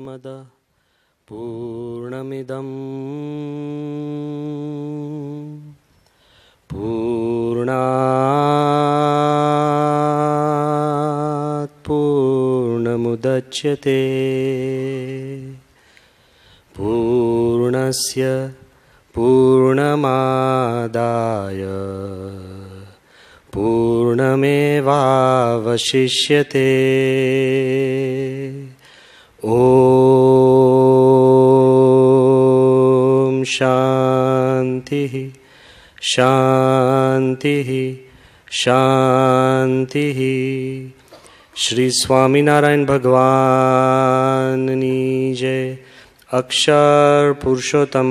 पूर्णमदः पूर्णमिदं पूर्णात् पूर्णमुदच्यते पूर्णस्य पूर्णमादाय पूर्णमेवावशिष्यते। ॐ शान्तिः शान्तिः शान्तिः। श्री स्वामीनारायण भगवाननी जय। अक्षर पुरुषोत्तम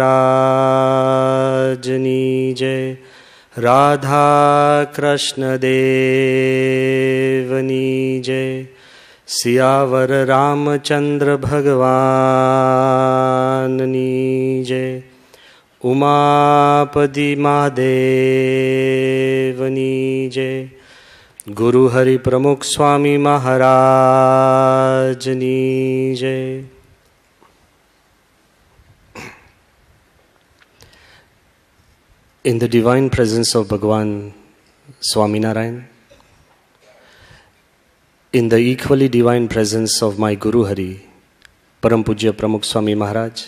महाराजनी जय। राधा कृष्ण देवनी जय। सियावर रामचंद्र भगवाननी जय। उमापति महादेवनी जय। गुरु हरि प्रमुख स्वामी महाराजनी जय। In the divine presence of Bhagavan Swaminarayan, in the equally divine presence of my Guru Hari, Param Pujya Pramukh Swami Maharaj,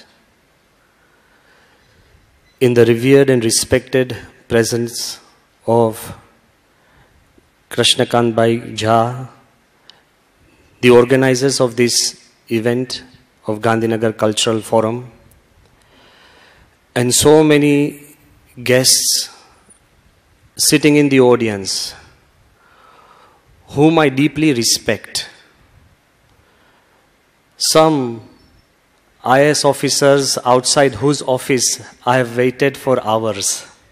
in the revered and respected presence of Krishnakant Bhai Jha, the organizers of this event of Gandhinagar Cultural Forum, and so many guests sitting in the audience whom I deeply respect. Some IAS officers outside whose office I have waited for hours,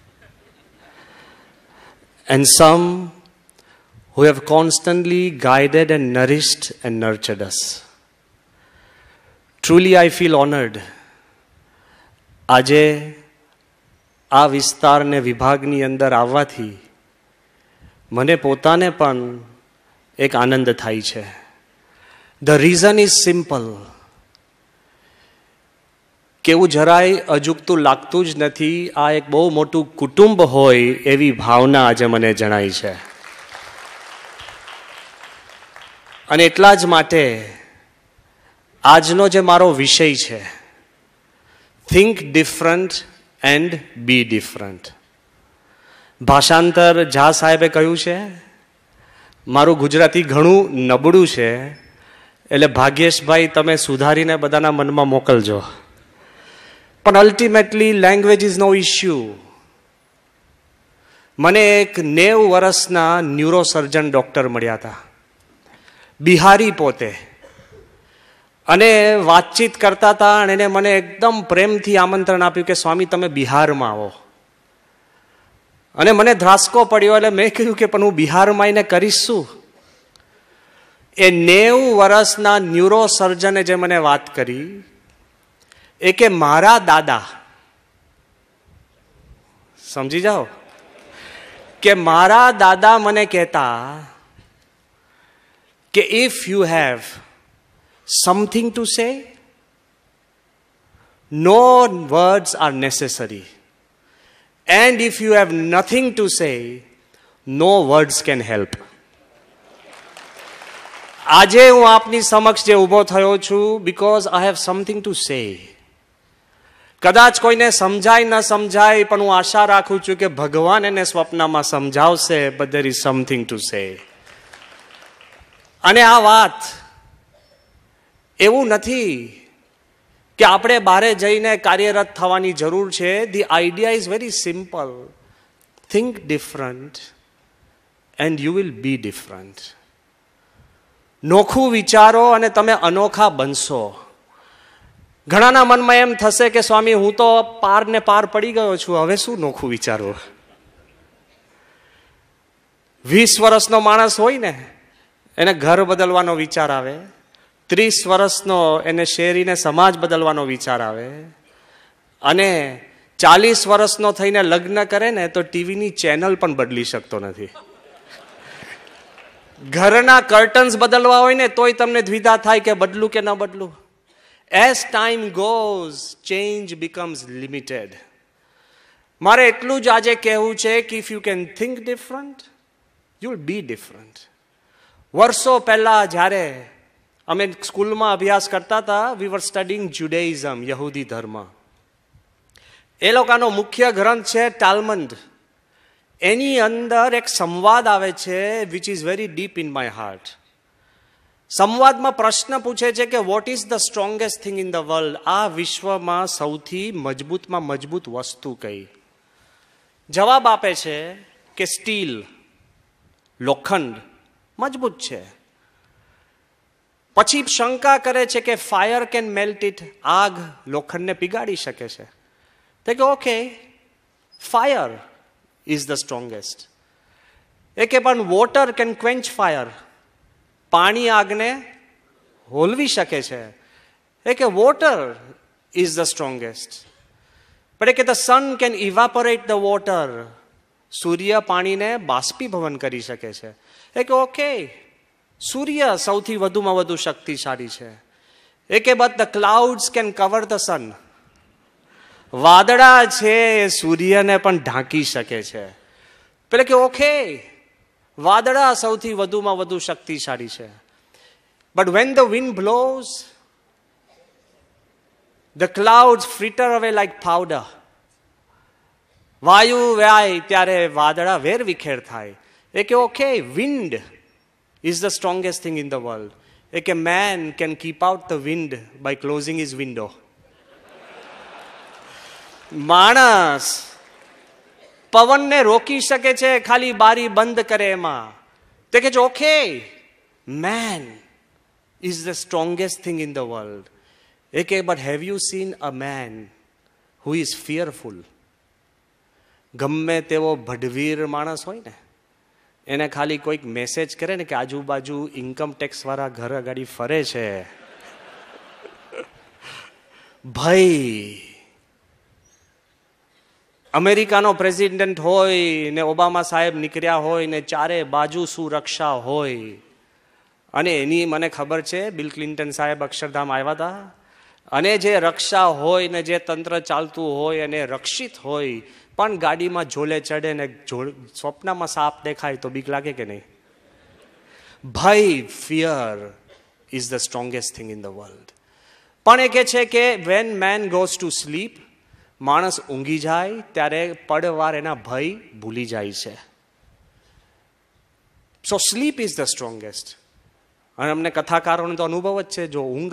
and some who have constantly guided and nourished and nurtured us. Truly I feel honored. આજે આ વિસ્તારને વિભાગની અંદર આવવાથી મને પોતાને પણ એક આનંદ થાય છે. The reason is simple. કેવું જરાય અજુગતું લાગતું જ નથી. આ એક બહુ મોટું કુટુંબ હોય એવી ભાવના આજે મને જણાય છે. અને એટલા જ માટે આજનો જે મારો વિષય છે, think different and be different. ભાષાંતર ઝા સાહેબે કહ્યું છે, મારું ગુજરાતી ઘણું નબળું છે, એટલે ભાગ્યેશભાઈ તમે સુધારીને બધાના મનમાં મોકલજો. પણ ultimately language is no issue. મને એક 90 વર્ષના ન્યુરોસર્જન ડૉક્ટર મળ્યા હતા, બિહારી પોતે, અને વાતચીત કરતા હતા. અને એને મને એકદમ પ્રેમથી આમંત્રણ આપ્યું કે સ્વામી તમે બિહારમાં આવો. અને મને ધ્રાસકો પડ્યો. એટલે મેં કહ્યું કે પણ હું બિહારમાં આવીને કરીશ શું? એ 90 વર્ષના ન્યુરોસર્જને જે મને વાત કરી એ કે મારા દાદા, સમજી જાઓ, કે મારા દાદા મને કહેતા કે if you have something to say, no words are necessary, and if you have nothing to say, no words can help. આજે હું આપની સમક્ષ જે ઊભો થયો છું because I have something to say. કદાચ કોઈને સમજાય ન સમજાય, પણ હું આશા રાખું છું કે ભગવાન એને સ્વપ્નમાં સમજાવશે, but there is something to say. અને આ વાત એવું નથી કે આપણે બહારે જઈને કાર્યરત થવાની જરૂર છે. The idea is very simple. Think different and you will be different. નોખું વિચારો અને તમે અનોખા બનશો. ઘણાના મનમાં એમ થશે કે સ્વામી હું તો પાર ને પાર પડી ગયો છું, હવે શું નોખું વિચારવું? 20 વર્ષનો માણસ હોય ને એને ઘર બદલવાનો વિચાર આવે, 30 વર્ષનો એને શેરીને સમાજ બદલવાનો વિચાર આવે, અને 40 વર્ષનો થઈને લગ્ન કરે ને તો ટીવીની ચેનલ પણ બદલી શકતો નથી. ઘરના કર્ટન્સ બદલવા હોય ને તોય તમને દ્વિધા થાય કે બદલું કે ન બદલું. As time goes, change becomes limited. મારે એટલું જ આજે કહેવું છે કે if you can think different, you'll be different. વર્ષો પહેલા જ્યારે અમે સ્કૂલમાં અભ્યાસ કરતા હતા, we were studying Judaism, યહૂદી ધર્મ. એ લોકોનો મુખ્ય ગ્રંથ છે ટાલ્મુડ. એની અંદર એક સંવાદ આવે છે which is very deep in my heart. સંવાદમાં પ્રશ્ન પૂછે છે કે what is the strongest thing in the world? આ વિશ્વમાં સૌથી મજબૂતમાં મજબૂત વસ્તુ કઈ? જવાબ આપે છે કે સ્ટીલ, લોખંડ મજબૂત છે. પછી શંકા કરે છે કે ફાયર કેન મેલ્ટ ઇટ, આગ લોખંડને પીગાડી શકે છે. તો કે okay, fire is the strongest. એ કે પણ વોટર કેન ક્વેન્ચ ફાયર, પાણી આગને હોલવી શકે છે. એ કે વોટર ઇઝ ધ સ્ટ્રોંગેસ્ટ. પણ એ કે the sun can evaporate the water, સૂર્ય પાણીને બાષ્પીભવન કરી શકે છે. એ કે ઓકે, સૂર્ય સૌથી વધુમાં વધુ શક્તિશાળી છે. એ કે but the clouds can cover the sun, વાદળા છે એ સૂર્યને પણ ઢાંકી શકે છે. પેલે કે ઓકે, વાદળા સૌથી વધુમાં વધુ શક્તિશાળી છે. But when the wind blows, the clouds fritter away like powder. વાયુ વ્યાય ત્યારે વાદળા વેર વિખેર થાય. એ કે okay, wind is the strongest thing in the world. એ કે man can keep out the wind by closing his window. માણસ પવનને રોકી શકે છે ખાલી બારી બંધ કરે એમાં. તે કે છે okay, man is the strongest thing in the world. એ કે but have you seen a man who is fearful? ગમે તેવો ભડવીર માણસ હોય ને, એને ખાલી કોઈક મેસેજ કરે ને કે આજુબાજુ ઇન્કમ ટેક્સ વાળા ઘર આગળ ફરે છે, ભાઈ અમેરિકાનો પ્રેસિડેન્ટ હોય ને ઓબામા સાહેબ નીકળ્યા હોય ને ચારે બાજુ સુરક્ષા હોય, અને એની મને ખબર છે બિલ ક્લિન્ટન સાહેબ અક્ષરધામ આવ્યા હતા, અને જે રક્ષા હોય ને જે તંત્ર ચાલતું હોય અને રક્ષિત હોય, પણ ગાડીમાં ઝોલે ચડે ને સ્વપ્નમાં સાપ દેખાય તો બીક લાગે કે નહીં? ભાઈ, fear is the strongest thing in the world. પણ એ કહે છે કે when man goes to sleep, માણસ ઊંઘી જાય ત્યારે પડવાર એના ભય ભૂલી જાય છે. So sleep is the strongest. અને અમને કથાકારોને તો અનુભવ જ છે, જો ઊંઘ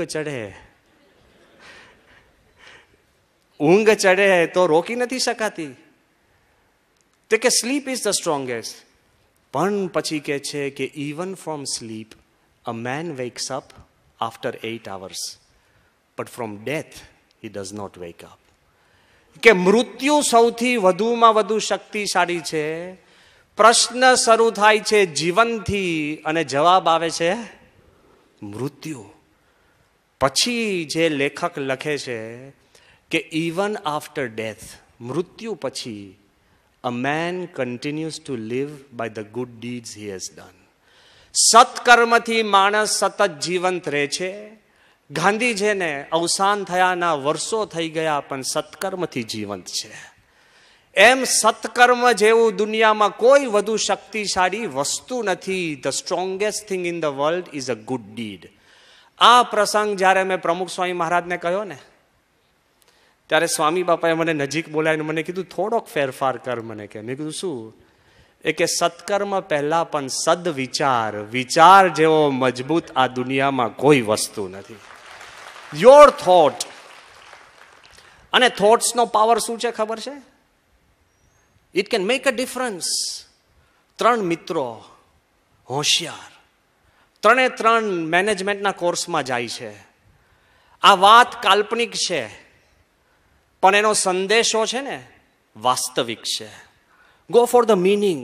ચડે તો રોકી નથી શકાતી. તે કે સ્લીપ ઇઝ ધ સ્ટ્રોંગેસ્ટ. પણ પછી કે છે કે even from sleep a man wakes up after 8 hours, but from death he does not wake up. કે મૃત્યુ સૌથી વધુમાં વધુ શક્તિશાળી છે. પ્રશ્ન શરૂ થાય છે જીવનથી અને જવાબ આવે છે મૃત્યુ. પછી જે લેખક લખે છે કે ઇવન આફ્ટર ડેથ, મૃત્યુ પછી a man continues to live by the good deeds he has done. સત્કર્મથી માણસ સતત જીવંત રહે છે. ગાંધીજીને અવસાન થયાના વર્ષો થઈ ગયા પણ સત્કર્મથી જીવંત છે. એમ સત્કર્મ જેવું દુનિયામાં કોઈ વધુ શક્તિશાળી વસ્તુ નથી. The strongest thing in the world is a good deed. આ પ્રસંગ જ્યારે મેં પ્રમુખ સ્વામી મહારાજને કહ્યો ને, ત્યારે સ્વામી બાપાએ મને નજીક બોલાવીને મને કીધું થોડોક ફેરફાર કર મને. કે મેં કીધું શું? એ કે સત્કર્મ પહેલા પણ સદવિચાર, વિચાર જેવો મજબૂત આ દુનિયામાં કોઈ વસ્તુ નથી. Your thought. અને થોટ્સનો પાવર શું છે ખબર છે? It can make a difference. 3 મિત્રો હોશિયાર, 3 મેનેજમેન્ટના કોર્સમાં જાય છે. આ વાત કાલ્પનિક છે પણ એનો સંદેશો છે ને વાસ્તવિક છે. Go for the meaning.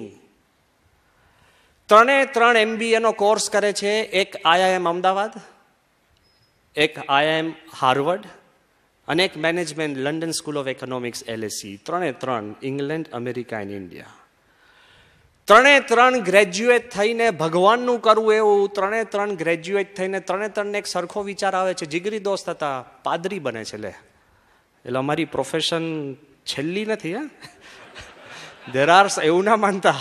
3 MBA નો કોર્સ કરે છે. એક IIM અમદાવાદ, એક IIM હાર્વર્ડ અને એક management London school of economics LSE. 3 England, America and India. ત્રણે ગ્રેજ્યુએટ થઈને ભગવાનનું કરવું એવું, ત્રણ ગ્રેજ્યુએટ થઈને ત્રણે એક સરખો વિચાર આવે છે. જીગરી દોસ્ત હતા, પાદરી બને છે. એટલે અમારી પ્રોફેશન છેલ્લી નથી. દેર આર, એવું ના માનતા.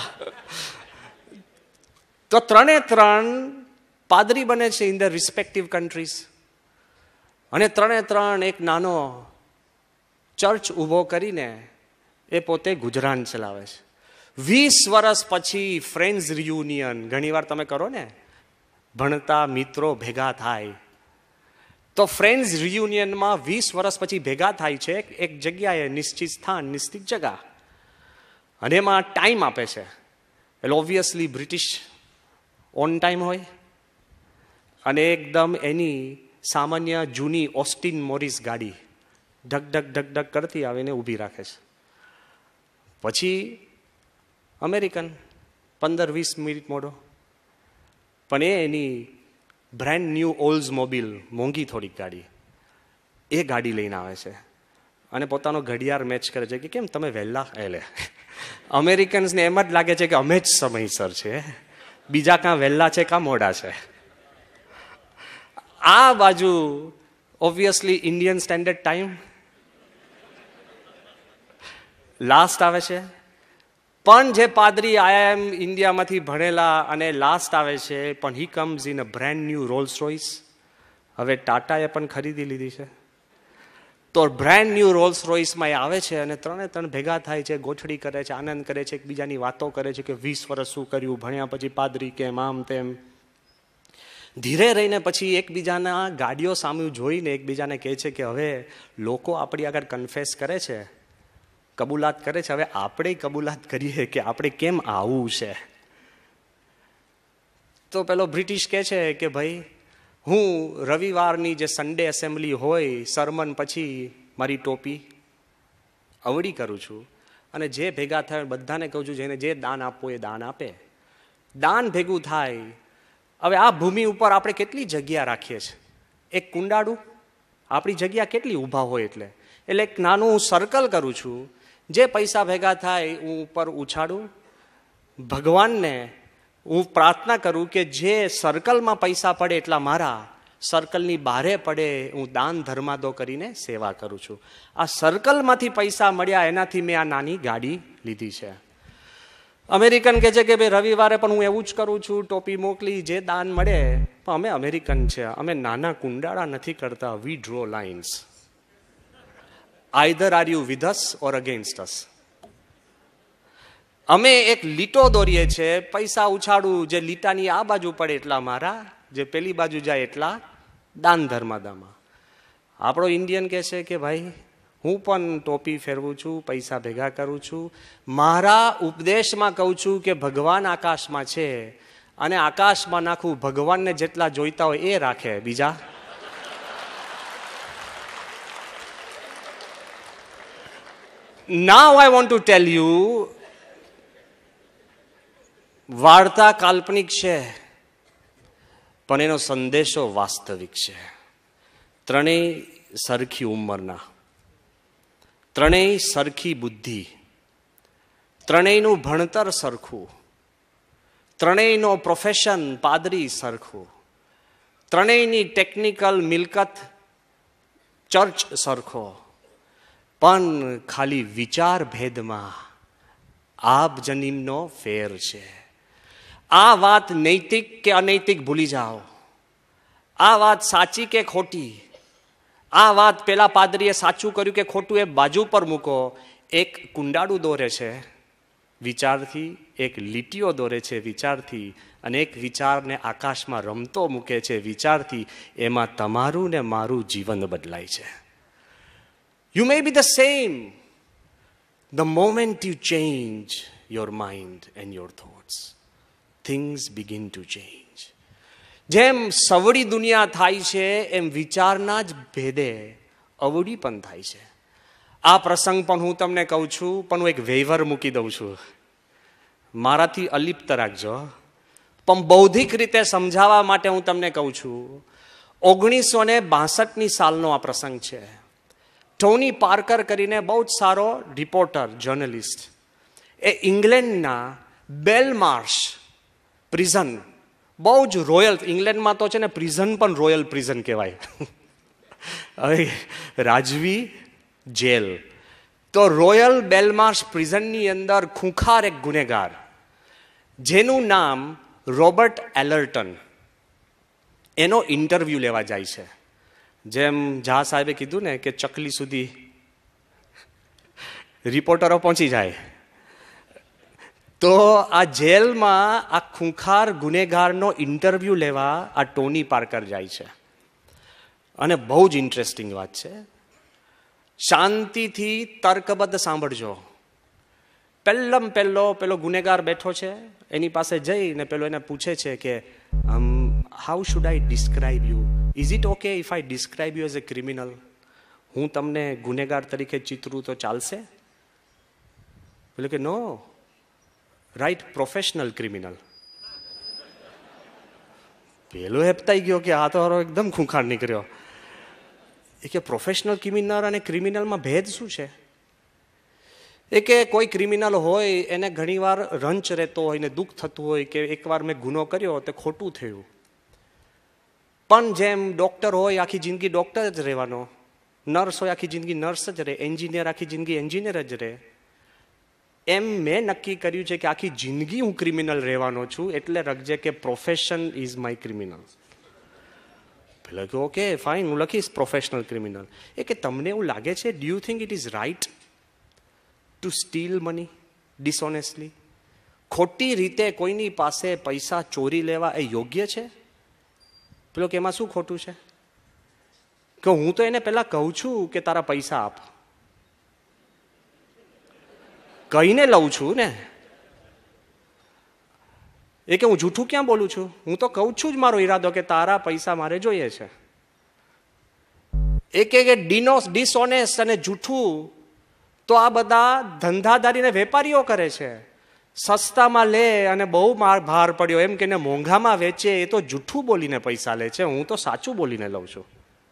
તો ત્રણે પાદરી બને છે ઇન ધ રિસ્પેક્ટિવ કન્ટ્રીઝ. અને ત્રણે એક નાનો ચર્ચ ઊભો કરીને એ પોતે ગુજરાન ચલાવે છે. 20 વર્ષ પછી ફ્રેન્ડ્સ રિયુનિયન, ઘણી વાર તમે કરો ને, ભણતા મિત્રો ભેગા થાય. તો ફ્રેન્ડ્સ રિયુનિયનમાં 20 વર્ષ પછી ભેગા થાય છે એક જગ્યાએ, નિશ્ચિત સ્થાન, નિશ્ચિત જગા, અને એમાં ટાઈમ આપે છે. એટલે ઓબ્વિયસલી બ્રિટિશ ઓન ટાઈમ હોય, અને એકદમ એની સામાન્ય જૂની ઓસ્ટિન મોરિસ ગાડી ઢક કરતી આવીને ઊભી રાખે છે. પછી અમેરિકન 15-20 મિનિટ મોડો, પણ એની બ્રાન્ડ ન્યૂ ઓલ્ઝ મોબિલ, મોંઘી થોડીક ગાડી, એ ગાડી લઈને આવે છે અને પોતાનો ઘડિયાળ મેચ કરે છે કે કેમ તમે વહેલા. એટલે અમેરિકન્સને એમ જ લાગે છે કે અમે જ સમયસર છે, બીજા કાં વહેલા છે કાં મોડા છે. આ બાજુ obviously Indian standard time last આવે છે. પણ જે પાદરી IIM ઇન્ડિયામાંથી ભણેલા અને લાસ્ટ આવે છે, પણ he comes in a brand new Rolls Royce. હવે ટાટાએ પણ ખરીદી લીધી છે. તો બ્રાન્ડ ન્યૂ રોલ્સ રોયસમાં એ આવે છે અને ત્રણ ભેગા થાય છે, ગોઠડી કરે છે, આનંદ કરે છે, એકબીજાની વાતો કરે છે કે 20 વર્ષ શું કર્યું, ભણ્યા પછી પાદરી કેમ, આમ તેમ. ધીરે રહીને પછી એકબીજાના ગાડીઓ સામે જોઈને એકબીજાને કહે છે કે હવે લોકો આપણી આગળ કન્ફેસ કરે છે, કબૂલાત કરે છે, હવે આપણે કબૂલાત કરીએ કે આપણે કેમ આવું છે. તો પેલો બ્રિટિશ કહે છે કે ભાઈ હું રવિવારની જે સન્ડે એસેમ્બલી હોય, સરમન પછી મારી ટોપી અવળી કરું છું અને જે ભેગા થાય બધાને કહું છું જેને જે દાન આપવું એ દાન આપે. દાન ભેગું થાય. હવે આ ભૂમિ ઉપર આપણે કેટલી જગ્યા રાખીએ છીએ? એક કુંડાળું, આપણી જગ્યા કેટલી ઊભા હોય. એટલે એક નાનું હું સર્કલ કરું છું, જે પૈસા ભેગા થાય હું ઉપર ઉછાળું. ભગવાનને હું પ્રાર્થના કરું કે જે સર્કલમાં પૈસા પડે એટલા મારા, સર્કલની બહારે પડે હું દાન ધર્માદો કરીને સેવા કરું છું. આ સર્કલમાંથી પૈસા મળ્યા એનાથી મેં આ નાની ગાડી લીધી છે. અમેરિકન કહે છે કે ભાઈ રવિવારે પણ હું એવું જ કરું છું, ટોપી મોકલી, જે દાન મળે. પણ અમે અમેરિકન છે, અમે નાના કુંડાળા નથી કરતા. We draw lines. Either are you with us or against us. અમે એક લીટો દોરીએ છીએ, પૈસા ઉછાળું, જે લીટાની આ બાજુ પડે એટલા મારા, જે પેલી બાજુ જાય એટલા દાન ધર્માદામાં. આપણો ઇન્ડિયન કહે છે કે ભાઈ હું પણ ટોપી ફેરવું છું, પૈસા ભેગા કરું છું. મારા ઉપદેશમાં કહું છું કે ભગવાન આકાશમાં છે અને આકાશમાં નાખું, ભગવાનને જેટલા જોઈતા હોય એ રાખે, બીજા. Now I want to tell you, વાર્તા કાલ્પનિક છે પણ એનો સંદેશો વાસ્તવિક છે. ત્રણેય સરખી ઉંમરના, ત્રણેય સરખી બુદ્ધિ, ત્રણેયનું ભણતર સરખું, ત્રણેયનો પ્રોફેશન પાદરી સરખું, ત્રણેયની ટેકનિકલ મિલકત ચર્ચ સરખો, પણ ખાલી વિચાર ભેદમાં આબજનીમનો ફેર છે. આ વાત નૈતિક કે અનૈતિક ભૂલી જાઓ. આ વાત સાચી કે ખોટી, આ વાત પેલા પાદરીએ સાચું કર્યું કે ખોટું એ બાજુ પર મૂકો. એક કુંડાળું દોરે છે વિચારથી, એક લીટીઓ દોરે છે વિચારથી, અને એક વિચારને આકાશમાં રમતો મૂકે છે વિચારથી. એમાં તમારું ને મારું જીવન બદલાય છે. You may be the same. The moment you change your mind and your thoughts, things begin to change. જેમ સવડી દુનિયા થાય છે એમ વિચારના જ ભેદે અવળી પણ થાય છે. આ પ્રસંગ પણ હું તમને કહું છું, પણ હું એક વૈવર મૂકી દઉં છું, મારાથી અલિપ્ત રાખજો. પણ બૌદ્ધિક રીતે સમજાવવા માટે હું તમને કહું છું. 1962 સાલનો આ પ્રસંગ છે. ટોની પાર્કર કરીને બહુ જ સારો રિપોર્ટર, જર્નલિસ્ટ, એ ઇંગ્લેન્ડના બેલમાર્શ પ્રિઝન, બહુ જ રોયલ, ઇંગ્લેન્ડમાં તો છે ને પ્રિઝન પણ રોયલ પ્રિઝન કહેવાય. હવે રાજવી જેલ, તો રોયલ બેલમાર્શ પ્રિઝનની અંદર ખૂંખાર એક ગુનેગાર જેનું નામ રોબર્ટ એલર્ટન, એનો ઇન્ટરવ્યુ લેવા જાય છે. જેમ ઝા સાહેબે કીધું ને કે ચકલી સુધી રિપોર્ટરો પહોંચી જાય, તો આ જેલમાં આ ખૂંખાર ગુનેગારનો ઇન્ટરવ્યુ લેવા આ ટોની પાર્કર જાય છે. અને બહુ જ ઇન્ટરેસ્ટિંગ વાત છે, શાંતિથી તર્કબદ્ધ સાંભળજો. પેલો ગુનેગાર બેઠો છે, એની પાસે જઈને પેલો એને પૂછે છે કે how should I describe you, is it okay if I describe you as a criminal? હું તમને ગુનેગાર તરીકે ચિતરું તો ચાલશે? પેલો કે નો, રાઈટ પ્રોફેશનલ ક્રિમિનલ. પેલો હેપતાઈ ગયો કે આ તો એકદમ ખૂંખાર નીકળ્યો. એ કે પ્રોફેશનલ ક્રિમિનલ અને ક્રિમિનલમાં ભેદ શું છે? એ કે કોઈ ક્રિમિનલ હોય એને ઘણીવાર રંચ રહેતો હોય ને દુઃખ થતું હોય કે એકવાર મેં ગુનો કર્યો તે ખોટું થયું, પણ જેમ ડૉક્ટર હોય આખી જિંદગી ડૉક્ટર જ રહેવાનો, નર્સ હોય આખી જિંદગી નર્સ જ રહે, એન્જિનિયર આખી જિંદગી એન્જિનિયર જ રહે, એમ મેં નક્કી કર્યું છે કે આખી જિંદગી હું ક્રિમિનલ રહેવાનો છું, એટલે રખજે કે પ્રોફેશન ઇઝ માય ક્રિમિનલ. પેલા કે ઓકે ફાઇન, હું લખીશ પ્રોફેશનલ ક્રિમિનલ. એ કે તમને એવું લાગે છે, do you think it is right to steal money dishonestly? ખોટી રીતે કોઈની પાસે પૈસા ચોરી લેવા એ યોગ્ય છે? પેલો કે એમાં શું ખોટું છે? કે હું તો એને પહેલા કહું છું કે તારા પૈસા આપ, કહીને લઉં છું ને. એ કે હું જૂઠું ક્યાં બોલું છું? હું તો કહું છું જ મારો ઈરાદો કે તારા પૈસા મારે જોઈએ છે. એ કે ડિસઓનેસ્ટ અને જૂઠું તો આ બધા ધંધાદારી ને વેપારીઓ કરે છે. સસ્તામાં લે અને બહુ ભાર પડ્યો એમ કે મોંઘામાં વેચે, એ તો જૂઠું બોલીને પૈસા લે છે. હું તો સાચું બોલીને લઉં છું.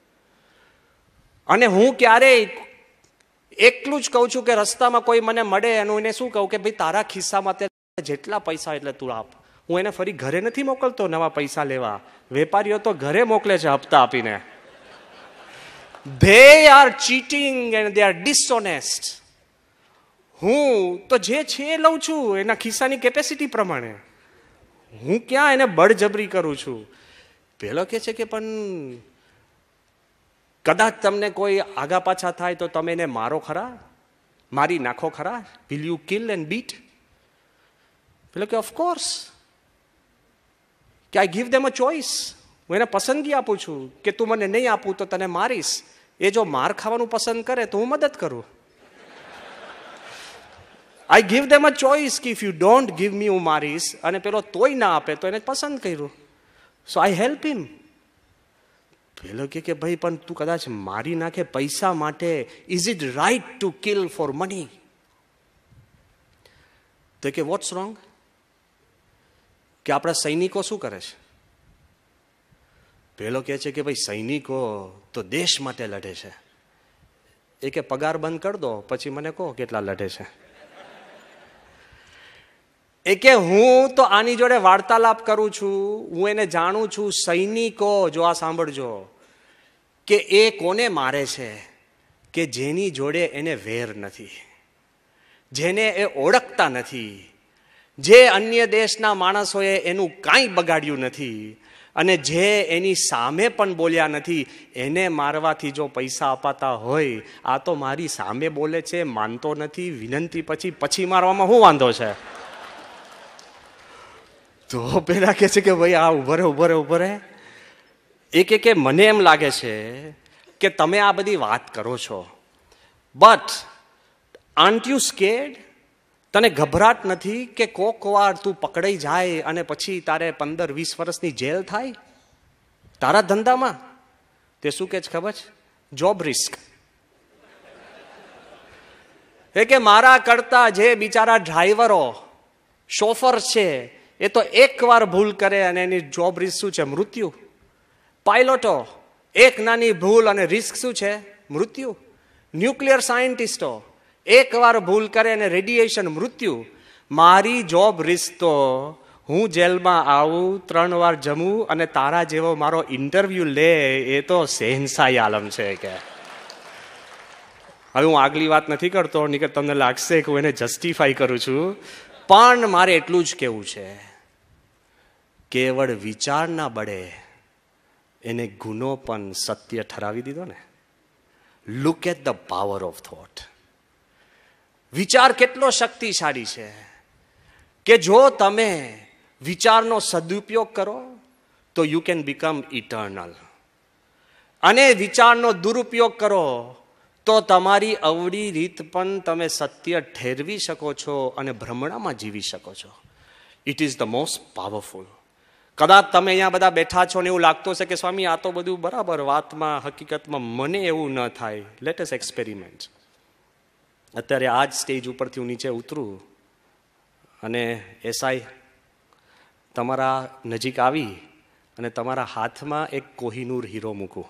અને હું ક્યારેય એટલું જ કહું છું કે રસ્તામાં કોઈ મને મળે અને એને શું કહું કે ભાઈ તારા ખિસ્સામાં જેટલા પૈસા એટલે તું આપ. હું એને ફરી ઘરે નથી મોકલતો નવા પૈસા લેવા. વેપારીઓ તો ઘરે મોકલે છે હપ્તા આપીને. They are cheating and they are dishonest. હું તો જે છે લઉં છું એના ખિસ્સાની કેપેસિટી પ્રમાણે. હું ક્યાં એને બળજબરી કરું છું? પેલો કે છે કે પણ કદાચ તમને કોઈ આગા પાછા થાય તો તમે એને મારો ખરા, મારી નાખો ખરા? Will you kill and beat? પેલો કે ઓફકોર્સ, કે આઈ ગીવ ધેમ અ ચોઇસ. હું એને પસંદગી આપું છું કે તું મને નહીં આપું તો તને મારીશ. એ જો માર ખાવાનું પસંદ કરે તો હું મદદ કરું. I give them a choice કે if you don't give me, હું મારીશ. અને પેલો તોય ના આપે તો એને પસંદ કર્યું, સો આઈ હેલ્પ હિમ. પેલો કે ભાઈ પણ તું કદાચ મારી નાખે પૈસા માટે, is it right to kill for money? તો કે વોટ્સ રોંગ? કે આપણા સૈનિકો શું કરે છે? પેલો કહે છે કે ભાઈ સૈનિકો તો દેશ માટે લડે છે. એ કે પગાર બંધ કરી દો પછી મને કહો કેટલા લડે છે. એ કે હું તો આની જોડે વાર્તાલાપ કરું છું, હું એને જાણું છું. સૈનિકો, જો આ સાંભળજો, કે એ કોને મારે છે? કે જેની જોડે એને વેર નથી, જેને એ ઓળખતા નથી, જે અન્ય દેશના માણસોએ એનું કાંઈ બગાડ્યું નથી અને જે એની સામે પણ બોલ્યા નથી, એને મારવાથી જો પૈસા અપાતા હોય, આ તો મારી સામે બોલે છે, માનતો નથી, વિનંતી પછી મારવામાં શું વાંધો છે? તો પેલા કે છે કે ભાઈ આ ઉભો રહે. એ કે મને એમ લાગે છે કે તમે આ બધી વાત કરો છો, બટ આર્ન્ટ યુ સ્કેર્ડ? તને ગભરાટ નથી કે કોક વાર તું પકડાઈ જાય અને પછી તારે 15-20 વર્ષની જેલ થાય તારા ધંધામાં? તે શું કે છે ખબર છે? Job risk. એ કે મારા કરતા જે બિચારા ડ્રાઈવરો, શોફર છે, એ તો એકવાર ભૂલ કરે અને એની જોબ રિસ્ક શું છે? મૃત્યુ. પાયલોટો, એક નાની ભૂલ અને રિસ્ક શું છે? મૃત્યુ. ન્યુક્લિયર સાયન્ટિસ્ટો, એકવાર ભૂલ કરે અને રેડિયેશન, મૃત્યુ. મારી જોબ રિસ્ક તો હું જેલમાં આવું, 3 વાર જમું અને તારા જેવો મારો ઇન્ટરવ્યુ લે, એ તો શહેનશાહી આલમ છે કે. હવે હું આગલી વાત નથી કરતો, નીકળ તમને લાગશે કે હું એને જસ્ટિફાઈ કરું છું, પણ મારે એટલું જ કહેવું છે, કેવળ વિચારના બળે એને ગુનો પણ સત્ય ઠરાવી દીધો ને. Look at the power of thought. વિચાર કેટલો શક્તિશાળી છે કે જો તમે વિચારનો સદુપયોગ કરો તો યુ કેન બીકમ ઇટર્નલ, અને વિચારનો દુરુપયોગ કરો તો તમારી અવળી રીત પણ તમે સત્ય ઠેરવી શકો છો અને ભ્રમણામાં જીવી શકો છો. It is the most powerful. કદાચ તમે અહીંયા બધા બેઠા છો ને એવું લાગતું હશે કે સ્વામી આ તો બધું બરાબર, વાતમાં હકીકતમાં મને એવું ન થાય. Let us experiment. અત્યારે આ જ સ્ટેજ ઉપરથી હું નીચે ઉતરું અને એસઆઈ તમારા નજીક આવી અને તમારા હાથમાં એક કોહિનૂર હીરો મૂકું.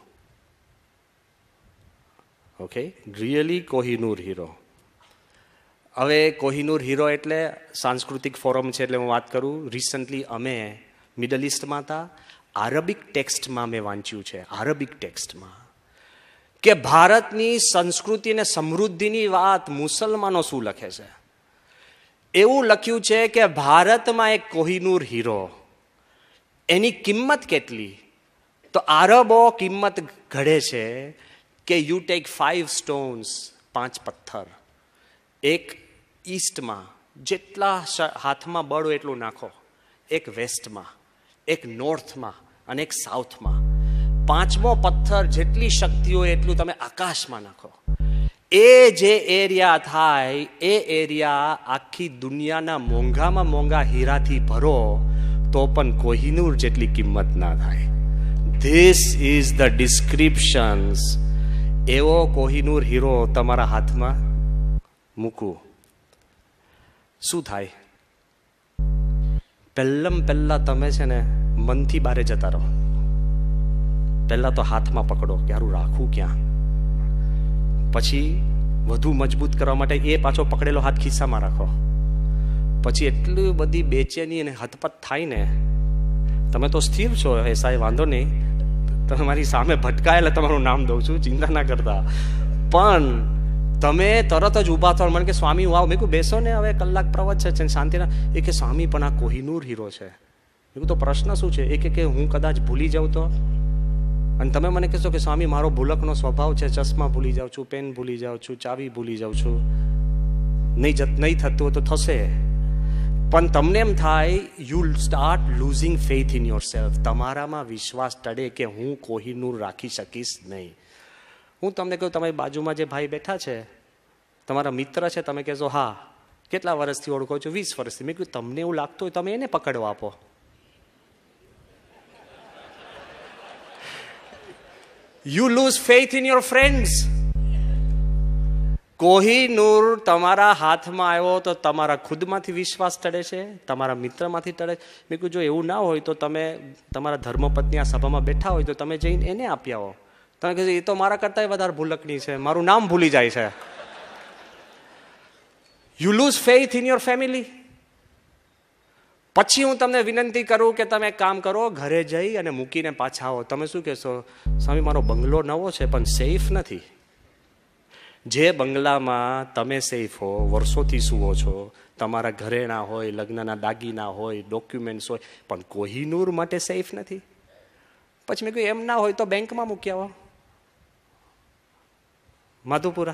ઓકે, રિયલી કોહિનૂર હીરો. હવે કોહિનૂર હીરો એટલે સાંસ્કૃતિક ફોરમ છે એટલે હું વાત કરું. રિસન્ટલી અમે મિડલ ઇસ્ટમાં હતા, આરબિક ટેક્સ્ટમાં મેં વાંચ્યું છે, આરબિક ટેક્સ્ટમાં, કે ભારતની સંસ્કૃતિ અને સમૃદ્ધિની વાત મુસલમાનો શું લખે છે. એવું લખ્યું છે કે ભારતમાં એક કોહિનૂર હીરો, એની કિંમત કેટલી, તો આરબો કિંમત ઘડે છે કે યુ ટેક 5 સ્ટોન્સ, 5 પથ્થર, એક ઈસ્ટમાં જેટલા હાથમાં બળ હોય એટલું નાખો, એક વેસ્ટમાં, એક નોર્થમાં અને એક સાઉથમાં. 5મો પથ્થર જેટલી શક્તિ હોય એટલું તમે આકાશમાં નાખો. એ જે એરિયા થાય એ એરિયા આખી દુનિયાના મોંઘામાં મોંઘા હીરાથી ભરો તો પણ કોહિનૂર જેટલી કિંમત ના થાય. This is the descriptions. એવો કોહિનૂર હીરો તમારા હાથમાં મૂકું, શું થાય? પહેલા તમે છે ને મનથી બારે જતા રહો. પહેલા તો હાથમાં પકડો કે હારું રાખવું ક્યાં. પછી વધુ મજબૂત કરવા માટે એ પાછો પકડેલો હાથ ખિસ્સામાં રાખો. પછી એટલી બધી બેચેની અને હતપત થાય ને, તમે તો સ્થિર છો એસા વાંધો નહીં, તમે મારી સામે ભટકાયેલા તમારું નામ દઉં છું, ચિંતા ના કરતા, પણ તમે તરત જ ઊભા થો. મને કે સ્વામી હું આવ. મેં કહ્યું બેસો ને, હવે કલાક પ્રવચ છે શાંતિના. એ કે સ્વામી પણ આ કોહિનૂર હીરો છે. મેં કહ્યું તો પ્રશ્ન શું છે? એ કે હું કદાચ ભૂલી જાઉં તો? અને તમે મને કહેશો કે સ્વામી મારો ભૂલકનો સ્વભાવ છે, ચશ્મા ભૂલી જાઉં છું, પેન ભૂલી જાઉં છું, ચાવી ભૂલી જાઉં છું. નહીં થતું હોય તો થશે, પણ તમને એમ થાય you start losing faith in yourself. તમારામાં વિશ્વાસ ટળે કે હું કોહિનૂર રાખી શકીશ નહીં. હું તમને કહું, તમારી બાજુમાં જે ભાઈ બેઠા છે તમારા મિત્ર છે, તમે કહેશો હા કેટલા વર્ષથી ઓળખો છો? 20 વર્ષથી. મેં કહ્યું તમને એવું લાગતું હોય તમે એને પકડવા આપો. You lose faith in your friends. Kohinoor તમારા હાથમાં આવ્યો તો તમારા ખુદમાંથી વિશ્વાસ ટળે છે, તમારા મિત્રમાંથી ટળે. મેં કહ્યું જો એવું ના હોય તો તમે તમારા ધર્મપત્ની આ સભામાં બેઠા હોય તો તમે જઈને એને આપી આવો. તમે કહે એ તો મારા કરતા વધારે ભૂલકની છે, મારું નામ ભૂલી જાય છે. You lose faith in your family. પછી હું તમને વિનંતી કરું કે તમે એક કામ કરો, ઘરે જઈ અને મૂકીને પાછા આવો. તમે શું કહેશો? સ્વામી મારો બંગલો નવો છે પણ સેફ નથી. જે બંગલામાં તમે સેફ હો, વર્ષોથી સુવો છો, તમારા ઘરેણા હોય, લગ્નના દાગીના હોય, ડોક્યુમેન્ટ્સ હોય, પણ કોહિનૂર માટે સેફ નથી. પછી મેં કહ્યું એમ ના હોય તો બેંકમાં મૂકી આવો, માધુપુરા.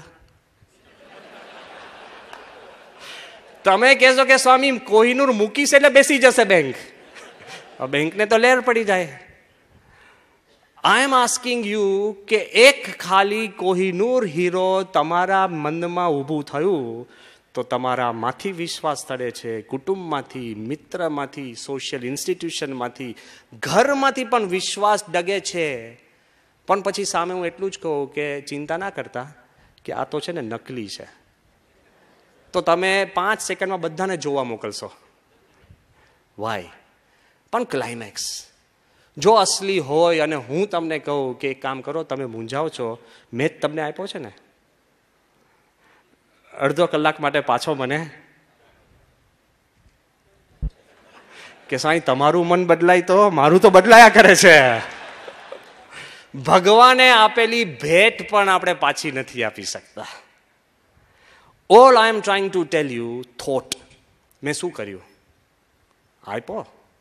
તમે કહેશો કે સ્વામી કોહિનૂર મૂકીશ એટલે બેસી જશે બેંક. બેંકને તો લેર પડી જાય. આઈ એમ આસ્કિંગ યુ કે એક ખાલી કોહિનૂર હીરો તમારા મનમાં ઊભું થયું તો તમારામાંથી વિશ્વાસ તળે છે, કુટુંબમાંથી, મિત્રમાંથી, સોશિયલ ઇન્સ્ટિટ્યુશનમાંથી, ઘરમાંથી પણ વિશ્વાસ ડગે છે. પણ પછી સામે હું એટલું જ કહું કે ચિંતા ના કરતા કે આ તો છે ને નકલી છે, તો તમે 5 સેકન્ડમાં બધાને જોવા મોકલશો. વાય? પણ ક્લાઇમેક્સ જો અસલી હોય અને હું તમને કહું કે એક કામ કરો, તમે મૂંઝાવ છો, મેં જ તમને આપ્યો છે ને, અડધો કલાક માટે પાછો મને કે સ્વામી તમારું મન બદલાય તો મારું તો બદલાયા કરે છે. ભગવાને આપેલી ભેટ પણ આપણે પાછી નથી આપી શકતા. All I am trying to tell you, thought મેં શું કર્યું? આપ્યો.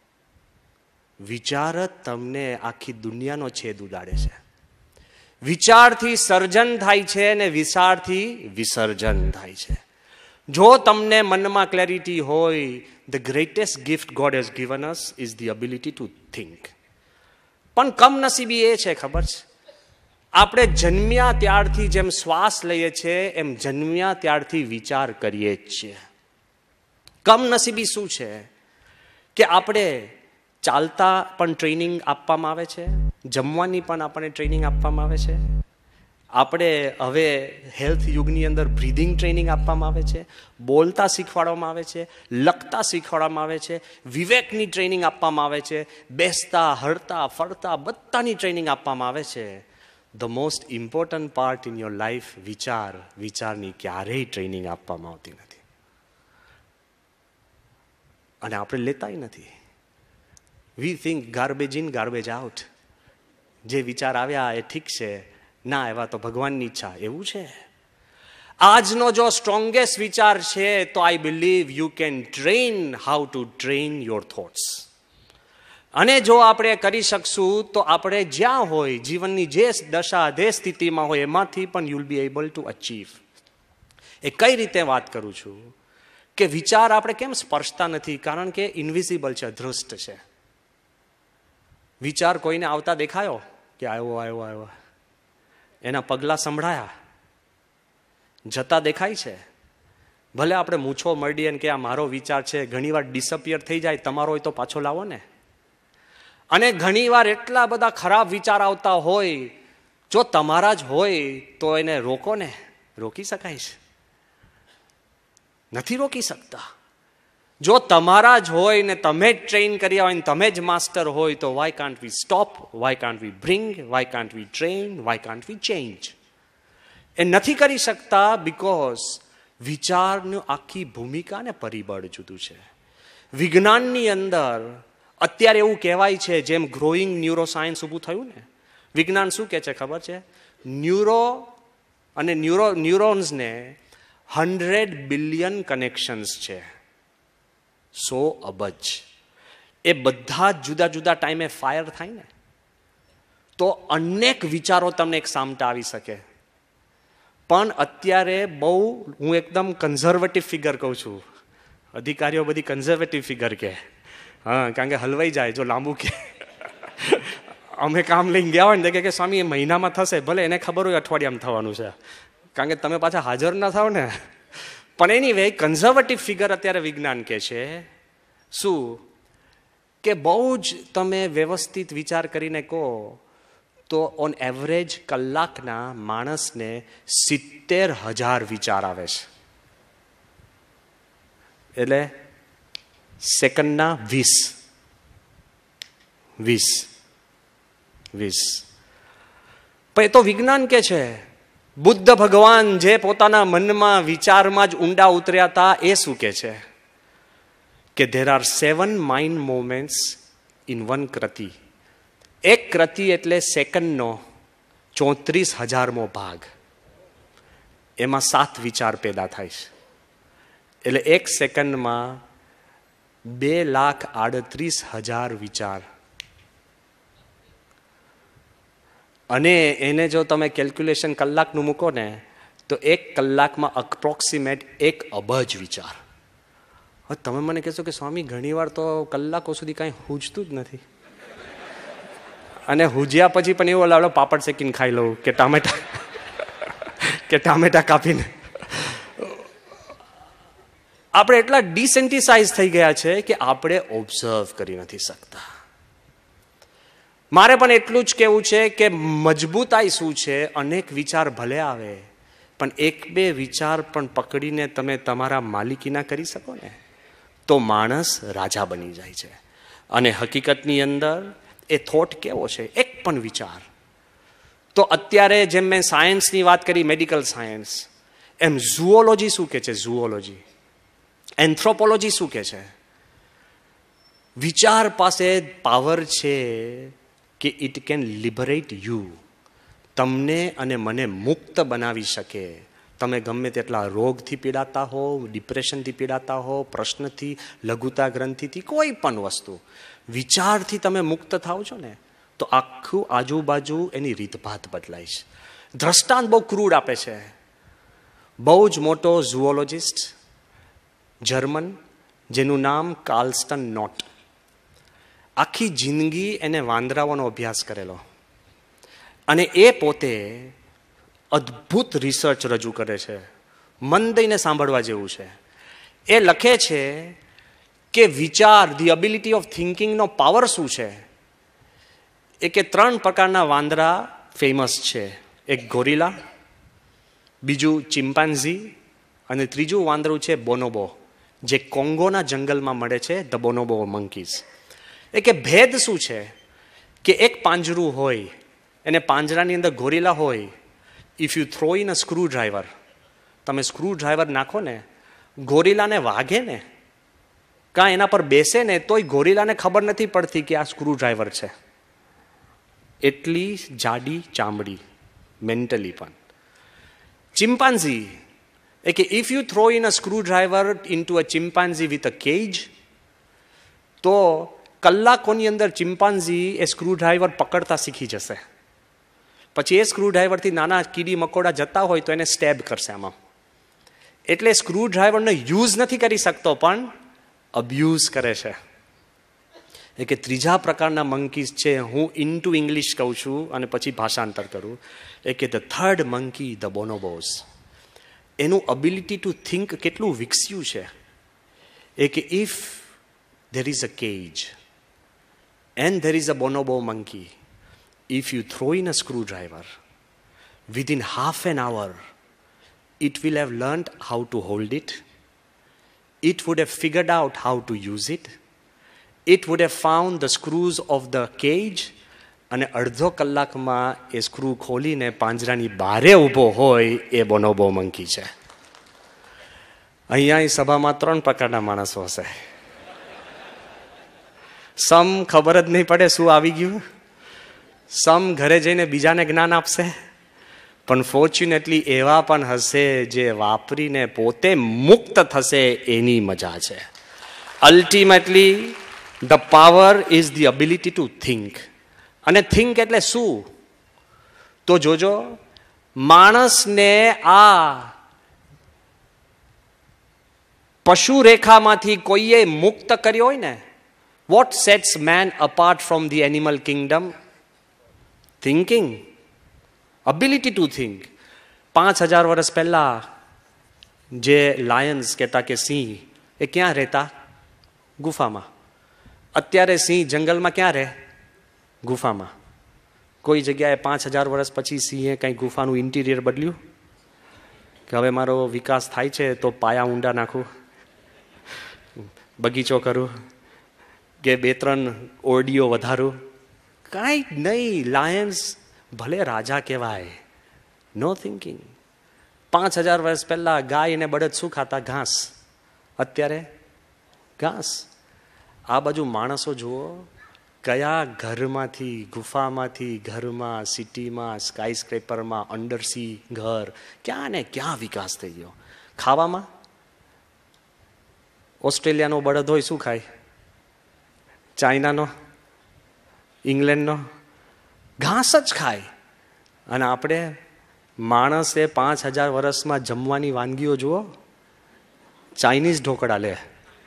વિચાર જ તમને આખી દુનિયાનો છેદ ઉડાડે છે. વિચારથી સર્જન થાય છે અને વિચારથી વિસર્જન થાય છે. જો તમને મનમાં ક્લેરિટી હોય, the greatest gift God has given us is the ability to think. પણ કમનસીબી એ છે, ખબર છે, આપણે જન્મ્યા ત્યારથી જેમ શ્વાસ લઈએ છીએ એમ જન્મ્યા ત્યારથી વિચાર કરીએ જ છીએ. કમનસીબી શું છે કે આપણે ચાલતા પણ ટ્રેનિંગ આપવામાં આવે છે, જમવાની પણ આપણને ટ્રેનિંગ આપવામાં આવે છે, આપણે હવે હેલ્થ યુગની અંદર બ્રીધિંગ ટ્રેનિંગ આપવામાં આવે છે, બોલતા શીખવાડવામાં આવે છે, લખતા શીખવાડવામાં આવે છે, વિવેકની ટ્રેનિંગ આપવામાં આવે છે, બેસતા હરતા ફરતા બધાની ટ્રેનિંગ આપવામાં આવે છે. The most important part in your life વિચારની ક્યારેય ટ્રેનિંગ આપવામાં આવતી નથી અને આપણે લેતાય નથી. We think garbage in garbage out. જે વિચાર આવ્યા એ ઠીક છે, ના એવા તો ભગવાનની ઈચ્છા. એવું છે. આજનો જો સ્ટ્રોંગેસ્ટ વિચાર છે તો I believe you can train how to train your thoughts. અને જો આપણે કરી શકશું તો આપણે જ્યાં હોય, જીવનની જે દશા જે સ્થિતિમાં હોય એમાંથી પણ you will be able to achieve. એ કઈ રીતે વાત કરું છું કે વિચાર આપણે કેમ સ્પર્શતા નથી? કારણ કે ઇન્વિઝિબલ છે, અદૃષ્ટ છે. વિચાર કોઈને આવતા દેખાયો કે આવ્યો, એના પગલા સંભળાયા, જતા દેખાય છે. ભલે આપણે મૂછો મરડીએ કે આ મારો વિચાર છે, ઘણીવાર ડિસઅપિયર થઈ જાય. તમારો હોય તો પાછો લાવો ને. અને ઘણીવાર એટલા બધા ખરાબ વિચાર આવતા હોય, જો તમારા જ હોય તો એને રોકો ને. રોકી શકાય છે? નથી રોકી શકતા. જો તમારા જ હોય ને તમે જ ટ્રેન કર્યા હોય ને તમે જ માસ્ટર હોય તો why can't we stop, why can't we bring, why can't we train, why can't we change? એ નથી કરી શકતા બિકોઝ વિચારનું આખી ભૂમિકા ને પરિબળ જુદું છે. વિજ્ઞાનની અંદર અત્યારે એવું કહેવાય છે, જેમ ગ્રોઈંગ ન્યુરો સાયન્સ ઊભું થયું ને, વિજ્ઞાન શું કહે છે ખબર છે? ન્યુરોન્સને 100 બિલિયન કનેક્શન્સ છે, 100 અબજ. એ બધા જ જુદા જુદા ટાઈમે ફાયર થાય ને તો અનેક વિચારો તમને એક સામટા આવી શકે. પણ અત્યારે બહુ, હું એકદમ કન્ઝર્વેટિવ ફિગર કહું છું. અધિકારીઓ બધી કન્ઝર્વેટિવ ફિગર કે, હા, કારણ કે હલવાઈ જાય જો લાંબુ કે. અમે કામ લઈને ગયા હોય ને કે સ્વામી એ મહિનામાં થશે, ભલે એને ખબર હોય અઠવાડિયામાં થવાનું છે, કારણ કે તમે પાછા હાજર ના થાવ ને. પણ એની વે કન્ઝર્વેટિવ ફિગર અત્યારે વિજ્ઞાન કે છે શું કે બહુ જ તમે વ્યવસ્થિત વિચાર કરીને કહો તો ઓન એવરેજ કલાકના માણસને 70,000 વિચાર આવે છે. એટલે સેકન્ડના 20. પણ એ તો વિજ્ઞાન કે છે. બુદ્ધ ભગવાન જે પોતાના મનમાં વિચારમાં જ ઊંડા ઉતર્યા હતા, એ શું કે છે કે there are 7 mind movements in one krati. એક કૃતિ એટલે સેકન્ડનો 34,000મો ભાગ. એમાં 7 વિચાર પેદા થાય છે. એટલે એક સેકન્ડમાં 2,38,000 વિચાર. અને એને જો તમે કેલ્ક્યુલેશન કલાકનું મૂકો ને તો એક કલાકમાં અપ્રોક્સિમેટ 1 અબજ વિચાર. હવે તમે મને કહેશો કે સ્વામી ઘણીવાર તો કલાકો સુધી કાંઈ હૂજતું જ નથી, અને હુજ્યા પછી પણ એવું લાવડો પાપડ શેકીને ખાઈ લઉં કે ટામેટા કાપીને. આપણે એટલા ડિસેન્ટિસાઇઝ થઈ ગયા છે કે આપણે ઓબ્ઝર્વ કરી નથી શકતા. મારે પણ એટલું જ કહેવું છે કે મજબૂતાઈ શું છે? અનેક વિચાર ભલે આવે પણ 1-2 વિચાર પણ પકડીને તમે તમારા માલિકીના કરી શકો ને તો માણસ રાજા બની જાય છે. અને હકીકતની અંદર એ થોટ કેવો છે? એક પણ વિચાર. તો અત્યારે જેમ મેં સાયન્સની વાત કરી, મેડિકલ સાયન્સ, એમ ઝૂઓલોજી શું કે છે? ઝૂઓલોજી. એન્થ્રોપોલોજી શું કે છે? વિચાર પાસે પાવર છે કે ઇટ કેન લિબરેટ યુ, તમને અને મને મુક્ત બનાવી શકે. તમે ગમે તેટલા રોગથી પીડાતા હો, ડિપ્રેશનથી પીડાતા હો, પ્રશ્નથી, લઘુતા ગ્રંથિથી, કોઈ પણ વસ્તુ, વિચારથી તમે મુક્ત થાવ છો ને તો આખું આજુબાજુ એની રીતભાત બદલાય છે. દ્રષ્ટાંત બહુ ક્રૂડ આપે છે. બહુ જ મોટો ઝુઓલોજિસ્ટ જર્મન, જેનું નામ કાર્લસ્ટન નોટ, આખી જિંદગી એને વાંદરાઓનો અભ્યાસ કરેલો અને એ પોતે અદ્ભુત રિસર્ચ રજૂ કરે છે. મન દઈને સાંભળવા જેવું છે. એ લખે છે કે વિચાર, ધી એબિલિટી ઓફ થિંકિંગનો પાવર શું છે. એ કે 3 પ્રકારના વાંદરા ફેમસ છે. એક ગોરિલા, બીજું ચિમ્પાન્ઝી અને ત્રીજું વાંદરું છે બોનોબો, જે કોંગોના જંગલમાં મળે છે, ધ બોનોબો મંકીઝ. એ કે ભેદ શું છે કે એક પાંજરું હોય, એને પાંજરાની અંદર ગોરિલા હોય, if you throw in a screwdriver, તમે સ્ક્રૂ ડ્રાઈવર નાખો ને, ગોરિલાને વાગે ને કાં એના પર બેસે ને તોય ગોરિલાને ખબર નથી પડતી કે આ સ્ક્રૂ ડ્રાઈવર છે. એટલી જાડી ચામડી મેન્ટલી પણ. ચિમ્પાન્ઝી, એ કે if you throw in a screwdriver into a chimpanzee with a cage, તો કલાકોની અંદર ચિમ્પાન્ઝી એ સ્ક્રૂ ડ્રાઈવર પકડતા શીખી જશે. પછી એ સ્ક્રૂ ડ્રાઈવરથી નાના કીડી મકોડા જતા હોય તો એને સ્ટેબ કરશે આમાં. એટલે સ્ક્રૂ ડ્રાઈવરનો યુઝ નથી કરી શકતો પણ અબ્યુઝ કરે છે. એ કે ત્રીજા પ્રકારના મંકીઝ છે, હું ઇન્ટુ ઇંગ્લિશ કહું છું અને પછી ભાષાંતર કરું. એ કે the third monkey, the bonobos, એનું અબિલિટી ટુ થિંક કેટલું વિકસ્યું છે. એ કે if there is a cage and there is a bonobo monkey, if you throw in a screwdriver, within half an hour it will have learned how to hold it, it would have figured out how to use it, it would have found the screws of the cage, અને અડધો કલાકમાં એ screw ખોલીને પાંજરાની બારે ઊભો હોય એ બોનોબો monkey છે. અહીંયા સભામાં 3 પ્રકારના માણસો હશે. સમ ખબર જ નહીં પડે શું આવી ગયું, સમ ઘરે જઈને બીજાને જ્ઞાન આપશે, પણ ફોર્ચ્યુનેટલી એવા પણ હશે જે વાપરીને પોતે મુક્ત થશે. એની મજા છે. Ultimately the power is the ability to think. અને થિંક એટલે શું? તો જોજો, માણસને આ પશુ રેખામાંથી કોઈએ મુક્ત કર્યો હોય ને, what sets man apart from the animal kingdom? Thinking, ability to think. 5000 વર્ષ પહેલા જે લાયન્સ કહેતા કે સિંહ, એ ક્યાં રહેતા? ગુફામાં. અત્યારે સિંહ જંગલમાં ક્યાં રહે? ગુફામાં. કોઈ જગ્યાએ 5000 વર્ષ પછી સિંહે કંઈ ગુફાનું ઇન્ટિરિયર બદલ્યું કે હવે મારો વિકાસ થાય છે તો પાયા ઊંડા નાખું, બગીચો કરું કે 2-3 ઓરડીઓ વધારું? કાંઈ નહીં. લાયન્સ ભલે રાજા કહેવાય, નો થિંકિંગ. 5000 વર્ષ પહેલા ગાય અને બળદ શું ખાતા? ઘાસ. અત્યારે ઘાસ. આ બાજુ માણસો જુઓ, કયા ઘરમાંથી, ગુફામાંથી ઘરમાં, સિટીમાં, સ્કાય સ્ક્રેપરમાં, અંડરસી ઘર, ક્યાં ને ક્યાં વિકાસ થઈ ગયો. ખાવામાં ઓસ્ટ્રેલિયાનો બળદ હોય શું ખાય? ચાઇનાનો, ઇંગ્લેન્ડનો ઘાસ જ ખાય. અને આપણે માણસે 5000 વર્ષમાં જમવાની વાનગીઓ જુઓ, ચાઇનીઝ ઢોકળા લે.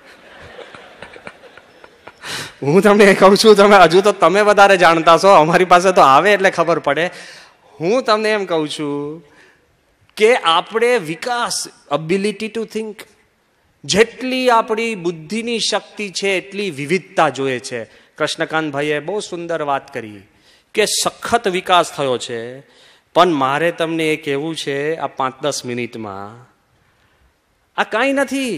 હું તમને કહું છું, તમે હજુ તો તમે વધારે જાણતા છો, અમારી પાસે તો આવે એટલે ખબર પડે. હું તમને એમ કહું છું કે આપણે વિકાસ, એબિલિટી ટુ થિંક, જેટલી આપણી બુદ્ધિની શક્તિ છે એટલી વિવિધતા જોઈએ છે. કૃષ્ણકાંતભાઈએ બહુ સુંદર વાત કરી કે સખત વિકાસ થયો છે, પણ મારે તમને એ કહેવું છે આ 5-10 મિનિટમાં, આ કાંઈ નથી.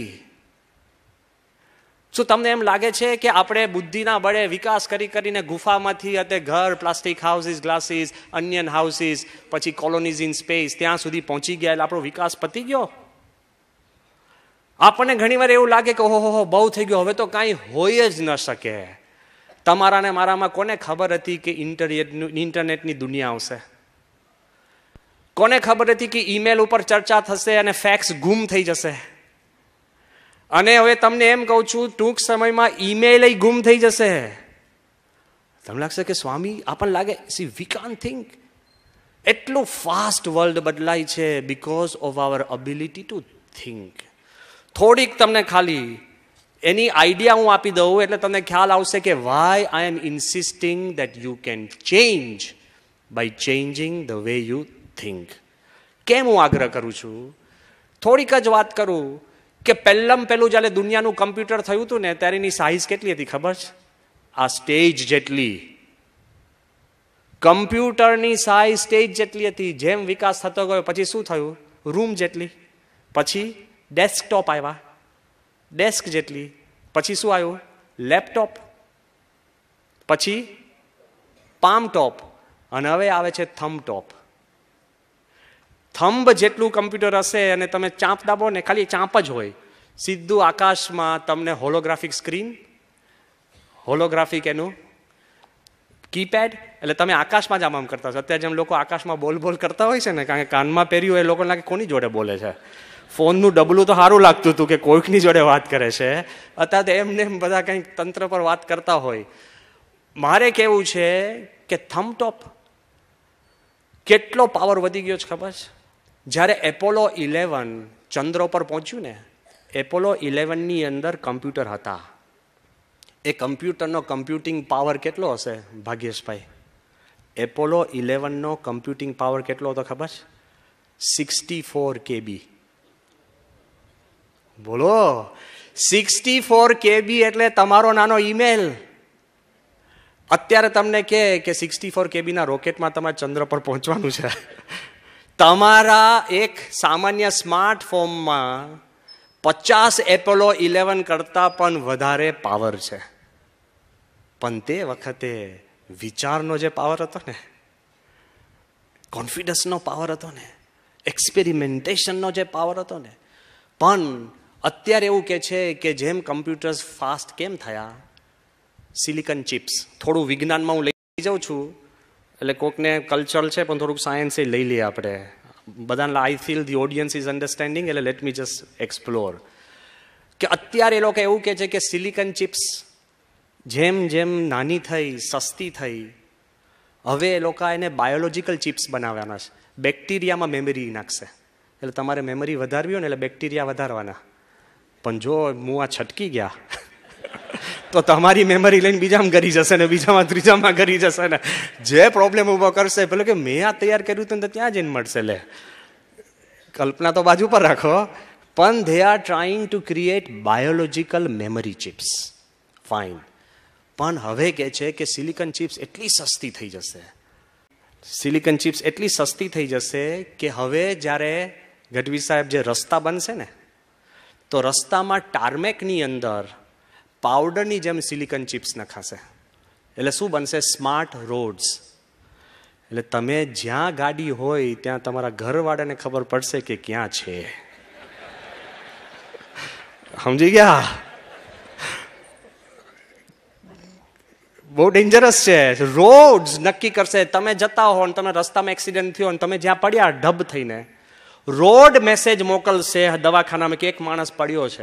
શું તમને એમ લાગે છે કે આપણે બુદ્ધિના બળે વિકાસ કરીને ગુફામાંથી તે ઘર, plastic houses, glasses, onion houses, પછી કોલોનીઝ ઇન સ્પેસ, ત્યાં સુધી પહોંચી ગયા એટલે આપણો વિકાસ પતી ગયો? આપણને ઘણીવાર એવું લાગે કે ઓહો બહુ થઈ ગયું, હવે તો કાંઈ હોય જ ન શકે. તમારા ને મારામાં કોને ખબર હતી કે ઇન્ટરનેટની દુનિયા આવશે? કોને ખબર હતી કે ઈમેલ ઉપર ચર્ચા થશે અને ફેક્સ ગુમ થઈ જશે? અને હવે તમને એમ કહું છું, ટૂંક સમયમાં ઈમેલ ગુમ થઈ જશે. તમને લાગશે કે સ્વામી, આપણને લાગે વી કાન્ટ થિંક. એટલું ફાસ્ટ વર્લ્ડ બદલાય છે because of our ability to think. થોડીક તમને ખાલી એની આઈડિયા હું આપી દઉં એટલે તમને ખ્યાલ આવશે કે why I am insisting that you can change by changing the way you think. કેમ હું આગ્રહ કરું છું? થોડીક જ વાત કરું કે પહેલું જ્યારે દુનિયાનું કમ્પ્યુટર થયું હતું ને, ત્યારે એની સાઇઝ કેટલી હતી ખબર છે? આ સ્ટેજ જેટલી. કમ્પ્યુટરની સાઇઝ સ્ટેજ જેટલી હતી. જેમ વિકાસ થતો ગયો પછી શું થયું? રૂમ જેટલી. પછી ડેસ્કટોપ આવ્યા, ડેસ્ક જેટલી. પછી શું આવ્યું? લેપટોપ. પછી પામ ટોપ. અને હવે આવે છે થંબ ટોપ. થંબ જેટલું કમ્પ્યુટર હશે અને તમે ચાંપ દાબો ને, ખાલી ચાંપ જ હોય, સીધું આકાશમાં તમને હોલોગ્રાફિક સ્ક્રીન, હોલોગ્રાફિક એનું કીપેડ. એટલે તમે આકાશમાં જ આમ કરતા છો. અત્યારે જેમ લોકો આકાશમાં બોલ કરતા હોય છે ને, કારણ કે કાનમાં પહેર્યું હોય, એ લોકોને લાગે કોની જોડે બોલે છે. ફોનનું ડબલું તો સારું લાગતું હતું કે કોઈકની જોડે વાત કરે છે. અત્યારે તો એમને બધા કંઈક તંત્ર પર વાત કરતા હોય. મારે કેવું છે કે થંબટોપ કેટલો પાવર વધી ગયો છે ખબર છે? જ્યારે એપોલો 11 ચંદ્ર પર પહોંચ્યું ને, એપોલો 11ની અંદર કમ્પ્યુટર હતા. એ કમ્પ્યુટરનો કમ્પ્યુટિંગ પાવર કેટલો હશે ભાગ્યેશભાઈ? એપોલો 11નો કમ્પ્યુટિંગ પાવર કેટલો હતો ખબર છે? 64 KB. બોલો, 64 KB એટલે તમારો નાનો ઈમેલ. અત્યારે તમને કે 64 KB ના રોકેટમાં તમારે ચંદ્ર પર પહોંચવાનું છે. તમારા એક સામાન્ય સ્માર્ટફોનમાં 50 એપોલો 11 કરતા પણ વધારે પાવર છે. પણ તે વખતે વિચારનો જે પાવર હતો ને, કોન્ફિડન્સનો પાવર હતો ને, એક્સપેરિમેન્ટેશનનો જે પાવર હતો ને. પણ અત્યારે એવું કે છે કે જેમ કમ્પ્યુટર્સ ફાસ્ટ કેમ થયા? Silicon chips. થોડું વિજ્ઞાનમાં હું લઈ જાઉં છું, એટલે કોકને કલ્ચરલ છે પણ થોડુંક સાયન્સ લઈ લઈએ આપણે. બધાને I feel the audience is understanding, એટલે લેટ મી જસ્ટ એક્સપ્લોર. કે અત્યારે એ લોકો એવું કહે છે કે સિલિકન ચિપ્સ જેમ જેમ નાની થઈ, સસ્તી થઈ, હવે એ લોકો એને બાયોલોજીકલ ચિપ્સ બનાવવાના છે. બેક્ટેરિયામાં મેમરી નાખશે. એટલે તમારે મેમરી વધારવી હોય ને, એટલે બેક્ટેરિયા વધારવાના. પણ જો હું આ છટકી ગયા તો તમારી મેમરી લઈને બીજામાં કરી જશે ને, બીજામાં ત્રીજામાં કરી જશે ને. જે પ્રોબ્લેમ ઊભો કરશે, પેલો કે મેં આ તૈયાર કર્યું હતું ને ત્યાં જઈને મળશે. લે, કલ્પના તો બાજુ પર રાખો. પણ they are trying to create biological memory chips. Fine. પણ હવે કે છે કે સિલિકન ચિપ્સ એટલી સસ્તી થઈ જશે, સિલિકન ચિપ્સ એટલી સસ્તી થઈ જશે કે હવે જ્યારે ગઢવી સાહેબ જે રસ્તા બનશે ને, તો રસ્તામાં ટાર્મેકની અંદર પાવડરની જેમ સિલિકન ચિપ્સ નખાશે. એટલે શું બનશે? Smart roads. એટલે તમે જ્યાં ગાડી હોય ત્યાં તમારા ઘરવાળાને ખબર પડશે કે ક્યાં છે. સમજી ગયા? બહુ ડેન્જરસ છે. રોડ્સ નક્કી કરશે. તમે જતા હો ને તમે રસ્તામાં એક્સિડન્ટ થયો ને તમે જ્યાં પડ્યા ઢબ થઈને, રોડ મેસેજ મોકલશે દવાખાનામાં કે એક માણસ પડ્યો છે.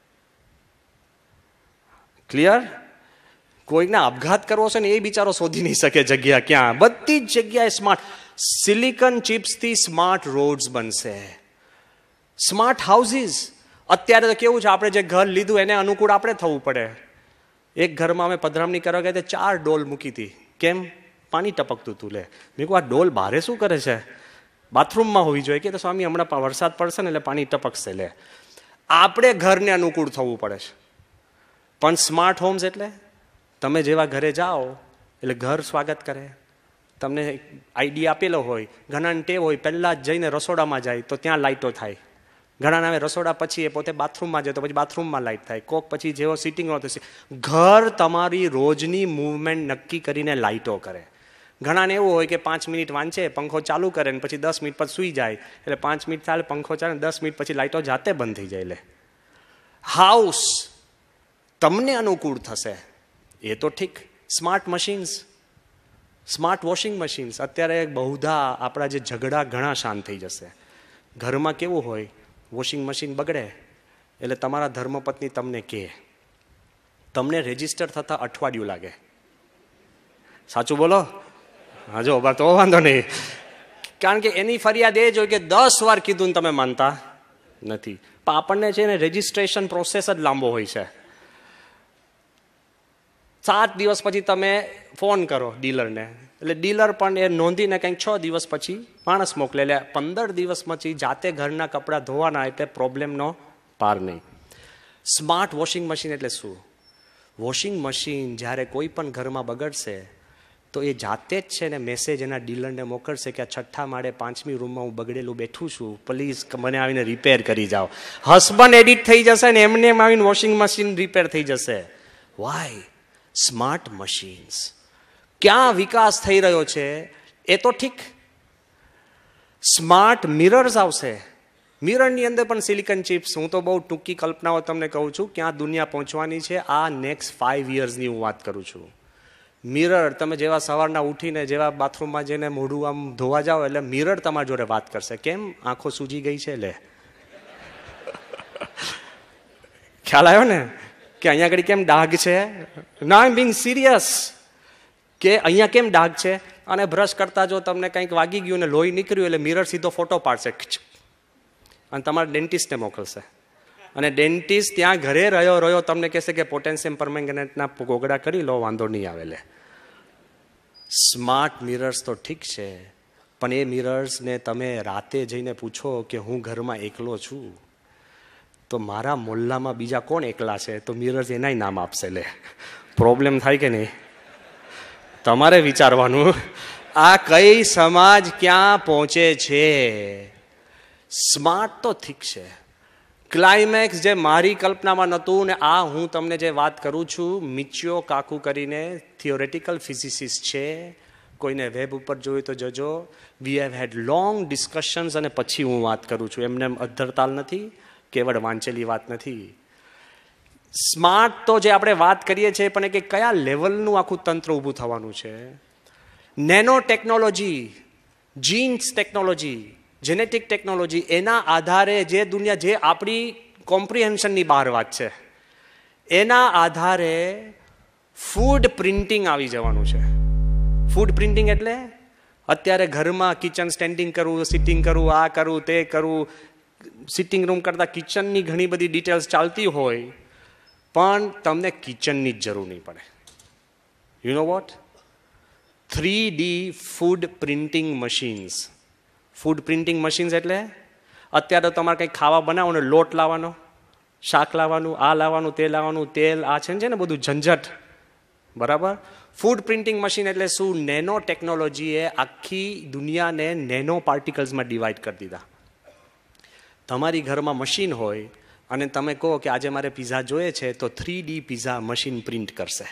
ક્લિયર? કોઈકને આપઘાત કરવો છે ને એ બિચારો શોધી નહીં શકે જગ્યા ક્યાં. બધી જ જગ્યાએ સ્માર્ટ સિલિકન ચિપ્સથી સ્માર્ટ રોડ્સ બનશે, સ્માર્ટ હાઉસીસ. અત્યારે તો કેવું છે, આપણે જે ઘર લીધું એને અનુકૂળ આપણે થવું પડે. એક ઘરમાં અમે પધરામણી કરવા ગયા 4 ડોલ મૂકી હતી. કેમ? પાણી ટપકતું હતું. લે, મેં કહું આ ડોલ બારે શું કરે છે? બાથરૂમમાં હોવી જોઈએ. કે તો સ્વામી હમણાં વરસાદ પડશે ને એટલે પાણી ટપકશે. લે, આપણે ઘરને અનુકૂળ થવું પડે છે. પણ સ્માર્ટ હોમ્સ એટલે તમે જેવા ઘરે જાઓ એટલે ઘર સ્વાગત કરે. તમને આઈડિયા આપેલો હોય. ઘણાને ટેવ હોય પહેલાં જ જઈને રસોડામાં જાય તો ત્યાં લાઇટો થાય. ઘણાને આવે રસોડા પછી એ પોતે બાથરૂમમાં જાય તો પછી બાથરૂમમાં લાઇટ થાય. કોક પછી જેવો સિટિંગમાં થશે. ઘર તમારી રોજની મૂવમેન્ટ નક્કી કરીને લાઇટો કરે. ઘણાને એવું હોય કે 5 મિનિટ વાંચે, પંખો ચાલુ કરે ને પછી 10 મિનિટ પછી સૂઈ જાય. એટલે 5 મિનિટ ચાલે, પંખો ચાલે, 10 મિનિટ પછી લાઇટો જાતે બંધ થઈ જાય. લે, હાઉસ તમને અનુકૂળ થશે એ તો ઠીક. Smart machines, smart washing machines, અત્યારે બહુધા આપણા જે ઝઘડા ઘણા શાંત થઈ જશે. ઘરમાં કેવું હોય, વોશિંગ મશીન બગડે એટલે તમારા ધર્મપત્ની તમને કહે, તમને રજિસ્ટર થતા અઠવાડિયું લાગે. સાચું બોલો? હા જો તો વાંધો નહીં, કારણ કે એની ફરિયાદ એ જ હોય કે 10 વાર કીધું ને તમે માનતા નથી. પણ આપણને છે ને રજિસ્ટ્રેશન પ્રોસેસ જ લાંબો હોય છે. 7 દિવસ પછી તમે ફોન કરો ડીલરને, એટલે ડીલર પણ એ નોંધીને કંઈક 6 દિવસ પછી માણસ મોકલે, એટલે 15 દિવસ પછી જાતે ઘરના કપડાં ધોવાના, એટલે પ્રોબ્લેમનો પાર નહીં. સ્માર્ટ વોશિંગ મશીન એટલે શું? વોશિંગ મશીન જ્યારે કોઈ પણ ઘરમાં બગડશે તો એ જાતે જ છે ને મેસેજ એના ડીલરને મોકલશે કે આ 6થા માળે 5મી રૂમમાં હું બગડેલું બેઠું છું, પ્લીઝ મને આવીને રિપેર કરી જાઓ. હસબન્ડ એડિટ થઈ જશે ને એમને એમ આવીને વોશિંગ મશીન રિપેર થઈ જશે. વાય? Smart machines. ક્યાં વિકાસ થઈ રહ્યો છે એ તો ઠીક. સ્માર્ટ મિરર્સ આવશે. મિરરની અંદર પણ સિલિકોન ચિપ્સ. હું તો બહુ ટૂંકી કલ્પનાઓ તમને કહું છું ક્યાં દુનિયા પહોંચવાની છે. આ નેક્સ્ટ 5 yearsની હું વાત કરું છું. મિરર, તમે જેવા સવારના ઉઠીને જેવા બાથરૂમમાં જઈને મોઢું આમ ધોવા જાઓ એટલે મિરર તમારી જોડે વાત કરશે, કેમ આંખો સૂજી ગઈ છે લે. ખ્યાલ આવ્યો ને કે અહીંયા આગળ કેમ ડાઘ છે? ના, આઈ એમ બીંગ સિરિયસ. કે અહીંયા કેમ ડાઘ છે? અને બ્રશ કરતા જો તમને કંઈક વાગી ગયું ને લોહી નીકળ્યું એટલે મિરર સીધો ફોટો પાડશે અને તમારા ડેન્ટિસ્ટને મોકલશે. અને ડેન્ટિસ્ટ ત્યાં ઘરે રહ્યો તમને કહેશે કે પોટેન્શિયમ પરમેંગનેટના ગોગડા કરી લો, વાંધો નહીં આવે લે. સ્માર્ટ મિરર્સ તો ઠીક છે, પણ એ મિરર્સને તમે રાતે જઈને પૂછો કે હું ઘરમાં એકલો છું તો મારા મોહલ્લામાં બીજા કોણ એકલા છે, તો મિરર્સ એનાય નામ આપશે લે. પ્રોબ્લેમ થાય કે નહીં? તમારે વિચારવાનું આ કઈ સમાજ ક્યાં પહોંચે છે. સ્માર્ટ તો ઠીક છે, ક્લાઇમેક્સ જે મારી કલ્પનામાં નહોતું ને આ હું તમને જે વાત કરું છું, મિચિયો કાકુ કરીને થિયોરેટિકલ ફિઝિસિસ્ટ છે, કોઈને વેબ ઉપર જોયું તો જજો. We have had long discussions અને પછી હું વાત કરું છું, એમને અધ્ધરતાલ નથી, કેવળ વાંચેલી વાત નથી. સ્માર્ટ તો જે આપણે વાત કરીએ છીએ પણ કે કયા લેવલનું આખું તંત્ર ઊભું થવાનું છે. Nano technology, genes technology, genetic technology, એના આધારે જે દુનિયા જે આપણી કોમ્પ્રિહેન્શનની બહાર વાત છે એના આધારે ફૂડ પ્રિન્ટિંગ આવી જવાનું છે. ફૂડ પ્રિન્ટિંગ એટલે અત્યારે ઘરમાં કિચન સ્ટેન્ડિંગ કરવું, સિટિંગ કરવું, આ કરવું, તે કરવું, સિટિંગ રૂમ કરતાં કિચનની ઘણી બધી ડિટેલ્સ ચાલતી હોય પણ તમને કિચનની જ જરૂર નહીં પડે. You know what? 3D food printing machines. Food printing machines એટલે અત્યારે તમારે કંઈક ખાવા બનાવો ને લોટ લાવવાનો, શાક લાવવાનું, આ લાવવાનું, તે લાવવાનું, તેલ, આ છે ને બધું ઝંઝટ, બરાબર? ફૂડ પ્રિન્ટિંગ મશીન એટલે શું? નેનો ટેકનોલોજીએ આખી દુનિયાને નેનો પાર્ટિકલ્સમાં ડિવાઈડ કરી દીધા. તમારી ઘરમાં મશીન હોય અને તમે કહો કે આજે મારે પિઝા જોઈએ છે તો 3D પિઝા મશીન પ્રિન્ટ કરશે.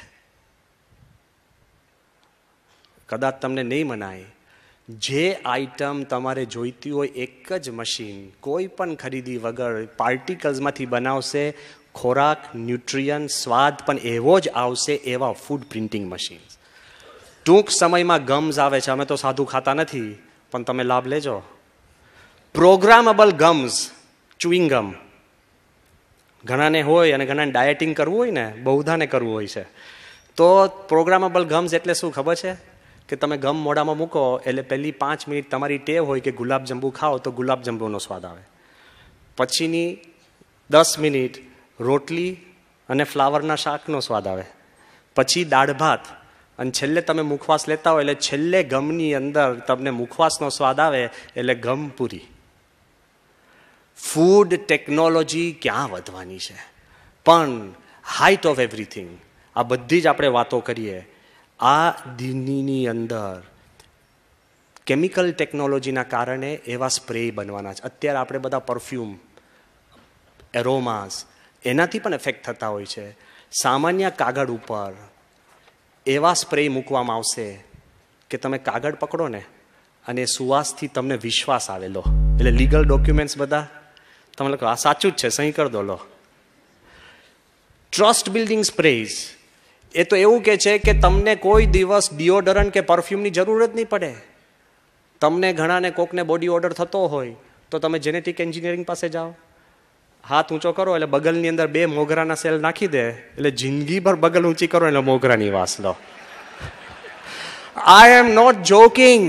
કદાચ તમને નહીં મનાય, જે આઈટમ તમારે જોઈતી હોય એક જ મશીન કોઈ પણ ખરીદી વગર પાર્ટિકલ્સમાંથી બનાવશે. ખોરાક, ન્યુટ્રિયન, સ્વાદ પણ એવો જ આવશે એવા ફૂડ પ્રિન્ટિંગ મશીન. ટૂંક સમયમાં ગમ્સ આવે છે, અમે તો સાદું ખાતા નથી પણ તમે લાભ લેજો. પ્રોગ્રામેબલ ગમ્સ, ચુઈંગ ગમ, ઘણાને હોય અને ઘણાને ડાયટિંગ કરવું હોય ને, બહુધાને કરવું હોય છે. તો પ્રોગ્રામેબલ ગમ્સ એટલે શું ખબર છે? કે તમે ગમ મોઢામાં મૂકો એટલે પહેલી 5 મિનિટ તમારી ટેવ હોય કે ગુલાબજંબુ ખાઓ તો ગુલાબજંબુનો સ્વાદ આવે, પછીની 10 મિનિટ રોટલી અને ફ્લાવરના શાકનો સ્વાદ આવે, પછી દાળ ભાત, અને છેલ્લે તમે મુખવાસ લેતા હોય એટલે છેલ્લે ગમની અંદર તમને મુખવાસનો સ્વાદ આવે એટલે ગમ પૂરી. ફૂડ ટેકનોલોજી ક્યાં વધવાની છે? પણ હાઇટ ઓફ એવરીથિંગ, આ બધી જ આપણે વાતો કરીએ, આ દિનની અંદર કેમિકલ ટેકનોલોજીના કારણે એવા સ્પ્રે બનવાના છે. અત્યારે આપણે બધા પરફ્યુમ, એરોમાસ, એનાથી પણ એફેક્ટ થતા હોય છે. સામાન્ય કાગળ ઉપર એવા સ્પ્રે મૂકવામાં આવશે કે તમે કાગળ પકડો ને અને સુવાસથી તમને વિશ્વાસ આવેલો, એટલે લીગલ ડોક્યુમેન્ટ્સ બધા તમે લખો આ સાચું જ છે, સહી કરી દો લો. ટ્રસ્ટ બિલ્ડિંગ સ્પ્રેઝ, એ તો એવું કે છે કે તમને કોઈ દિવસ ડિઓડરન્ટ કે પરફ્યુમની જરૂર જ નહીં પડે. તમને ઘણાને કોકને બોડી ઓર્ડર થતો હોય તો તમે જેનેટિક એન્જિનિયરિંગ પાસે જાઓ, હાથ ઊંચો કરો એટલે બગલની અંદર 2 મોગરાના સેલ નાખી દે, એટલે જિંદગીભર બગલ ઊંચી કરો એટલે મોગરાની વાસ લો. આઈ એમ નોટ જોકિંગ.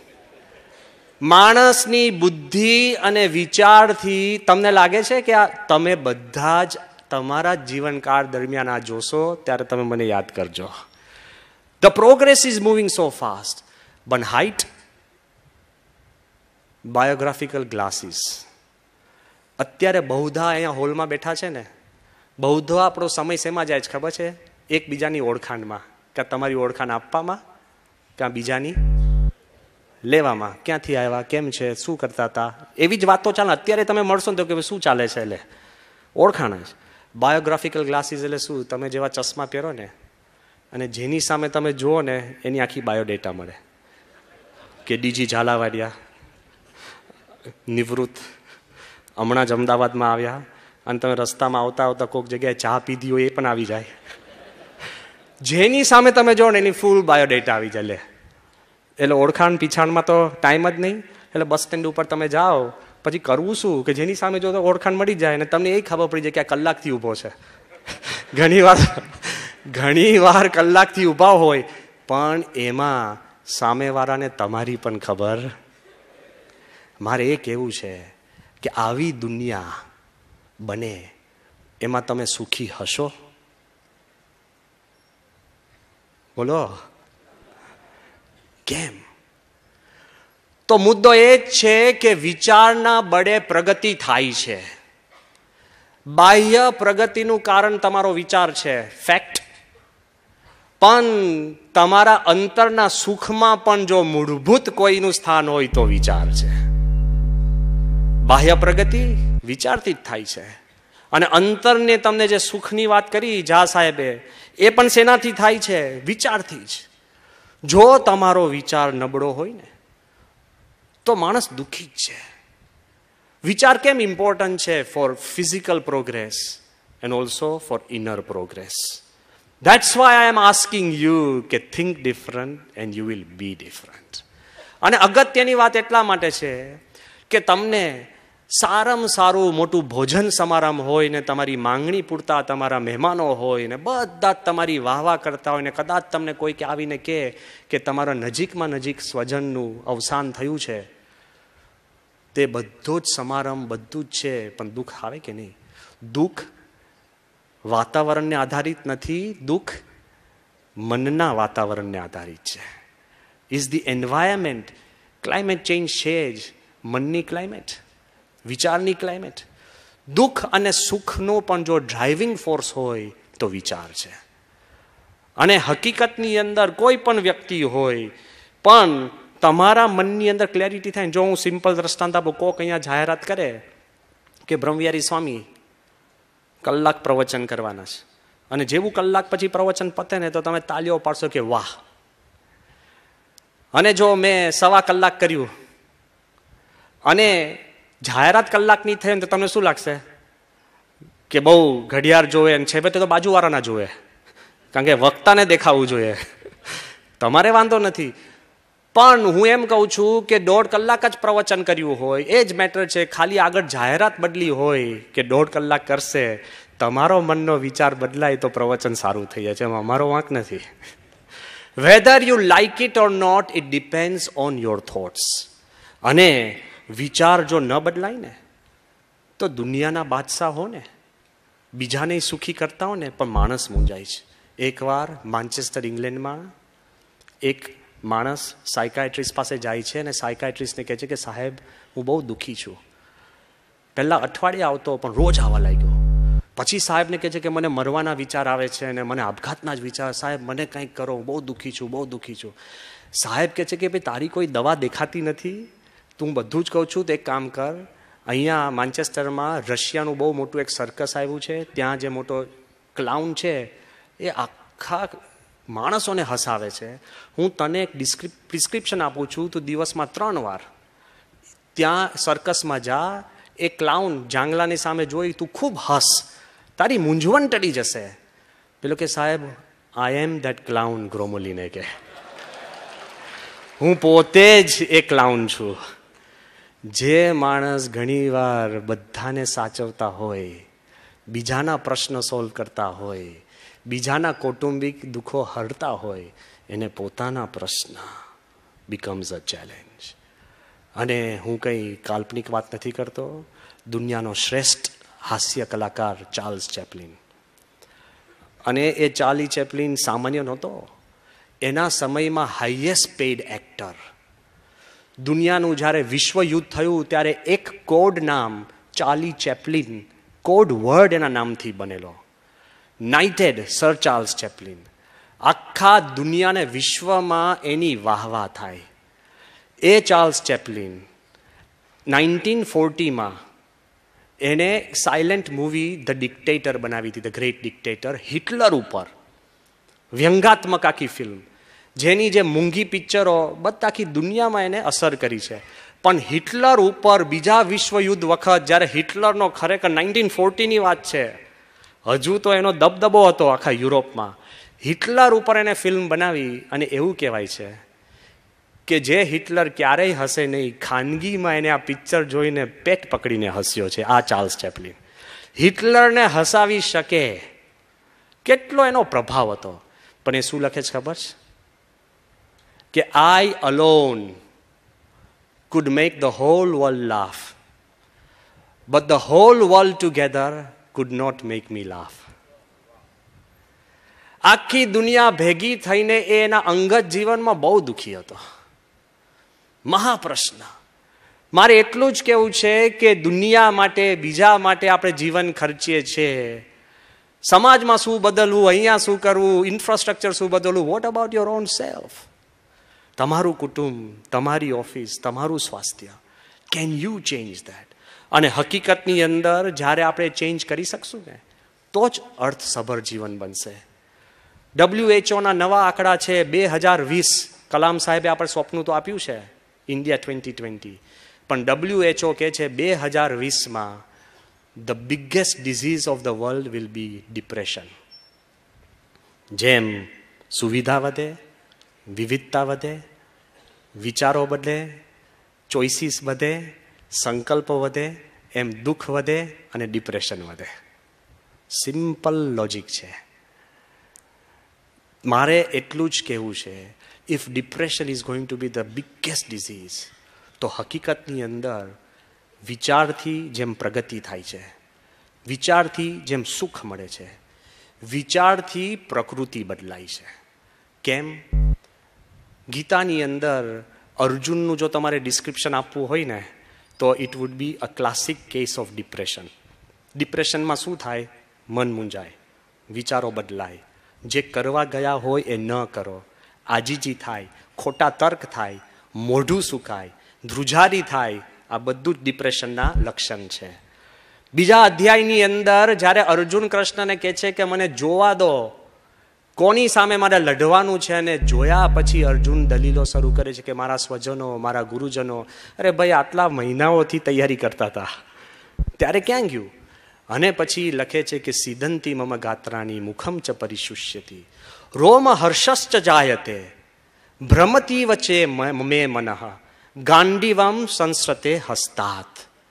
માણસની બુદ્ધિ અને વિચારથી તમને લાગે છે કે આ તમે બધા જ તમારા જીવનકાળ દરમિયાન આ જોશો ત્યારે તમે મને યાદ કરજો. The progress is moving so fast. બન હાઇટ, બાયોગ્રાફિકલ ગ્લાસીસ. અત્યારે બહુધા અહીંયા હોલમાં બેઠા છે ને, બહુધા આપણો સમય શેમાં જાય છે ખબર છે? એકબીજાની ઓળખાણમાં. ક્યાં તમારી ઓળખાણ આપવામાં, ક્યાં બીજાની લેવામાં. ક્યાંથી આવ્યા, કેમ છે, શું કરતા હતા, એવી જ વાતો ચાલે. અત્યારે તમે મળશો ને તો કે શું ચાલે છે, એટલે ઓળખાણ જ. બાયોગ્રાફિકલ ગ્લાસીસ એટલે શું? તમે જેવા ચશ્મા પહેરો ને અને જેની સામે તમે જુઓ ને એની આખી બાયોડેટા મળે કે ડીજી ઝાલાવાડિયા, નિવૃત્ત, હમણાં જ અમદાવાદમાં આવ્યા, અને તમે રસ્તામાં આવતા આવતા કોઈક જગ્યાએ ચા પીધી હોય એ પણ આવી જાય. જેની સામે તમે જો ને એની ફૂલ બાયોડેટા આવી જાય. લે એટલે ઓળખાણ પીછાણમાં તો ટાઈમ જ નહીં. એટલે બસ સ્ટેન્ડ ઉપર તમે જાઓ પછી કરવું શું કે જેની સામે જો તો ઓળખાણ મળી જાય ને તમને એ ખબર પડી જાય કે આ કલાકથી ઊભો છે. ઘણી વાર કલાકથી ઊભા હોય પણ એમાં સામેવાળાને તમારી પણ ખબર. મારે એ કહેવું છે કે આવી દુનિયા બને એમાં તમે સુખી હશો? બોલો કેમ? તો મુદ્દો એ જ છે કે વિચારના બળે પ્રગતિ થાય છે. બાહ્ય પ્રગતિનું કારણ તમારો વિચાર છે, ફેક્ટ. પણ તમારા અંતરના સુખમાં પણ જો મૂળભૂત કોઈનું સ્થાન હોય તો વિચાર છે. બાહ્ય પ્રગતિ વિચારથી જ થાય છે. અને અંતરને તમને જે સુખની વાત કરી ઝા સાહેબે, એ પણ શેનાથી થાય છે? વિચારથી જ. જો તમારો વિચાર નબળો હોય ને તો માણસ દુઃખી જ છે. વિચાર કેમ ઇમ્પોર્ટન્ટ છે? For physical progress and also for inner progress. That's why I am asking you કે think different and you will be different. અને અગત્યની વાત એટલા માટે છે કે તમને સારામાં સારું મોટું ભોજન સમારંભ હોય ને તમારી માંગણી પૂરતા તમારા મહેમાનો હોય ને બધા જ તમારી વાહવા કરતા હોય ને કદાચ તમને કોઈક આવીને કહે કે તમારા નજીકમાં નજીક સ્વજનનું અવસાન થયું છે, તે બધો જ સમારંભ બધું જ છે, પણ દુઃખ આવે કે નહીં? દુઃખ વાતાવરણને આધારિત નથી, દુઃખ મનના વાતાવરણને આધારિત છે. Is the environment. Climate change છે જ મનની ક્લાઇમેટ, વિચારની ક્લાઇમેટ. દુઃખ અને સુખનો પણ જો ડ્રાઇવિંગ ફોર્સ હોય તો વિચાર છે. અને હકીકતની અંદર કોઈ પણ વ્યક્તિ હોય પણ તમારા મનની અંદર ક્લેરિટી થાય. જો હું સિમ્પલ દ્રષ્ટાંત આપું, કોક અહીંયા જાહેરાત કરે કે બ્રહ્મવિહારી સ્વામી કલાક પ્રવચન કરવાના છે, અને જેવું કલાક પછી પ્રવચન પતે ને તો તમે તાલીઓ પાડશો કે વાહ. અને જો મેં 1.25 કલાક કર્યું અને જાહેરાત કલાકની થઈ તો તમને શું લાગશે? કે બહુ ઘડિયાળ જોવે અને છેવટે તો બાજુવાળાના જોવે, કારણ કે વક્તાને દેખાવું જોઈએ. તમારે વાંધો નથી. પણ હું એમ કહું છું કે 1.5 કલાક જ પ્રવચન કર્યું હોય એ જ મેટર છે. ખાલી આગળ જાહેરાત બદલી હોય કે 1.5 કલાક કરશે, તમારો મનનો વિચાર બદલાય તો પ્રવચન સારું થઈ જાય છે. એમાં અમારો વાંક નથી. Whether you like it or not, it depends on your thoughts. અને વિચાર જો ન બદલાય ને તો દુનિયાના બાદશાહ હો ને, બીજાને સુખી કરતા હો ને, પણ માણસ મૂંઝાય છે. એકવાર માન્ચેસ્ટર ઇંગ્લેન્ડમાં એક માણસ સાયકાટ્રિસ્ટ પાસે જાય છે અને સાયકાટ્રિસ્ટને કહે છે કે સાહેબ હું બહુ દુઃખી છું. પહેલાં અઠવાડિયે આવતો પણ રોજ આવવા લાગ્યો. પછી સાહેબને કહે છે કે મને મરવાના વિચાર આવે છે અને મને આપઘાતના જ વિચાર. સાહેબ મને કંઈક કરો, હું બહુ દુઃખી છું, બહુ દુઃખી છું. સાહેબ કહે છે કે ભાઈ તારી કોઈ દવા દેખાતી નથી, તું બધું જ કહું છું તો એક કામ કર, અહીંયા માન્ચેસ્ટરમાં રશિયાનું બહુ મોટું એક સર્કસ આવ્યું છે, ત્યાં જે મોટો ક્લાઉન છે એ આખા માણસોને હસાવે છે. હું તને એક પ્રિસ્ક્રિપ્શન આપું છું, તું દિવસમાં 3 વાર ત્યાં સર્કસમાં જા, એ ક્લાઉન જાંગલાની સામે જોઈ તું ખૂબ હસ, તારી મૂંઝવણ ટળી જશે. પેલો કે સાહેબ આઈ એમ ધેટ ક્લાઉન, ગ્રોમોલીને કે હું પોતે જ એ ક્લાઉન છું. જે માણસ ઘણીવાર બધાને સાચવતા હોય, બીજાના પ્રશ્ન સોલ્વ કરતા હોય, બીજાના કૌટુંબિક દુઃખો હરતા હોય, એને પોતાના પ્રશ્ન becomes a challenge. અને હું કંઈ કાલ્પનિક વાત નથી કરતો. દુનિયાનો શ્રેષ્ઠ હાસ્ય કલાકાર ચાર્લ્સ ચેપ્લિન, અને એ ચાર્લી ચેપ્લિન સામાન્ય નહોતો. એના સમયમાં હાઈએસ્ટ પેઇડ એક્ટર. દુનિયાનું જ્યારે વિશ્વયુદ્ધ થયું ત્યારે એક કોડ નામ ચાર્લી ચેપ્લિન, કોડ વર્ડ એના નામથી બનેલો, નાઇટેડ સર ચાર્લ્સ ચેપ્લિન. આખા દુનિયાને વિશ્વમાં એની વાહવા થાય. એ ચાર્લ્સ ચેપ્લિન 1940માં એને સાયલેન્ટ મૂવી ધ ડિક્ટેટર બનાવી હતી, ધ ગ્રેટ ડિક્ટેટર, હિટલર ઉપર વ્યંગાત્મક આખી ફિલ્મ, જેની જે મૂંગી પિક્ચરો બધા આખી દુનિયામાં એને અસર કરી છે. પણ હિટલર ઉપર બીજા વિશ્વયુદ્ધ વખત જ્યારે હિટલરનો ખરેખર 1940ની વાત છે, હજુ તો એનો દબદબો હતો આખા યુરોપમાં, હિટલર ઉપર એને ફિલ્મ બનાવી. અને એવું કહેવાય છે કે જે હિટલર ક્યારેય હસે નહીં, ખાનગીમાં એને આ પિક્ચર જોઈને પેટ પકડીને હસ્યો છે આ ચાર્લ્સ ચેપ્લિન. હિટલરને હસાવી શકે કેટલો એનો પ્રભાવ હતો. પણ એ શું લખે છે ખબર છે? કે I alone could make the whole world laugh, but the whole world together could not make me laugh. આખી દુનિયા ભેગી થઈને એના અંગત જીવનમાં બહુ દુઃખી હતો. મહાપ્રશ્ન. મારે એટલું જ કહેવું છે કે દુનિયા માટે, બીજા માટે આપણે જીવન ખર્ચીએ છીએ. સમાજમાં શું બદલવું, અહીંયા શું કરવું, ઇન્ફ્રાસ્ટ્રક્ચર શું બદલવું, what about your own self? તમારું કુટુંબ, તમારી ઓફિસ, તમારું સ્વાસ્થ્ય, કેન યુ ચેન્જ ધેટ? અને હકીકતની અંદર જ્યારે આપણે ચેન્જ કરી શકશું ને, તો જ અર્થસભર જીવન બનશે. WHO નવા આંકડા છે 2020. કલામ સાહેબે આપણે સ્વપ્ન તો આપ્યું છે ઇન્ડિયા 2020, પણ WHO કહે છે 2020માં the biggest disease of the world will be depression. જેમ સુવિધા વધે, વિવિધતા વધે, વિચારો બદલે, ચોઇસીસ વધે, સંકલ્પો વધે, એમ દુઃખ વધે અને ડિપ્રેશન વધે. સિમ્પલ લોજિક છે. મારે એટલું જ કહેવું છે, if depression is going to be the biggest disease, તો હકીકતની અંદર વિચારથી જેમ પ્રગતિ થાય છે, વિચારથી જેમ સુખ મળે છે, વિચારથી પ્રકૃતિ બદલાય છે. કેમ? ગીતાની અંદર અર્જુનનું જો તમારે ડિસ્ક્રિપ્શન આપવું હોય ને, તો it would be a classic case of depression. ડિપ્રેશનમાં શું થાય? મન મૂંઝાય, વિચારો બદલાય, જે કરવા ગયા હોય એ ન કરો, આજીજી થાય, ખોટા તર્ક થાય, મોઢું સુકાય, ધ્રુજારી થાય. આ બધું જ ડિપ્રેશનના લક્ષણ છે. બીજા અધ્યાયની અંદર જ્યારે અર્જુન કૃષ્ણને કહે છે કે મને જોવા દો, કોની સામે મારે લડવાનું છે, અને જોયા પછી અર્જુન દલીલો શરૂ કરે છે કે મારા સ્વજનો, મારા ગુરુજનો. અરે ભાઈ, આટલા મહિનાઓથી તૈયારી કરતા હતા, ત્યારે ક્યાં ગયું? અને પછી લખે છે કે સિદંતી મમ ગાત્રાની મુખમ ચ પરિશુષ્યતિ, રોમ હર્ષશ્ચ જાયતે, ભ્રમતી વચે મે મનઃ, ગાંડીવમ સંસ્રતે હસ્તાત.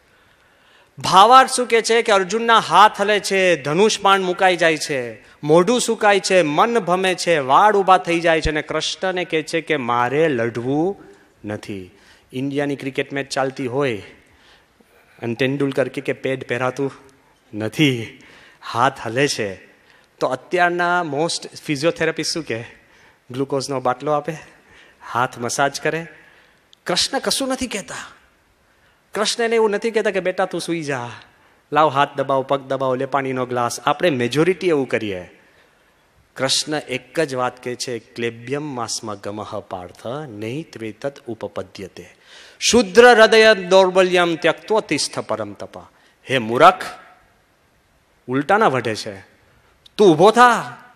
ભાવાર્થ શું કે છે કે અર્જુનના હાથ હલે છે, ધનુષ બાણ મુકાઈ જાય છે, મોઢું સુકાય છે, મન ભમે છે, વાળ ઊભા થઈ જાય છે, અને કૃષ્ણને કહે છે કે મારે લડવું નથી. ઇન્ડિયાની ક્રિકેટ મેચ ચાલતી હોય અને તેંડુલકર કે પેડ પહેરાતું નથી, હાથ હલે છે, તો અત્યારના મોસ્ટ ફિઝિયોથેરાપિસ્ટ શું કહે? ગ્લુકોઝનો બાટલો આપે, હાથ મસાજ કરે. કૃષ્ણ કશું નથી કહેતા. કૃષ્ણને એવું નથી કહેતા કે બેટા તું સૂઈ જા, લાવ હાથ દબાવ, પગ દબાવ, લે પાણીનો ગ્લાસ. આપણે મેજોરિટી એવું કરીએ. કૃષ્ણ એક જ વાત કહે છે, ક્લેબ્યમ માસમાં ગમઃ પાર્થ નહીં ત્વેતત ઉપપદ્યતે, શુદ્ર હૃદય દૌર્બલ્યમ ત્યક્તો તિષ્ઠ પરમ તપ. હે મૂરખ, ઉલટાના વઢે છે, તું ઊભો થા,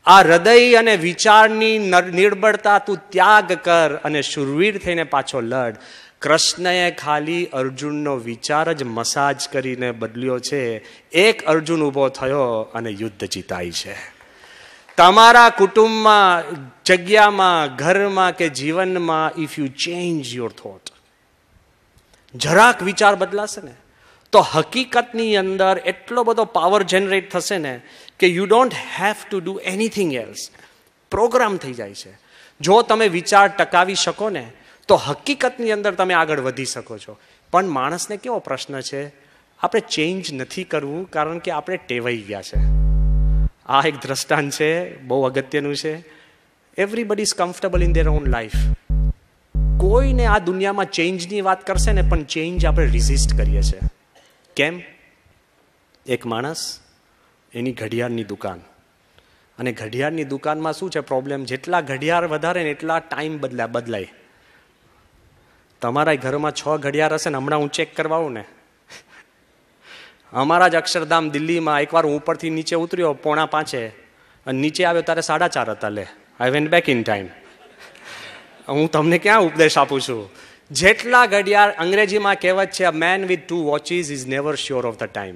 આ હૃદય અને વિચારની નિર્બળતા તું ત્યાગ કર અને શુરવીર થઈને પાછો લડ. કૃષ્ણએ ખાલી અર્જુનનો વિચાર જ મસાજ કરીને બદલ્યો છે. એક અર્જુન ઊભો થયો અને યુદ્ધ જીતાય છે. તમારા કુટુંબમાં, જગ્યામાં, ઘરમાં કે જીવનમાં, if you change your thought, જરાક વિચાર બદલાશે ને તો હકીકતની અંદર એટલો બધો પાવર જનરેટ થશે ને કે you don't have to do anything else. Program થઈ જાય છે. જો તમે વિચાર ટકાવી શકો ને તો હકીકતની અંદર તમે આગળ વધી શકો છો. પણ માણસને કેવો પ્રશ્ન છે, આપણે ચેન્જ નથી કરવું કારણ કે આપણે ટેવાઈ ગયા છે. આ એક દ્રષ્ટાંત છે, બહુ અગત્યનું છે. Everybody is comfortable in their own life. કોઈને આ દુનિયામાં ચેન્જની વાત કરશે ને પણ ચેન્જ આપણે રિઝિસ્ટ કરીએ છીએ. કેમ? એક માણસ, એની ઘડિયાળની દુકાન, અને ઘડિયાળની દુકાનમાં શું છે પ્રોબ્લેમ, જેટલા ઘડિયાળ વધારે ને એટલા ટાઈમ બદલાય. તમારા ઘરમાં 6 ઘડિયાળ હશે ને, હમણાં હું ચેક કરવા આવું ને, અમારા જ અક્ષરધામ દિલ્હીમાં એકવાર હું ઉપરથી નીચે ઉતર્યો 4:45 અને નીચે આવ્યો ત્યારે 4:30 હતા. લે, I went back in time. હું તમને ક્યાં ઉપદેશ આપું છું? જેટલા ઘડિયાળ, અંગ્રેજીમાં કહેવત છે, a man with 2 watches is never sure of the time.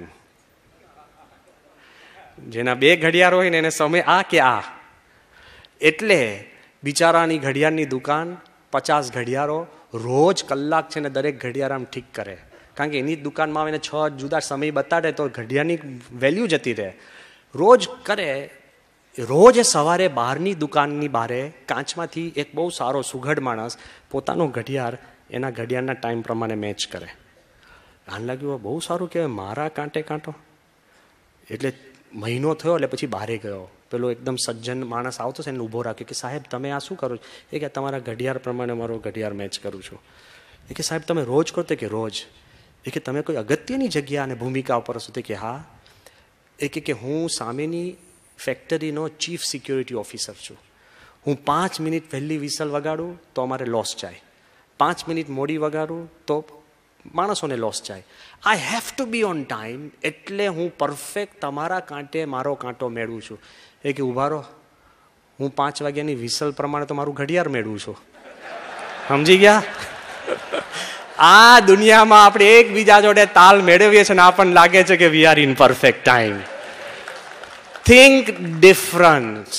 જેના 2 ઘડિયાળ હોય ને એને સમય આ કે આ. એટલે બિચારાની ઘડિયાળની દુકાન 50 ઘડિયાળો રોજ કલાક છે ને દરેક ઘડિયાળ આમ ઠીક કરે. કારણ કે એની દુકાનમાં આવીને 6 જુદા સમય બતાડે તો ઘડિયાળની વેલ્યુ જતી રહે. રોજ કરે. રોજ સવારે બહારની દુકાનની બહારે કાચમાંથી એક બહુ સારો સુઘડ માણસ પોતાનું ઘડિયાળ એના ઘડિયાળના ટાઈમ પ્રમાણે મેચ કરે. આન લાગ્યું બહુ સારું કહેવાય, મારા કાંટે કાંટો. એટલે મહિનો થયો એટલે પછી બહારે ગયો. પેલો એકદમ સજ્જન માણસ આવતો છે એને ઊભો રાખ્યો કે સાહેબ તમે આ શું કરો છો? એ કે તમારા ઘડિયાળ પ્રમાણે મારો ઘડિયાળ મેચ કરું છું. એ કે સાહેબ તમે રોજ કરો? કે રોજ. એ કે તમે કોઈ અગત્યની જગ્યા અને ભૂમિકા ઉપર હશો? કે હા. એ કે હું સામેની ફેક્ટરીનો ચીફ સિક્યોરિટી ઓફિસર છું. હું 5 મિનિટ પહેલી વિસલ વગાડું તો અમારે લોસ જાય, 5 મિનિટ મોડી વગાડું તો માણસોને લોસ જાય. I have to be on time. એટલે હું પરફેક્ટ તમારા કાંટે મારો કાંટો મેળવું છું. એ કે ઉભા રહો, હું 5 વાગ્યાની વિસલ પ્રમાણે તો મારું ઘડિયાળ મેળવું છું. સમજી ગયા? આ દુનિયામાં આપણે એકબીજા જોડે તાલ મેળવીએ છીએ ને આપણને લાગે છે કે we are in perfect time. Think different.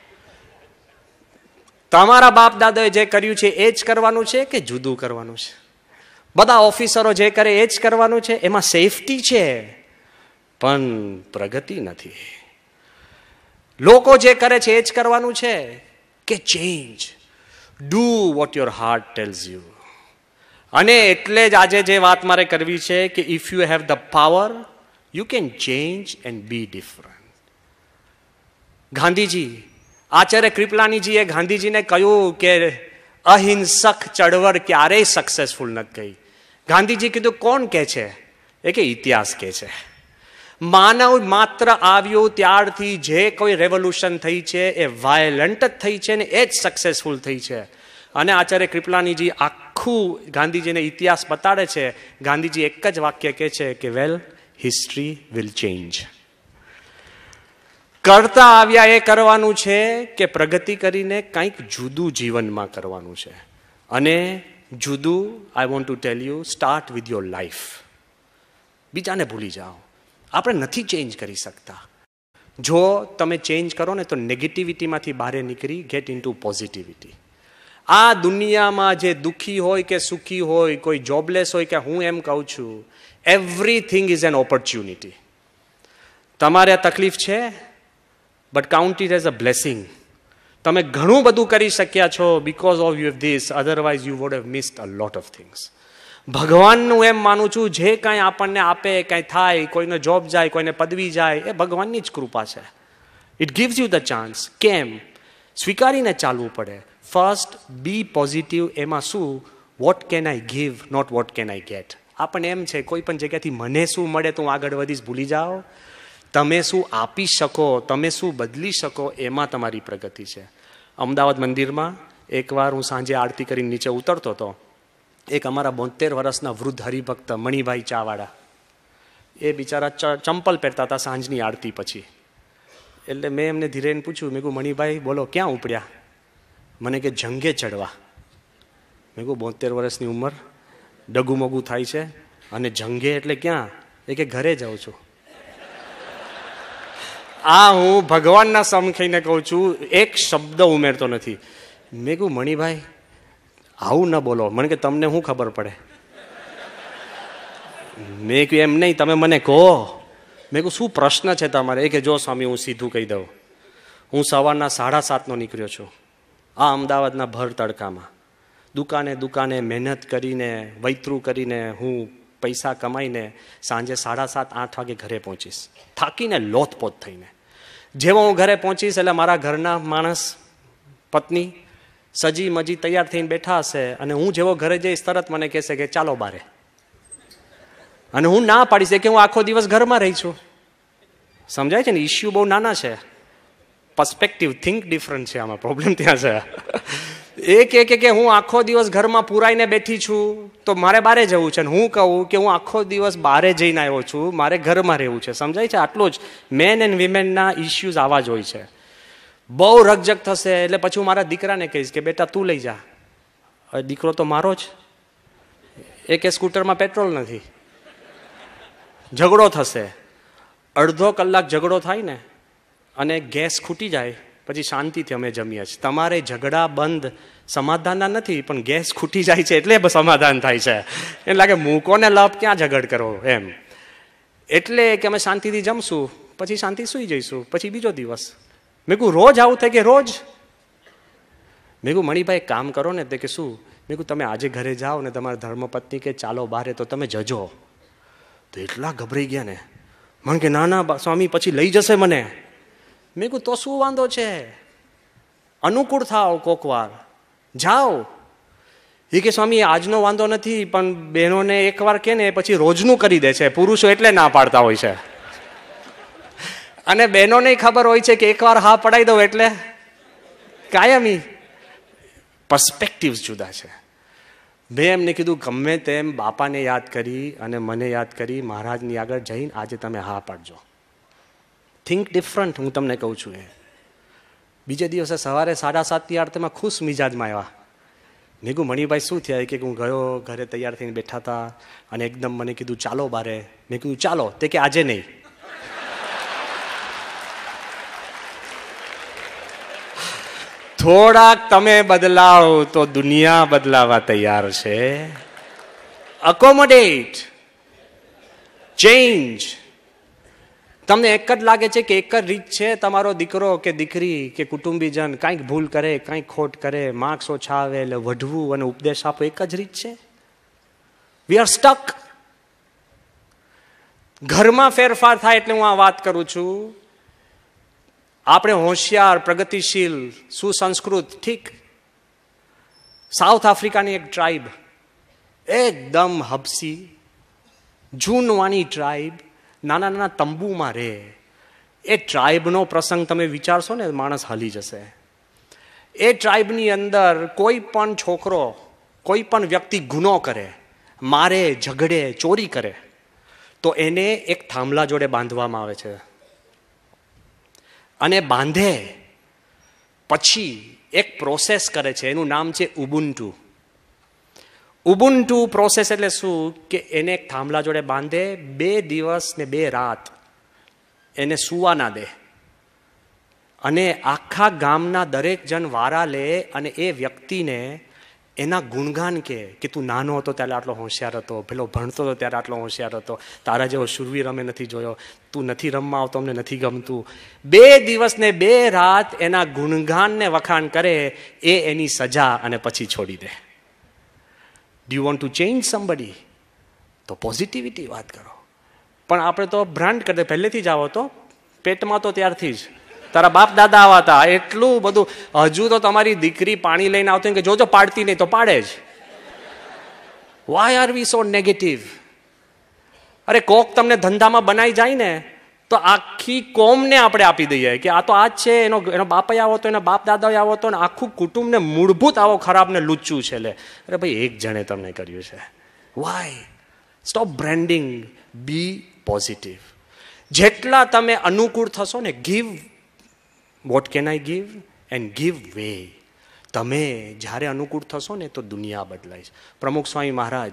તમારા બાપ દાદાએ જે કર્યું છે એ જ કરવાનું છે કે જુદું કરવાનું છે? બધા ઓફિસરો જે કરે એ જ કરવાનું છે? એમાં સેફટી છે પણ પ્રગતિ નથી. લોકો જે કરે છે એ જ કરવાનું છે કે change? Do what your heart tells you. અને એટલે જ આજે જે વાત મારે કરવી છે કે if you have the power you can change and be different. Gandhiji, Acharya કૃપલાનીજીએ ગાંધીજીને કહ્યું કે અહિંસક ચળવળ ક્યારેય સક્સેસફુલ નથી ગઈ. ગાંધીજી કીધું કોણ કહે છે? એ કે ઇતિહાસ કહે છે. માનવ માત્ર આવ્યું ત્યારથી જે કોઈ રેવોલ્યુશન થઈ છે એ વાયલન્ટ જ થઈ છે ને એ જ સક્સેસફુલ થઈ છે. અને આચાર્ય કૃપલાનીજી આખું ગાંધીજીને ઇતિહાસ બતાડે છે. ગાંધીજી એક જ વાક્ય કહે છે કે વેલ, હિસ્ટ્રી વિલ ચેન્જ. કરતા આવ્યા એ કરવાનું છે કે પ્રગતિ કરીને કંઈક જુદું જીવનમાં કરવાનું છે. અને જુદું, I want to tell you, start with your life. બીજાને ભૂલી જાઓ. આપણે નથી ચેન્જ કરી શકતા. જો તમે ચેન્જ કરો ને તો નેગેટિવિટીમાંથી બહાર નીકળી ગેટ ઇન ટુ પોઝિટિવિટી. આ દુનિયામાં જે દુઃખી હોય કે સુખી હોય, કોઈ જોબલેસ હોય કે હું એમ કહું છું, એવરીથિંગ ઇઝ એન ઓપોર્ચ્યુનિટી. તમારે તકલીફ છે but count it as a blessing. તમે ઘણું બધું કરી શક્યા છો because of you have this, otherwise you would have missed a lot of things. ભગવાનનું એમ માનું છું જે કાંઈ આપણને આપે, કાંઈ થાય, કોઈને જોબ જાય, કોઈને પદવી જાય, એ ભગવાનની જ કૃપા છે. It gives you the chance. કેમ? સ્વીકારીને ચાલવું પડે. First be positive. એમાં શું? What can I give, not what can I get. આપણને એમ છે કોઈ પણ જગ્યાથી મને શું મળે તો હું આગળ વધીશ, ભૂલી જાઓ. તમે શું આપી શકો, તમે શું બદલી શકો, એમાં તમારી પ્રગતિ છે. અમદાવાદ મંદિરમાં એકવાર હું સાંજે આરતી કરીને નીચે ઉતરતો હતો. એક અમારા 72 વર્ષના વૃદ્ધ હરિભક્ત મણિભાઈ ચાવાળા, એ બિચારા ચંપલ પહેરતા હતા સાંજની આરતી પછી. એટલે મેં એમને ધીરેને પૂછ્યું, મેં કહું મણિભાઈ બોલો ક્યાં ઉપડ્યા? મને કે જંગે ચડવા. મેં કહું 72 વર્ષની ઉંમર, ડગુમગું થાય છે, અને જંગે એટલે ક્યાં? એ કે ઘરે જાઉં છું. આ હું ભગવાનના સમખીને કહું છું, એક શબ્દ ઉમેરતો નથી. મેં કહું મણિભાઈ આવું ન બોલો. મને કે તમને શું ખબર પડે? મેં કહ્યું એમ નહીં, તમે મને કહો. મેં કહું શું પ્રશ્ન છે તમારે? એ કે જો સ્વામી હું સીધું કહી દઉં, હું સવારના 7:30 નીકળ્યો છું આ અમદાવાદના ભર તડકામાં. દુકાને મહેનત કરીને વૈતરું કરીને હું પૈસા કમાઈને સાંજે 7:30-8 વાગે ઘરે પહોંચીશ, થાકીને લોથપોથ થઈને. જેવો હું ઘરે પહોંચીશ એટલે મારા ઘરના માણસ, પત્ની સજી મજી તૈયાર થઈને બેઠા હશે, અને હું જેવો ઘરે જઈશ તરત મને કહેશે કે ચાલો બારે. અને હું ના પાડીશ કે હું આખો દિવસ ઘરમાં રહી છું. સમજાય છે ને? ઇસ્યુ બહુ નાના છે, પર્સપેક્ટિવ, થિંક ડિફરન્ટ છે. આમાં પ્રોબ્લેમ ત્યાં છે. એ કે હું આખો દિવસ ઘરમાં પુરાઈને બેઠી છું તો મારે બારે જવું છે. હું કહું કે હું આખો દિવસ બારે જઈને આવ્યો છું, મારે ઘરમાં રહેવું છે. સમજાય છે? આટલું જ. મેન એન્ડ વિમેનના ઇસ્યુઝ આવા જ હોય છે. બહુ રકજક થશે એટલે પછી હું મારા દીકરાને કહીશ કે બેટા તું લઈ જા. હવે દીકરો તો મારો જ, એ કે સ્કૂટરમાં પેટ્રોલ નથી. ઝઘડો થશે, અડધો કલાક ઝઘડો થાય ને અને ગેસ ખૂટી જાય પછી શાંતિથી અમે જમીએ છીએ. તમારે ઝઘડા બંધ સમાધાનના નથી, પણ ગેસ ખૂટી જાય છે એટલે સમાધાન થાય છે. એટલે લાગે મૂકોને લપ ક્યાં ઝઘડ કરો એમ. એટલે કે અમે શાંતિથી જમશું, પછી શાંતિ સુઈ જઈશું, પછી બીજો દિવસ. મેં કહું રોજ આવું થાય કે રોજ? મેં કહું મણિભાઈ કામ કરો ને. તે કે શું? મેં કહું તમે આજે ઘરે જાઓ ને તમારા ધર્મપત્ની કે ચાલો બારે, તો તમે જજો. તો એટલા ગભરાઈ ગયા ને. મને કે ના ના સ્વામી પછી લઈ જશે મને. મેં કહું તો શું વાંધો છે, અનુકૂળ થાવ, કોક વાર જાઓ. એ કે સ્વામી આજનો વાંધો નથી, પણ બહેનોને એકવાર કે ને પછી રોજનું કરી દે છે. પુરુષો એટલે ના પાડતા હોય છે, અને બહેનોને ખબર હોય છે કે એકવાર હા પડાવી દઉં એટલે કાયમી. પર્સપેક્ટિવ્સ જુદા છે. મેં એમને કીધું ગમે તેમ બાપાને યાદ કરી અને મને યાદ કરી મહારાજની આગળ જઈને આજે તમે હા પાડજો. થિંક ડિફરન્ટ, હું તમને કહું છું. એ બીજે દિવસે સવારે 7:30 આરતીમાં ખુશ મિજાજમાં આવ્યા. મેં કહ્યું મણિભાઈ શું થયા? કે હું ગયો, ઘરે તૈયાર થઈને બેઠા હતા અને એકદમ મને કીધું ચાલો બારે. મેં કીધું ચાલો. તે કે આજે નહીં. થોડાક તમે બદલાવ તો દુનિયા બદલાવા તૈયાર છે. Accommodate, change. તમને એક જ લાગે છે કે એક જ રીત છે, તમારો દીકરો કે દીકરી કે કુટુંબીજન કાંઈક ભૂલ કરે, કાંઈક ખોટ કરે, માર્ક્સ ઓછા આવે એટલે વઢવું અને ઉપદેશ આપો, એક જ રીત છે? We are stuck. ઘરમાં ફેરફાર થાય એટલે હું આ વાત કરું છું. આપણે હોશિયાર, પ્રગતિશીલ, સુસંસ્કૃત, ઠીક. સાઉથ આફ્રિકાની એક ટ્રાઇબ, એકદમ હબસી જૂનવાણી ટ્રાઇબ, નાના નાના તંબુમાં રહે. એ ટ્રાઇબનો પ્રસંગ તમે વિચારશો ને માણસ હલી જશે. એ ટ્રાઇબની અંદર કોઈ પણ છોકરો, કોઈ પણ વ્યક્તિ ગુનો કરે, મારે, ઝઘડે, ચોરી કરે, તો એને એક થાંભલા જોડે બાંધવામાં આવે છે. અને બાંધે પછી એક પ્રોસેસ કરે છે, એનું નામ છે ઉબુન્ટુ. ઉબુન્ટુ પ્રોસેસ એટલે શું? કે એને એક થાંભલા જોડે બાંધે, 2 દિવસ ને 2 રાત એને સૂવા ના દે, અને આખા ગામના દરેક જણ વારા લે અને એ વ્યક્તિને એના ગુણગાન કે તું નાનો હતો ત્યારે આટલો હોશિયાર હતો, પેલો ભણતો હતો ત્યારે આટલો હોશિયાર હતો, તારા જેવો શુરવીર અમે નથી જોયો, તું નથી રમવા આવતો, અમને નથી ગમતું. 2 દિવસ ને 2 રાત એના ગુણગાનને વખાણ કરે, એ એની સજા, અને પછી છોડી દે. Do you want to change somebody? તો પોઝિટિવિટી વાત કરો. પણ આપણે તો બ્રાન્ડ કરી દે, પહેલેથી જ આવો તો પેટમાં તો ત્યારથી જ તારા બાપ દાદા આવા હતા, એટલું બધું. હજુ તો તમારી દીકરી પાણી લઈને આવતી કે જોજો પાડતી નહીં તો પાડે જ. Why are we so negative? અરે કોક તમને ધંધામાં બનાવી જાય ને તો આખી કોમને આપણે આપી દઈએ કે આ તો આ જ છે, એનો બાપ આવો તો, એના બાપ દાદા આવો તો, ને આખું કુટુંબને મૂળભૂત આવો ખરાબ ને લુચ્ચું છે. લે અરે ભાઈ એક જણે તમને કર્યું છે. Why? Stop branding, be positive. જેટલા તમે અનુકૂળ થશો ને, give what can I give? And give way. તમે જ્યારે અનુકૂળ થશો ને તો દુનિયા બદલાય છે. પ્રમુખ સ્વામી મહારાજ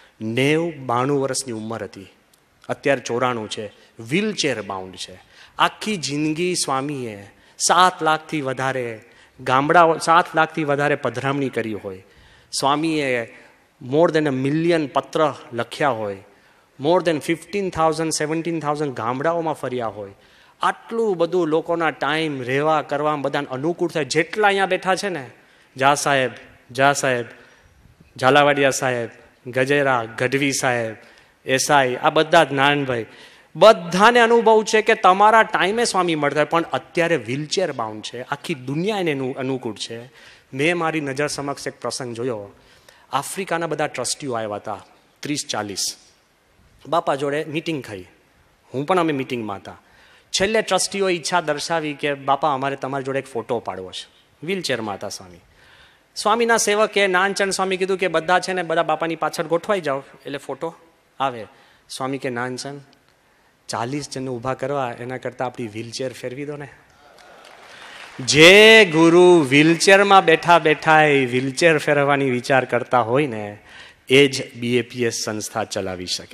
92 વર્ષની ઉંમર હતી, અત્યારે 94 છે, વ્હીલચેર બાઉન્ડ છે. આખી જિંદગી સ્વામીએ 7 લાખથી વધારે ગામડાઓ, 7 લાખથી વધારે પધરામણી કરી હોય. સ્વામીએ મોર દેન 1 મિલિયન પત્ર લખ્યા હોય, મોર દેન 15,000 17,000 ગામડાઓમાં ફર્યા હોય. આટલું બધું લોકોના ટાઈમ રહેવા કરવા બધાને અનુકૂળ થાય. જેટલા અહીંયા બેઠા છે ને, જા સાહેબ, ઝાલાવાડિયા સાહેબ, ગજેરા, ગઢવી સાહેબ, એસઆઈ, આ બધા જ નાનભાઈ, બધાને અનુભવ છે કે તમારા ટાઈમે સ્વામી મળતા હોય, પણ અત્યારે વ્હીલચેર બાઉન્ડ છે. આખી દુનિયા એને અનુકૂળ છે. મેં મારી નજર સમક્ષ એક પ્રસંગ જોયો. આફ્રિકાના બધા ટ્રસ્ટીઓ આવ્યા હતા, 30-40. બાપા જોડે મિટિંગ થઈ, હું પણ અમે મિટિંગમાં હતા. છેલ્લે ટ્રસ્ટીઓએ ઈચ્છા દર્શાવી કે બાપા અમારે તમારી જોડે એક ફોટો પાડવો છે. વ્હીલચેરમાં હતા સ્વામી. સ્વામીના સેવકે નાનચંદ સ્વામી કીધું કે બધા છે ને બધા બાપાની પાછળ ગોઠવાઈ જાઓ એટલે ફોટો આવે. સ્વામી કે નાનચંદ 40 જણને ઊભા કરવા એના કરતાં આપણી વ્હીલચેર ફેરવી દો ને. જે ગુરુ વ્હીલચેરમાં બેઠા બેઠા એ વ્હીલચેર ફેરવવાની વિચાર કરતા હોય ને એ જ BAPS સંસ્થા ચલાવી શકે.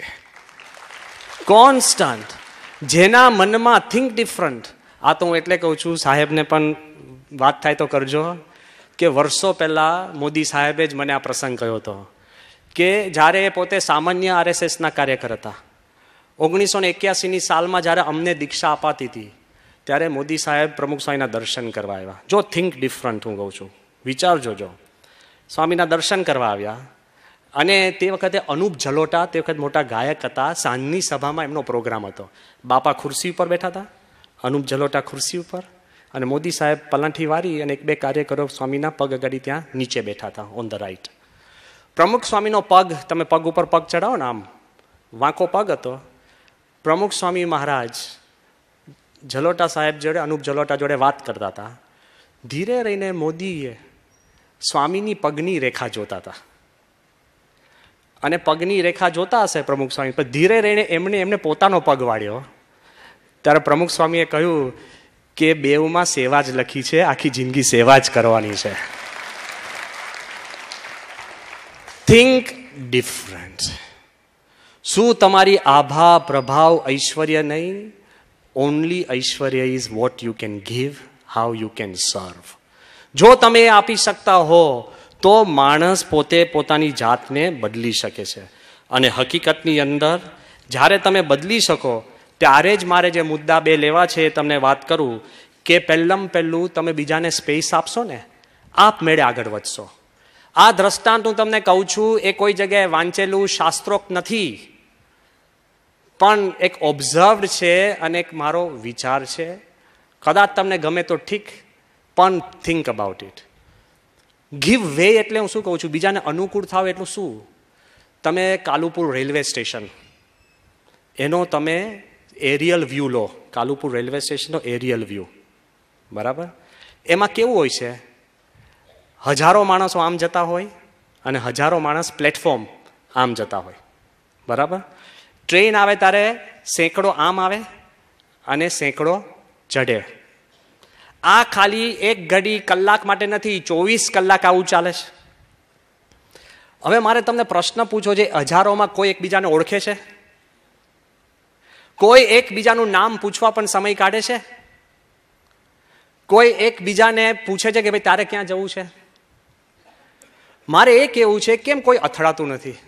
કોન્સ્ટન્ટ, જેના મનમાં થિંક ડિફરન્ટ. આ તો હું એટલે કહું છું, સાહેબને પણ વાત થાય તો કરજો કે વર્ષો પહેલાં મોદી સાહેબે જ મને આ પ્રસંગ કહ્યો હતો કે જ્યારે એ પોતે સામાન્ય RSSના કાર્યકર હતા, 1981ની સાલમાં જ્યારે અમને દીક્ષા અપાતી હતી ત્યારે મોદી સાહેબ પ્રમુખ સ્વામીના દર્શન કરવા આવ્યા. જો થિંક ડિફરન્ટ હું કહું છું, વિચારજો. જો સ્વામીના દર્શન કરવા આવ્યા અને તે વખતે અનુપ જલોટા તે વખતે મોટા ગાયક હતા. સાંજની સભામાં એમનો પ્રોગ્રામ હતો. બાપા ખુરશી ઉપર બેઠા હતા, અનુપ જલોટા ખુરશી ઉપર, અને મોદી સાહેબ પલાંઠી વારી અને 1-2 કાર્યકરો સ્વામીના પગ અગાડી ત્યાં નીચે બેઠા હતા, ઓન ધ રાઈટ. પ્રમુખ સ્વામીનો પગ, તમે પગ ઉપર પગ ચડાવો ને આમ વાંકો પગ હતો. પ્રમુખ સ્વામી મહારાજ જલોટા સાહેબ જોડે, અનુપ જલોટા જોડે વાત કરતા હતા. ધીરે રહીને મોદીએ સ્વામીની પગની રેખા જોતા હતા અને પગની રેખા જોતા હશે પ્રમુખ સ્વામી, પણ ધીરે રહીને એમને પોતાનો પગ વાળ્યો. ત્યારે પ્રમુખ સ્વામીએ કહ્યું કે બેઉમાં સેવા જ લખી છે, આખી જિંદગી સેવા જ કરવાની છે. Think different. શું તમારી આભા, પ્રભાવ, ઐશ્વર્ય નહીં? ઓનલી ઐશ્વર્ય is what you can give, how you can serve. જો તમે આપી શકતા હો તો માણસ પોતે પોતાની જાતને બદલી શકે છે. અને હકીકતની અંદર જ્યારે તમે બદલી શકો ત્યારે જ મારે જે મુદ્દા 2 લેવા છે એ તમને વાત કરું કે પહેલું તમે બીજાને સ્પેસ આપશો ને, આપમેળે આગળ વધશો. આ દ્રષ્ટાંત હું તમને કહું છું એ કોઈ જગ્યાએ વાંચેલું શાસ્ત્રોક્ત નથી, પણ એક ઓબ્ઝર્વડ છે અને એક મારો વિચાર છે. કદાચ તમને ગમે તો ઠીક, પણ think about it. Give way એટલે હું શું કહું છું, બીજાને અનુકૂળ થાવ એટલું શું? તમે કાલુપુર રેલવે સ્ટેશન એનો તમે એરિયલ વ્યૂ લો, કાલુપુર રેલવે સ્ટેશનનો એરિયલ વ્યૂ, બરાબર? એમાં કેવું હોય છે, હજારો માણસો આમ જતા હોય અને હજારો માણસ પ્લેટફોર્મ આમ જતા હોય, બરાબર? ટ્રેન આવે ત્યારે સેંકડો આમ આવે અને સેંકડો ચઢે. આ ખાલી 1 ઘડી કલાક માટે નથી, 24 કલાક આવું ચાલે છે. હવે મારે તમને પ્રશ્ન પૂછો, જે હજારોમાં કોઈ એકબીજાને ઓળખે છે? કોઈ એકબીજાનું નામ પૂછવા પણ સમય કાઢે છે? કોઈ એકબીજાને પૂછે છે કે ભાઈ તારે ક્યાં જવું છે? મારે એ કહેવું છે કેમ કોઈ અથડાતું નથી?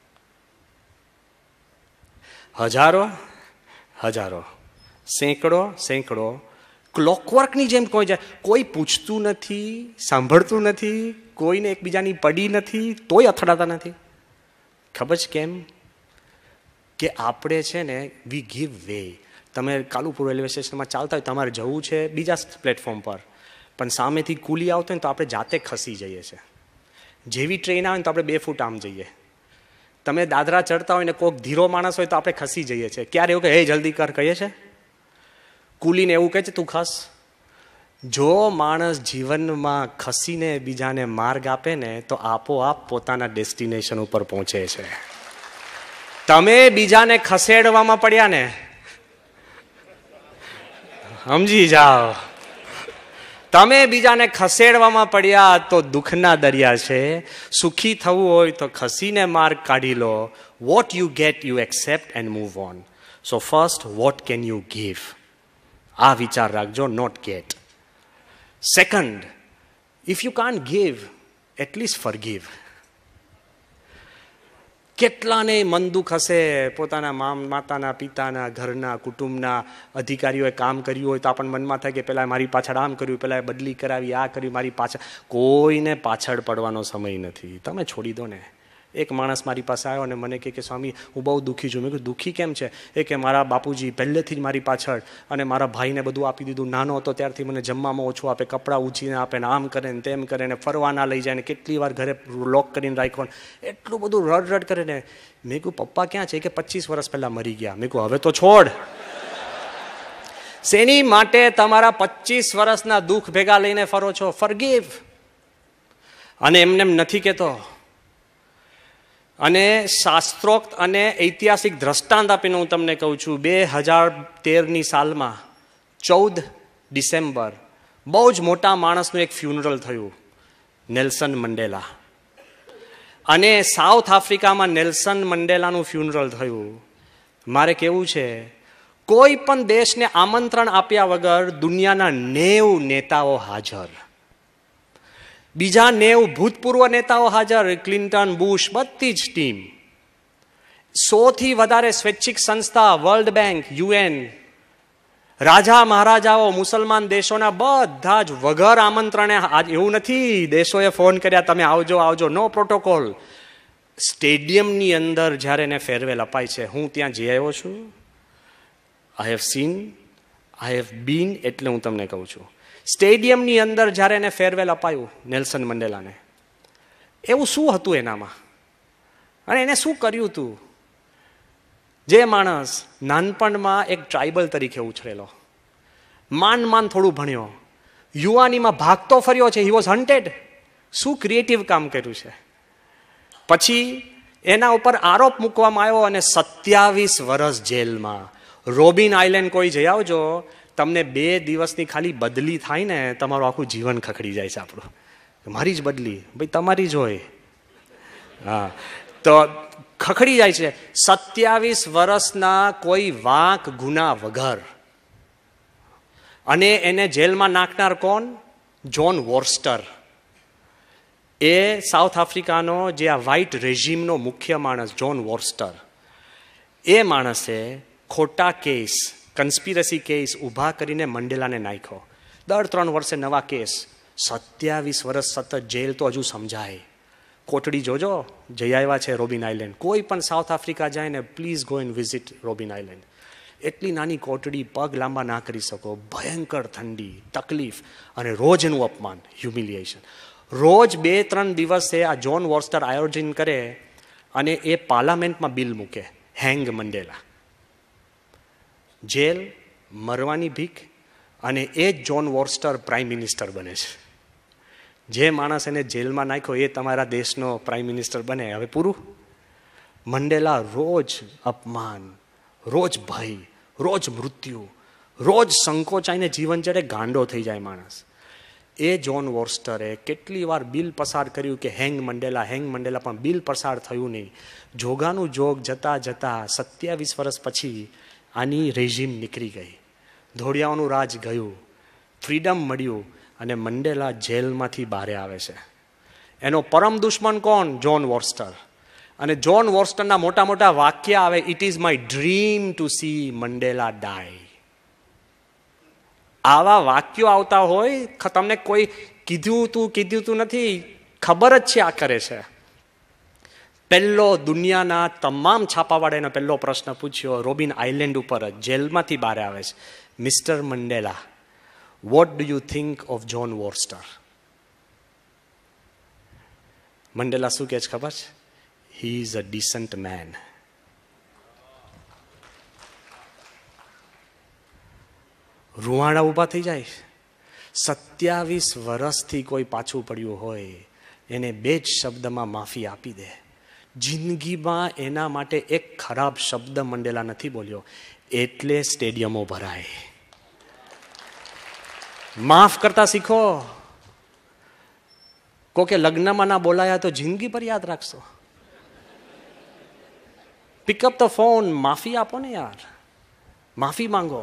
હજારો, સેંકડો ક્લોકવર્કની જેમ કોઈ પૂછતું નથી, સાંભળતું નથી, કોઈને એકબીજાની પડી નથી, તોય અથડાતા નથી. ખબર છે કેમ? કે આપણે છે ને વી ગીવ વે. તમે કાલુપુર રેલવે સ્ટેશનમાં ચાલતા હોય, તમારે જવું છે બીજા પ્લેટફોર્મ પર, પણ સામેથી કુલી આવતો હોય ને તો આપણે જાતે ખસી જઈએ છીએ. જેવી ટ્રેન આવે ને તો આપણે 2 ફૂટ આમ જઈએ. તમે દાદરા ચડતા હોય ને કોઈક ધીરો માણસ હોય તો આપણે ખસી જઈએ છીએ. ક્યારે એવું કે હે જલ્દી કર કહીએ છે? કુલીને એવું કહે છે તું ખસ. જો માણસ જીવનમાં ખસીને બીજાને માર્ગ આપે ને તો આપોઆપ પોતાના ડેસ્ટિનેશન ઉપર પહોંચે છે. તમે બીજાને ખસેડવામાં પડ્યા ને, સમજી જાઓ, તમે બીજાને ખસેડવામાં પડ્યા તો દુઃખના દરિયા છે. સુખી થવું હોય તો ખસીને માર્ગ કાઢી લો. What you get you accept and move on. So first, what can you give? આ વિચાર રાખજો, not get. Second, if you can't give, at least forgive. કેટલાને મન દુઃખ હશે, પોતાના માતાના, પિતાના, ઘરના, કુટુંબના અધિકારીઓએ કામ કર્યું હોય તો આપણને મનમાં થાય કે પેલા મારી પાછળ આમ કર્યું, પેલા બદલી કરાવી, આ કર્યું, મારી પાછળ. કોઈને પાછળ પડવાનો સમય નથી, તમે છોડી દો ને. એક માણસ મારી પાસે આવ્યો અને મને કહે કે સ્વામી હું બહુ દુઃખી છું. મેં કહ્યું દુઃખી કેમ છે? એ કે મારા બાપુજી પહેલેથી જ મારી પાછળ, અને મારા ભાઈને બધું આપી દીધું. નાનો હતો ત્યારથી મને જમવામાં ઓછું આપે, કપડાં ઊંચીને આપે, ને આમ કરે ને તેમ કરે ને, ફરવા ના લઈ જાય ને, કેટલી વાર ઘરે લોક કરીને રાખ્યો, એટલું બધું રડ કરે ને. મેં કહ્યું પપ્પા ક્યાં છે? કે 25 વર્ષ પહેલા મરી ગયા. મેં કહ્યું હવે તો છોડ. શેની માટે તમારા 25 વર્ષના દુઃખ ભેગા લઈને ફરો છો? ફોરગીવ. અને એમને એમ નથી કહેતો. અને શાસ્ત્રોક્ત અને ઐતિહાસિક દ્રષ્ટાંત આપીને હું તમને કહું છું, 2013ની સાલમાં 14 ડિસેમ્બર બહુ જ મોટા માણસનું એક ફ્યુનરલ થયું, નેલ્સન મંડેલા. અને સાઉથ આફ્રિકામાં નેલ્સન મંડેલાનું ફ્યુનરલ થયું. મારે કહેવું છે, કોઈ પણ દેશને આમંત્રણ આપ્યા વગર દુનિયાના 90 નેતાઓ હાજર, બીજા 90 ભૂતપૂર્વ નેતાઓ હાજર, ક્લિન્ટન, બુશ, બધી જ ટીમ. 100થી વધારે સ્વૈચ્છિક સંસ્થા, વર્લ્ડ બેંક, UN, રાજા મહારાજાઓ, મુસલમાન દેશોના બધા જ વગર આમંત્રણે. એવું નથી દેશોએ ફોન કર્યા તમે આવજો આવજો, નો પ્રોટોકોલ. સ્ટેડિયમની અંદર જ્યારે એને ફેરવેલ અપાય છે, હું ત્યાં જઈ આવ્યો છું. I have seen, I have been, એટલે હું તમને કહું છું. સ્ટેડિયમની અંદર જ્યારે એને ફેરવેલ અપાયું નેલ્સન મંડેલાને, એવું શું હતું એનામાં? અને એને શું કર્યું હતું? જે માણસ નાનપણમાં એક ટ્રાઇબલ તરીકે ઉછરેલો, માંડ થોડું ભણ્યો, યુવાનીમાં ભાગતો ફર્યો છે, હી વોઝ હન્ટેડ. શું ક્રિએટિવ કામ કર્યું છે? પછી એના ઉપર આરોપ મૂકવામાં આવ્યો અને 27 વર્ષ જેલમાં. રોબિન આઇલેન્ડ કોઈ જઈ આવજો, તમને 2 દિવસની ખાલી બદલી થાય ને, તમારું આખું જીવન ખખડી જાય છે. આપણું મારી જ બદલી, ભાઈ તમારી જ હોય. હા, તો ખખડી જાય છે. 27 વર્ષના કોઈ વાંક ગુના વગર. અને એને જેલમાં નાખનાર કોણ? જોન વોર્સ્ટર. એ સાઉથ આફ્રિકાનો જે આ વ્હાઇટ રેઝિમનો મુખ્ય માણસ, જોન વોર્સ્ટર. એ માણસે ખોટા કેસ, કન્સ્પિરસી કેસ ઊભા કરીને મંડેલાને નાખ્યો. દર 3 વર્ષે નવા કેસ. 27 વર્ષ સતત જેલ તો હજુ સમજાય. કોટડી જોજો, જઈ આવ્યા છે રોબિન આઇલેન્ડ. કોઈ પણ સાઉથ આફ્રિકા જાય ને, please go and visit Robben Island. એટલી નાની કોટડી, પગ લાંબા ના કરી શકો, ભયંકર ઠંડી, તકલીફ, અને રોજ એનું અપમાન, હ્યુમિલિએશન. રોજ 2-3 દિવસે આ જોન વોર્સ્ટર આયોજન કરે અને એ પાર્લામેન્ટમાં બિલ મૂકે, હેંગ મંડેલા. જેલ, મરવાની ભીખ, અને એ જ જોન વોર્સ્ટર પ્રાઇમ મિનિસ્ટર બને છે. જે માણસ એને જેલમાં નાખ્યો એ તમારા દેશનો પ્રાઇમ મિનિસ્ટર બને. હવે પૂરું. મંડેલા રોજ અપમાન, રોજ ભય, રોજ મૃત્યુ, રોજ સંકોચાઈને જીવન જડે, ગાંડો થઈ જાય માણસ. એ જોન વોર્સ્ટરે કેટલી વાર બિલ પસાર કર્યું કે હેંગ મંડેલા, પણ બિલ પસાર થયું નહીં. જોગાનું જોગ જતા 27 વર્ષ પછી આની રેઝિમ નીકળી ગઈ, ધોળિયાઓનું રાજ ગયું, ફ્રીડમ મળ્યું, અને મંડેલા જેલમાંથી બહાર આવે છે. એનો પરમ દુશ્મન કોણ? John Vorster. અને જોન વોર્સ્ટરના મોટા મોટા વાક્ય આવે, it is my dream to see Mandela die. આવા વાક્યો આવતા હોય, તમને કોઈ કીધું તું નથી, ખબર જ છે આ કરે છે. પહેલો દુનિયાના તમામ છાપાવાળાનો પહેલો પ્રશ્ન પૂછ્યો રોબિન આઇલેન્ડ ઉપર જ, જેલમાંથી બહાર આવે છે, Mister Mandela, what do you think of John Vorster? Mandela શું કહે છે ખબર છે? He is a decent man. રૂવાણા ઊભા થઈ જાય. 27 વર્ષથી કોઈ પાછું પડ્યું હોય એને 2 જ શબ્દમાં માફી આપી દે. જિંદગીમાં એના માટે એક ખરાબ શબ્દ મંડેલા નથી બોલ્યો, એટલે સ્ટેડિયમો ભરાય. માફ કરતા શીખો. કોકે લગ્નમાં ના બોલાયા તો જિંદગી પર યાદ રાખશો. પિકઅપ ધ ફોન, માફી આપો ને યાર, માફી માંગો.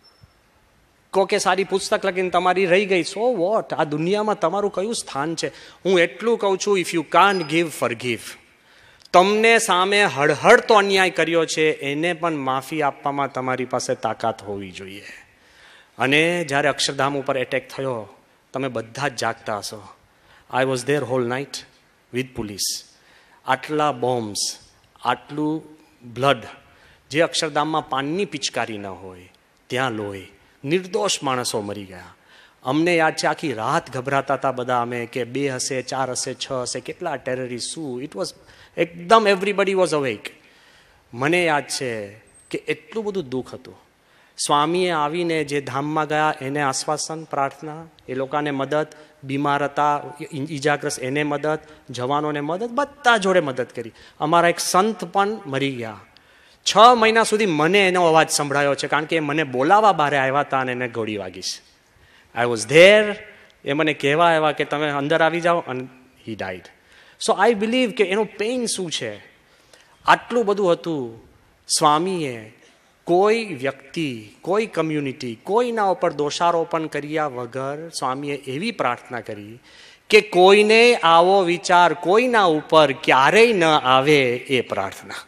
કોકે સારી પુસ્તક લખીને તમારી રહી ગઈ, સો વોટ, આ દુનિયામાં તમારું કયું સ્થાન છે? હું એટલું કહું છું, if you can't give, forgive. તમને સામે હળહળતો અન્યાય કર્યો છે એને પણ માફી આપવામાં તમારી પાસે તાકાત હોવી જોઈએ. અને જ્યારે અક્ષરધામ ઉપર એટેક થયો, તમે બધા જ જાગતા હશો. I was there whole night with police. આટલા બોમ્બ્સ, આટલું બ્લડ, જે અક્ષરધામમાં પાનની પિચકારી ન હોય ત્યાં લોહી, નિર્દોષ માણસો મરી ગયા. અમને યાદ છે આખી રાત ગભરાતા હતા બધા અમે કે 2 હશે, 4 હશે, 6 હશે, કેટલા ટેરરિસ્ટ, શું. ઇટ વોઝ એકદમ એવરીબડી વોઝ અવેક. મને યાદ છે કે એટલું બધું દુઃખ હતું. સ્વામીએ આવીને જે ધામમાં ગયા એને આશ્વાસન, પ્રાર્થના, એ લોકોને મદદ, બીમાર હતા, ઈજાગ્રસ્ત એને મદદ, જવાનોને મદદ, બધા જોડે મદદ કરી. અમારા એક સંત પણ મરી ગયા. 6 મહિના સુધી મને એનો અવાજ સંભળાયો છે, કારણ કે એ મને બોલાવા બહાર આવ્યા હતા અને એને ગોળી વાગીશ. આઈ વોઝ ધેર. એ મને કહેવા આવ્યા કે તમે અંદર આવી જાઓ, અને હી ડાઈડ. સો આઈ બિલીવ કે એનું પેઇન શું છે. આટલું બધું હતું. સ્વામીએ કોઈ વ્યક્તિ, કોઈ કમ્યુનિટી, કોઈના ઉપર દોષારોપણ કર્યા વગર સ્વામીએ એવી પ્રાર્થના કરી કે કોઈને આવો વિચાર કોઈના ઉપર ક્યારેય ન આવે. એ પ્રાર્થના.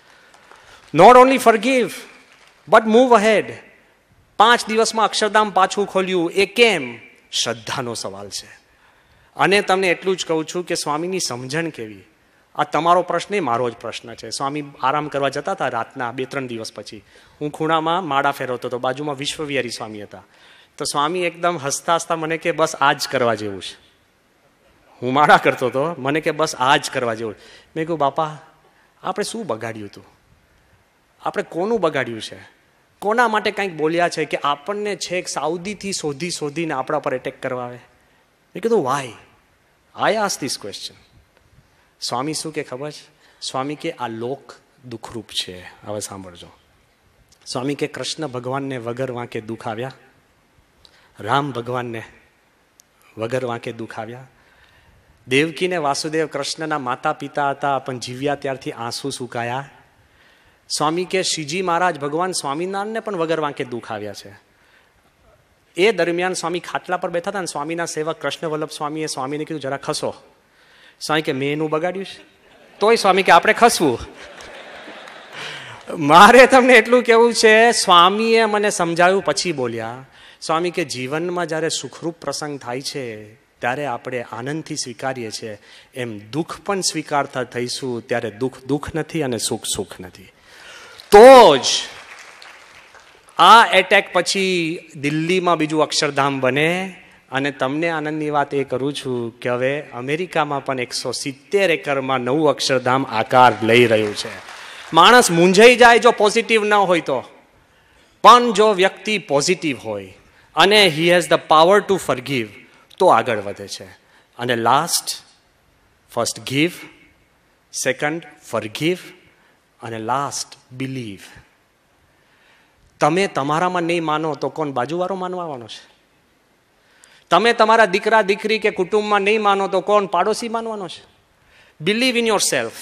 Not only forgive but move ahead. 5 દિવસમાં અક્ષરધામ પાછું ખોલ્યું. એ કેમ? શ્રદ્ધાનો સવાલ છે. અને તમને એટલું જ કહું છું કે સ્વામીની સમજણ કેવી. આ તમારો પ્રશ્ન નહીં, મારો જ પ્રશ્ન છે. સ્વામી આરામ કરવા જતા હતા રાતના 2-3 દિવસ પછી. હું ખૂણામાં માળા ફેરવતો હતો, બાજુમાં વિશ્વવિહારી સ્વામી હતા. તો સ્વામી એકદમ હસતા હસતા મને કે બસ આ જ કરવા જેવું છે. હું માળા કરતો હતો, મને કે બસ આ જ કરવા જેવું. મેં કહ્યું બાપા, આપણે શું બગાડ્યું હતું? આપણે કોનું બગાડ્યું છે? કોના માટે કંઈક બોલ્યા છે કે આપણને છેક સાઉદીથી શોધીને આપણા પર એટેક કરવા આવે? મેં કીધું why? I ask this question. Swami શું કે ખબર છે? સ્વામી કે આ લોક દુઃખરૂપ છે. હવે સાંભળજો. સ્વામી કે કૃષ્ણ ભગવાનને વગર વાંકે દુઃખ આવ્યા, રામ ભગવાનને વગર વાંકે દુઃખ આવ્યા, દેવકીને વાસુદેવ કૃષ્ણના માતા પિતા હતા પણ જીવ્યા ત્યારથી આંસુ સુકાયા. સ્વામી કે શ્રીજી મહારાજ ભગવાન સ્વામિનારાયણને પણ વગર વાંકે દુઃખ આવ્યા છે. એ દરમિયાન સ્વામી ખાટલા પર બેઠા હતા અને સ્વામીના સેવક કૃષ્ણ વલ્લભ સ્વામીએ સ્વામીને કીધું જરા ખસો. સ્વામી કે મેં એનું બગાડ્યું છે? તોય સ્વામી કે આપણે ખસવું. મારે તમને એટલું કેવું છે, સ્વામીએ મને સમજાવ્યું પછી બોલ્યા. સ્વામી કે જીવનમાં જ્યારે સુખરૂપ પ્રસંગ થાય છે ત્યારે આપણે આનંદથી સ્વીકારીએ છીએ, એમ દુઃખ પણ સ્વીકારતા થઈશું ત્યારે દુઃખ દુઃખ નથી અને સુખ સુખ નથી. તો જ આ એટેક પછી દિલ્હીમાં બીજું અક્ષરધામ બને. અને તમને આનંદની વાત એ કરું છું કે હવે અમેરિકામાં પણ 170 એકરમાં નવું અક્ષરધામ આકાર લઈ રહ્યું છે. માણસ મૂંઝાઈ જાય જો પોઝિટિવ ન હોય તો, પણ જો વ્યક્તિ પોઝિટિવ હોય અને he has the power to forgive તો આગળ વધે છે. અને last, first give, second forgive, અને લાસ્ટ બિલીવ. તમે તમારામાં નહીં માનો તો કોણ બાજુવાળો માનવાનો છે? તમે તમારા દીકરા દીકરી કે કુટુંબમાં નહીં માનો તો કોણ પાડોશી માનવાનો છે? Believe in yourself.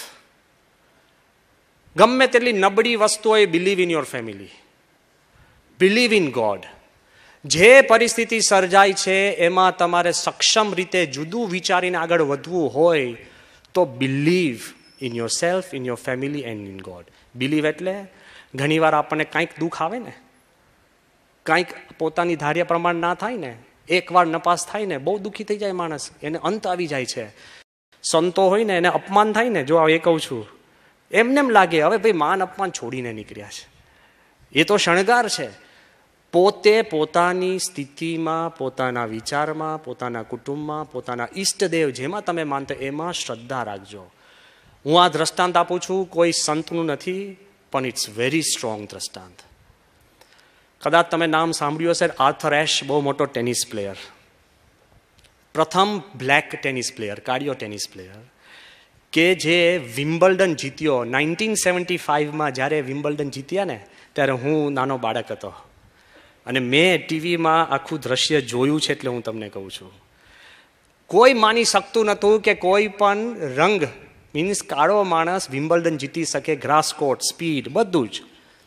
ગમે તેટલી નબળી વસ્તુ હોય, believe in your family, believe in God. જે પરિસ્થિતિ સર્જાય છે એમાં તમારે સક્ષમ રીતે જુદું વિચારીને આગળ વધવું હોય તો believe in yourself, in your family and in God. Believe એટલે ઘણીવાર આપણને કાંઈક દુઃખ આવે ને, કાંઈક પોતાની ધાર્યા પ્રમાણ ના થાય ને, એકવાર નપાસ થાય ને બહુ દુઃખી થઈ જાય માણસ, એને અંત આવી જાય છે. સંતો હોય ને એને અપમાન થાય ને, જો એ કહું છું, એમને એમ લાગે હવે ભાઈ માન અપમાન છોડીને નીકળ્યા છે. એ તો શણગાર છે. પોતે પોતાની સ્થિતિમાં, પોતાના વિચારમાં, પોતાના કુટુંબમાં, પોતાના ઈષ્ટદેવ જેમાં તમે માનતો એમાં શ્રદ્ધા રાખજો. હું આ દ્રષ્ટાંત આપું છું, કોઈ સંતનું નથી, પણ ઇટ્સ વેરી સ્ટ્રોંગ દ્રષ્ટાંત. કદાચ તમે નામ સાંભળ્યું હશે, આર્થર એશ, બહુ મોટો ટેનિસ પ્લેયર, પ્રથમ black tennis player, cardio tennis player, કે જે વિમ્બલ્ડન જીત્યો 1975માં. જ્યારે વિમ્બલ્ડન જીત્યા ને ત્યારે હું નાનો બાળક હતો. અને મેં ટીવીમાં આખું દ્રશ્ય જોયું છે એટલે હું તમને કહું છું. કોઈ માની શકતું નહોતું કે કોઈ પણ રંગ મીન્સ કાળો માણસ વિમ્બલ્ડન જીતી શકે, ગ્રાસ કોર્ટ, સ્પીડ, બધું જ.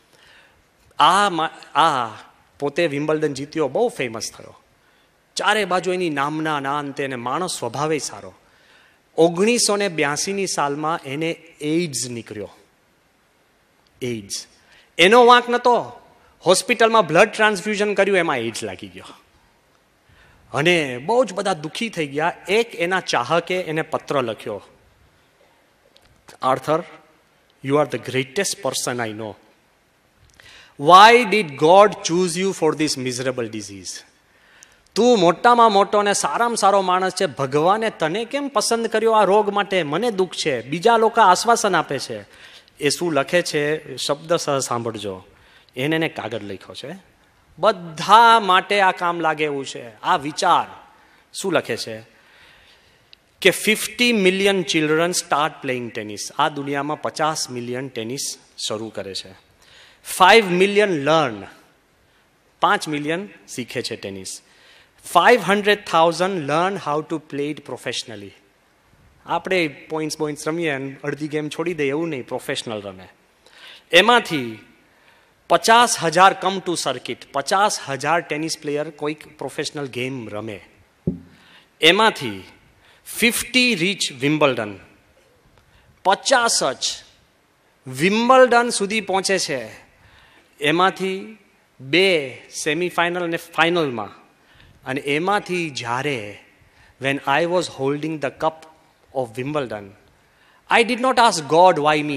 આ પોતે વિમ્બલ્ડન જીત્યો, બહુ ફેમસ થયો, ચારે બાજુ એની નામના ના અંતે, અને માણસ સ્વભાવે સારો. 1982ની સાલમાં એને એઇડ્સ નીકળ્યો. એઇડ્સ એનો વાંક નહોતો. હોસ્પિટલમાં બ્લડ ટ્રાન્સફ્યુઝન કર્યું, એમાં એઇડ્સ લાગી ગયો અને બહુ જ બધા દુઃખી થઈ ગયા. એક એના ચાહકે એને પત્ર લખ્યો, Arthur, you are the greatest person I know. Why did God choose you for this miserable disease? તું મોટામાં મોટો અને સારામાં સારો માણસ છે, ભગવાને તને કેમ પસંદ કર્યો આ રોગ માટે? મને દુઃખ છે. બીજા લોકો આશ્વાસન આપે છે. એ શું લખે છે શબ્દ સહ સાંભળજો. એને કાગળ લખ્યો છે, બધા માટે આ કામ લાગે એવું છે. આ વિચાર શું લખે છે કે 50 million children start playing tennis. આ દુનિયામાં 50 મિલિયન ટેનિસ શરૂ કરે છે. 5 મિલિયન લર્ન, 5 મિલિયન શીખે છે tennis. 500,000 learn how to play it professionally. આપણે પોઈન્ટ્સ રમીએ અને અડધી ગેમ છોડી દઈએ એવું નહીં, પ્રોફેશનલ રમે. એમાંથી 50,000 come to circuit. 50,000 tennis player કોઈક પ્રોફેશનલ ગેમ રમે. એમાંથી 50 રીચ વિમ્બલ્ડન. 50 જ વિમ્બલ્ડન સુધી પહોંચે છે. એમાંથી 2 સેમીફાઇનલ અને ફાઇનલમાં. અને એમાંથી જ્યારે when I was holding the cup of Wimbledon, I did not ask God, why me?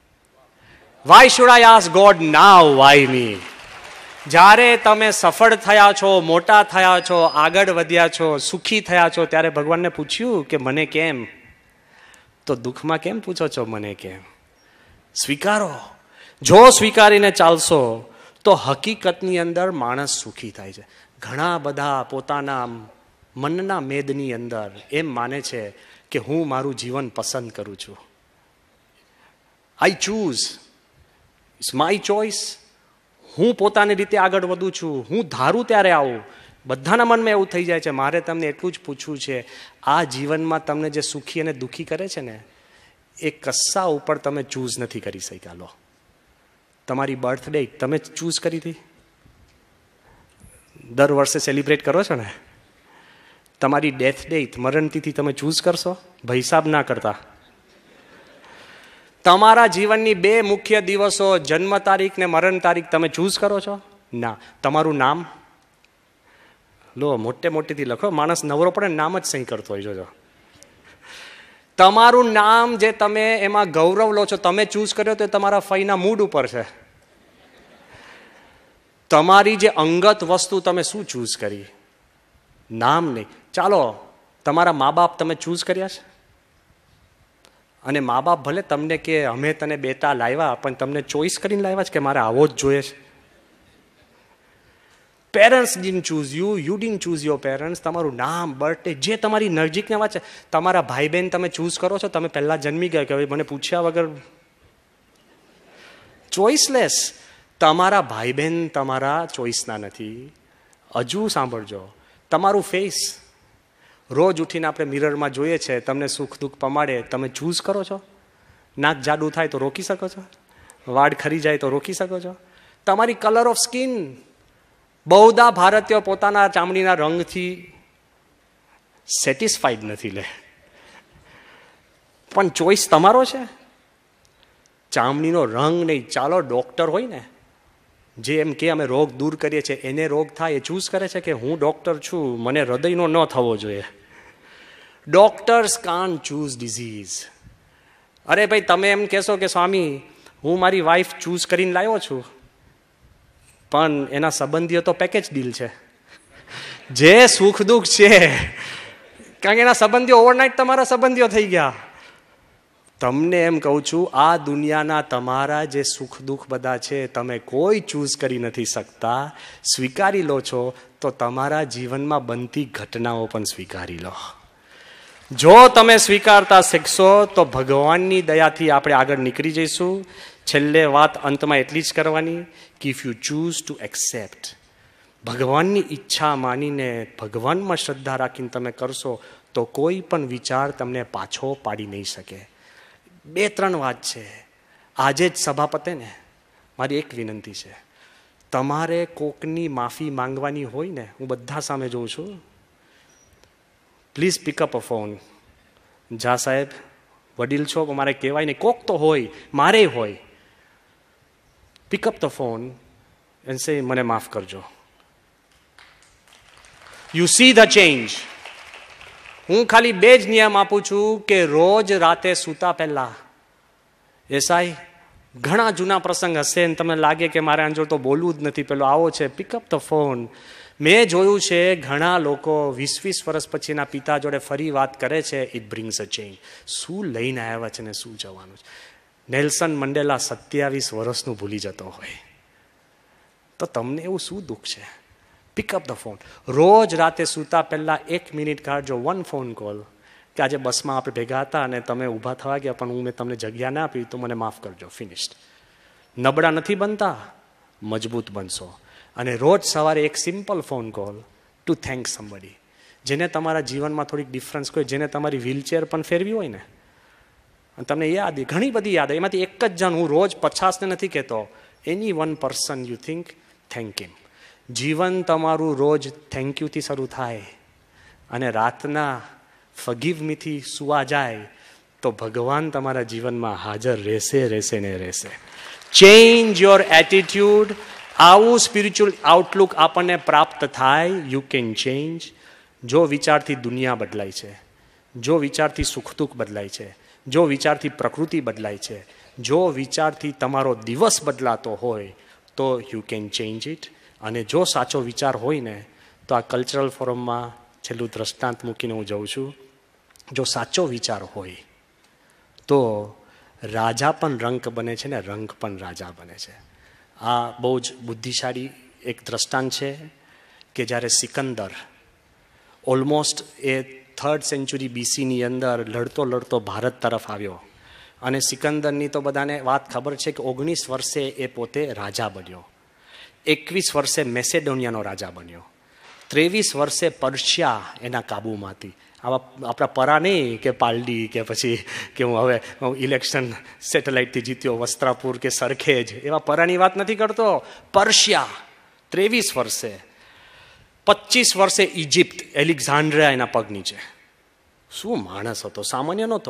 Why should I ask God now, why me? જ્યારે તમે સફળ થયા છો, મોટા થયા છો, આગળ વધ્યા છો, સુખી થયા છો, ત્યારે ભગવાનને પૂછ્યું કે મને કેમ? તો દુઃખમાં કેમ પૂછો છો મને કેમ? સ્વીકારો. જો સ્વીકારીને ચાલશો તો હકીકતની અંદર માણસ સુખી થાય છે. ઘણા બધા પોતાના મનના મેદની અંદર એમ માને છે કે હું મારું જીવન પસંદ કરું છું. I choose, it's my choice. હું પોતાની રીતે આગળ વધું છું, હું ધારું ત્યારે આવું. બધાના મનમાં એવું થઈ જાય છે. મારે તમને એટલું જ પૂછવું છે, આ જીવનમાં તમને જે સુખી અને દુઃખી કરે છે ને, એ કસ્સા ઉપર તમે ચૂઝ નથી કરી શક્યા. લો, તમારી બર્થડે તમે ચૂઝ કરી હતી? દર વર્ષે સેલિબ્રેટ કરો છો ને. તમારી ડેથ ડેટ, મરણતિથિ તમે ચૂઝ કરશો? હિસાબ ના કરતા. તમારા જીવનની 2 મુખ્ય દિવસો, જન્મ તારીખ ને મરણ તારીખ, તમે ચૂઝ કરો છો? ના. તમારું નામ લો, મોટેથી લખો. માણસ નવરો પડે નામ જ સહી કરતો હોય. જોજો, તમારું નામ જે તમે એમાં ગૌરવ લો છો, તમે ચૂઝ કર્યો તો તમારા ફઈના મૂડ ઉપર છે. તમારી જે અંગત વસ્તુ તમે શું ચૂઝ કરી? નામ નહીં. ચાલો, તમારા મા બાપ તમે ચૂઝ કર્યા છે? અને મા બાપ ભલે તમને કે અમે તને બેટા લાવ્યા, પણ તમને ચોઈસ કરીને લાવ્યા છે કે મારે આવો જ જોઈએ છે? Parents didn't choose you, you didn't choose your parents. તમારું નામ, બર્થડે, જે તમારી નજીકની વાત છે. તમારા ભાઈ બહેન તમે ચૂઝ કરો છો? તમે પહેલા જન્મી ગયા કે હવે મને પૂછ્યા વગર? ચોઈસલેસ. તમારા ભાઈ બહેન તમારા ચોઈસના નથી. હજુ સાંભળજો, તમારું ફેસ, રોજ ઉઠીને આપણે મિરરમાં જોઈએ છે, તમને સુખ દુઃખ પમાડે, તમે ચૂઝ કરો છો? નાક જાડું થાય તો રોકી શકો છો? વાળ ખરી જાય તો રોકી શકો છો? તમારી કલર ઓફ સ્કિન, બહુધા ભારતીયો પોતાના ચામડીના રંગથી સેટિસ્ફાઈડ નથી લે, પણ ચોઈસ તમારો છે. ચામડીનો રંગ નહીં. ચાલો, ડોક્ટર હોય ને, જે એમ કે અમે રોગ દૂર કરીએ છીએ, એને રોગ થાય, એ ચૂઝ કરે છે કે હું ડોક્ટર છું, મને હૃદયનો ન થવો જોઈએ. Doctors can't choose disease. અરે ભાઈ, તમે એમ કહેશો કે સ્વામી હું મારી વાઈફ ચૂઝ કરીને લાવ્યો છું, પણ એના સંબંધીઓ તો પેકેજ ડીલ છે. જે સુખ દુઃખ છે, કારણ કે એના સંબંધીઓ ઓવરનાઇટ તમારા સંબંધીઓ થઈ ગયા. તમને એમ કહું છું, આ દુનિયાના તમારા જે સુખ દુઃખ બધા છે, તમે કોઈ ચૂઝ કરી નથી શકતા. સ્વીકારી લો છો તો તમારા જીવનમાં બનતી ઘટનાઓ પણ સ્વીકારી લો. જો તમે સ્વીકારતા શીખશો તો ભગવાનની દયાથી આપણે આગળ નીકળી જઈશું. છેલ્લે વાત અંતમાં એટલી જ કરવાની કે if you choose to accept, ભગવાનની ઈચ્છા માનીને, ભગવાનમાં શ્રદ્ધા રાખીને તમે કરશો તો કોઈ પણ વિચાર તમને પાછો પાડી નહીં શકે. 2-3 વાત છે. આજે જ સભા પતે ને, મારી એક વિનંતી છે, તમારે કોકની માફી માંગવાની હોય ને, હું બધા સામે જોઉં છું, please pick up a phone. જા સાહેબ, વડીલ છો, મારે કહેવાય નહીં, કોક તો હોય, મારે હોય. Pick up the phone and say મને માફ કરજો. You see the change. હું ખાલી 2 જ નિયમ આપું છું કે રોજ રાતે સૂતા પહેલા, એસાઈ ઘણા જૂના પ્રસંગ હશે ને તમને લાગે કે મારે આંજોડ તો બોલવું જ નથી, પેલો આવો છે, પિકઅપ ધ ફોન. મેં જોયું છે ઘણા લોકો 20-20 વર્ષ પછીના પિતા જોડે ફરી વાત કરે છે. It brings a change. શું લઈને આવ્યા છે ને શું જવાનું છે. નેલ્સન મંડેલા 27 વર્ષનું ભૂલી જતો હોય તો તમને એવું શું દુઃખ છે? Pick up the phone. રોજ રાતે સૂતા પહેલા 1 મિનિટ કાઢજો, 1 ફોન કોલ, કે આજે બસમાં આપણે ભેગા હતા અને તમે ઊભા થવા ગયા પણ મેં તમને જગ્યા ના આપી તો મને માફ કરજો. ફિનિશ્ડ. નબળા નથી બનતા, મજબૂત બનશો. અને રોજ સવારે 1 simple phone call to thank somebody, જેને તમારા જીવનમાં થોડીક ડિફરન્સ કોઈ, જેને તમારી વ્હીલચેર પણ ફેરવી હોય ને, અને તમને યાદ, ઘણી બધી યાદ, એમાંથી એક જ જણ, હું રોજ 50 ને નથી કહેતો, any 1 person you think, thank him. જીવન તમારું રોજ થેન્ક યુથી શરૂ થાય અને રાતના ફગીવ મીથી સુવા જાય તો ભગવાન તમારા જીવનમાં હાજર રહેશે ને રહેશે. Change your attitude. આવું સ્પિરિચ્યુઅલ આઉટલુક આપણને પ્રાપ્ત થાય, યુ કેન ચેન્જ. જો વિચારથી દુનિયા બદલાય છે, જો વિચારથી સુખ દુઃખ બદલાય છે, જો વિચારથી પ્રકૃતિ બદલાય છે, જો વિચારથી તમારો દિવસ બદલાતો હોય તો યુ કેન ચેન્જ ઇટ. અને જો સાચો વિચાર હોય ને તો આ કલ્ચરલ ફોરમમાં છેલ્લું દ્રષ્ટાંત મૂકીને હું જઉં છું, જો સાચો વિચાર હોય તો રાજા પણ રંક બને છે ને રંક પણ રાજા બને છે. આ બહુ જ બુદ્ધિશાળી એક દ્રષ્ટાંત છે કે જ્યારે સિકંદર ઓલમોસ્ટ એ 3rd સેન્ચુરી BC અંદર લડતો ભારત તરફ આવ્યો અને સિકંદરની તો બધાને વાત ખબર છે કે 19 વર્ષે એ પોતે રાજા બન્યો, 21 વર્ષે મેસેડોનિયાનો રાજા બન્યો, 23 વર્ષે પર્શિયા એના કાબુમાં હતી. આવા આપણા પરા નહીં કે પાલડી કે પછી કે હું હવે ઇલેક્શન સેટેલાઇટથી જીત્યો વસ્ત્રાપુર કે સરખેજ, એવા પરાની વાત નથી કરતો. પર્શિયા 23 વર્ષે, 25 વર્ષે ઇજિપ્ત, એલેક્ઝાન્ડ્રિયા એના પગ નીચે. શું માણસ હતો, સામાન્ય નહોતો.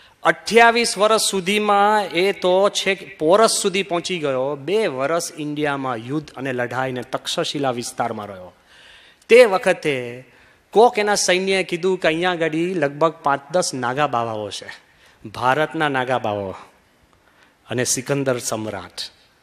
28 વર્ષ સુધીમાં એ તો છેક પોરસ સુધી પહોંચી ગયો. 2 વર્ષ ઇન્ડિયામાં યુદ્ધ અને લડાઈને તક્ષશિલા વિસ્તારમાં રહ્યો. તે વખતે કોક એના સૈન્યએ કીધું કે અહીંયા આગળ લગભગ 5-10 નાગા બાવાઓ છે, ભારતના નાગા બાવાઓ અને સિકંદર સમ્રાટ.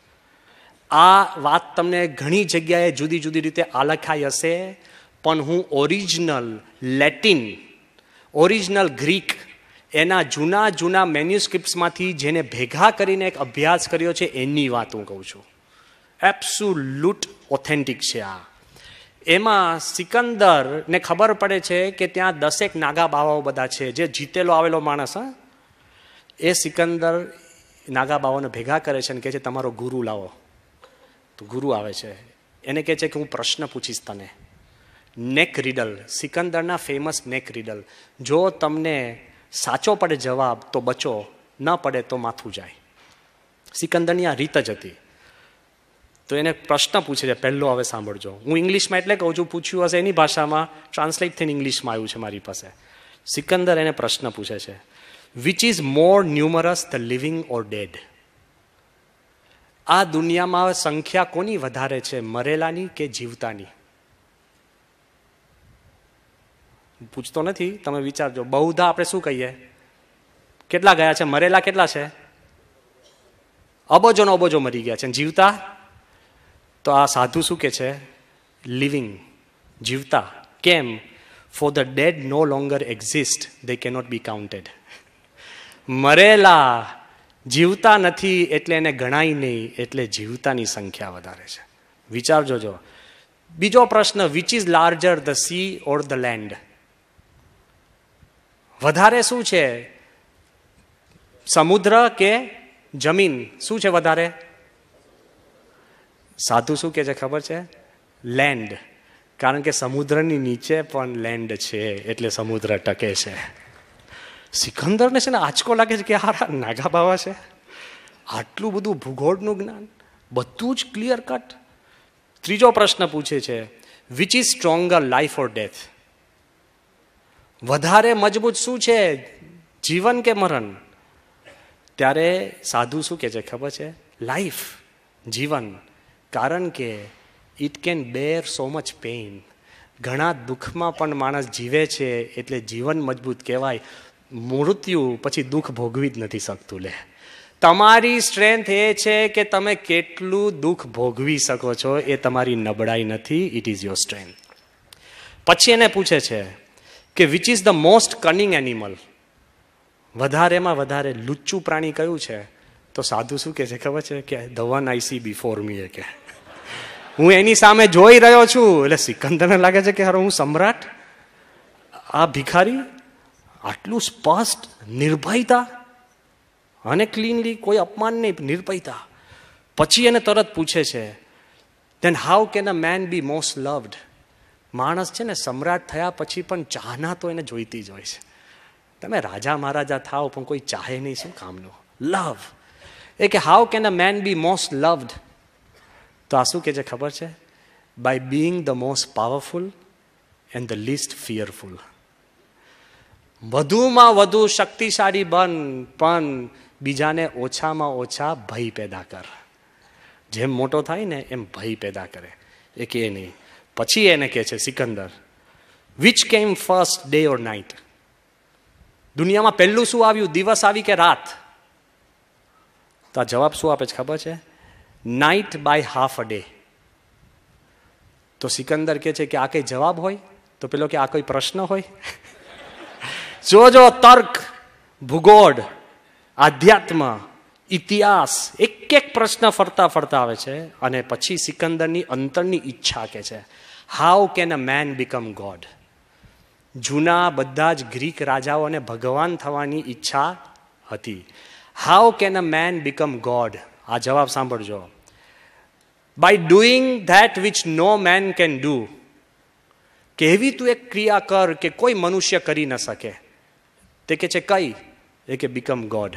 આ વાત તમને ઘણી જગ્યાએ જુદી જુદી રીતે આલખાઈ હશે, પણ હું ઓરિજિનલ લેટિન, ઓરિજિનલ ગ્રીક, એના જૂના મેન્યુસ્ક્રિપ્ટ્સમાંથી જેને ભેગા કરીને એક અભ્યાસ કર્યો છે એની વાત હું કહું છું. એબ્સોલ્યુટ ઓથેન્ટિક છે આ. એમાં સિકંદરને ખબર પડે છે કે ત્યાં 10 નાગા બાવાઓ બધા છે, જે જીતેલો આવેલો માણસ. એ સિકંદર નાગા બાવાઓને ભેગા કરે છે અને કહે છે તમારો ગુરુ લાવો. તો ગુરુ આવે છે, એને કહે છે કે હું પ્રશ્ન પૂછીશ તને. નેક રીડલ, સિકંદરના ફેમસ નેક રીડલ. જો તમને સાચો પડે જવાબ તો બચો, ન પડે તો માથું જાય. સિકંદરની આ રીત જ હતી. તો એને પ્રશ્ન પૂછે છે, પહેલો હવે સાંભળજો. હું ઇંગ્લિશમાં એટલે કહું છું, પૂછ્યું હશે એની ભાષામાં, ટ્રાન્સલેટ થઈને ઇંગ્લિશમાં આવ્યું છે મારી પાસે. સિકંદર એને પ્રશ્ન પૂછે છે, which is more numerous, the living or dead? આ દુનિયામાં સંખ્યા કોની વધારે છે, મરેલાની કે જીવતાની? પૂછતો નથી, તમે વિચારજો. બહુધા આપણે શું કહીએ, કેટલા ગયા છે? મરેલા કેટલા છે? અબજો અબજો મરી ગયા છે. જીવતા? તો આ સાધુ શું કે છે? લિવિંગ, જીવતા. કેમ? For the dead no longer exist, they cannot be counted. મરેલા જીવતા નથી એટલે એને ગણાય નહીં, એટલે જીવતાની સંખ્યા વધારે છે. વિચારજો. જો બીજો પ્રશ્ન, which is larger, the sea or the land? વધારે શું છે, સમુદ્ર કે જમીન? શું છે વધારે? સાધુ શું કે છે ખબર છે? લેન્ડ, કારણ કે સમુદ્રની નીચે પણ લેન્ડ છે, એટલે સમુદ્ર ટકે છે. સિકંદરને છે ને આંચકો લાગે છે કે હારા નાગા બાવા છે, આટલું બધું ભૂગોળનું જ્ઞાન, બધું જ ક્લિયર કટ. ત્રીજો પ્રશ્ન પૂછે છે, which is stronger, life or death? વધારે મજબૂત શું છે, જીવન કે મરણ? ત્યારે સાધુ શું કહે છે ખબર છે? લાઈફ, જીવન. કારણ કે it can bear so much pain. ઘણા દુઃખમાં પણ માણસ જીવે છે, એટલે જીવન મજબૂત કહેવાય. મૃત્યુ પછી દુઃખ ભોગવી જ નથી શકતું. લે, તમારી સ્ટ્રેન્થ એ છે કે તમે કેટલું દુઃખ ભોગવી શકો છો, એ તમારી નબળાઈ નથી, ઇટ ઇઝ યોર સ્ટ્રેન્થ. પછી એને પૂછે છે કે which is the most cunning animal? વધારેમાં વધારે લુચ્ચું પ્રાણી કયું છે? તો સાધુ શું કહે છે ખબર છે? કે the one I see before me. કે હું એની સામે જોઈ રહ્યો છું. એટલે સિકંદરને લાગે છે કે હારો હું સમ્રાટ, આ ભિખારી, આટલું સ્પષ્ટ, નિર્ભયતા અને ક્લીનલી, કોઈ અપમાન નહીં, નિર્ભયતા. પછી એને તરત પૂછે છે, then how can a man be most loved? માણસ છે ને સમ્રાટ થયા પછી પણ ચાહના તો એને જોઈતી જ હોય છે. તમે રાજા મહારાજા થાવ પણ કોઈ ચાહે નહીં, શું કામનું? લવ. એ કે how can a man be most loved? તો આ શું કે છે ખબર છે? By being the most powerful and the least fearful. વધુમાં વધુ શક્તિશાળી બન, પણ બીજાને ઓછામાં ઓછા ભય પેદા કર. જેમ મોટો થાય ને એમ ભય પેદા કરે. એ કે નહીં. પછી એને કહે છે Sikandar, which came first, day or night? દુનિયામાં પહેલું શું આવ્યું, દિવસ આવી કે રાત? તો આ જવાબ શું આપે છે ખબર છે? Night by half a day. તો સિકંદર કહે છે કે આ કઈ જવાબ હોય? તો પેલો કે આ કોઈ પ્રશ્ન હોય? જોજો, તર્ક, ભૂગોળ, આધ્યાત્મ, ઇતિહાસ, એક એક પ્રશ્ન ફરતા ફરતા આવે છે. અને પછી સિકંદરની અંતરની ઈચ્છા કે છે, how can a man become god? જૂના બધા જ ગ્રીક રાજાઓને ભગવાન થવાની ઈચ્છા હતી. How can a man become god? આ જવાબ સાંભળજો. By doing that which no man can do. કેવી તું એક ક્રિયા કર કે કોઈ મનુષ્ય કરી ન શકે. તે કે છે કઈ? એ કે બીકમ ગોડ.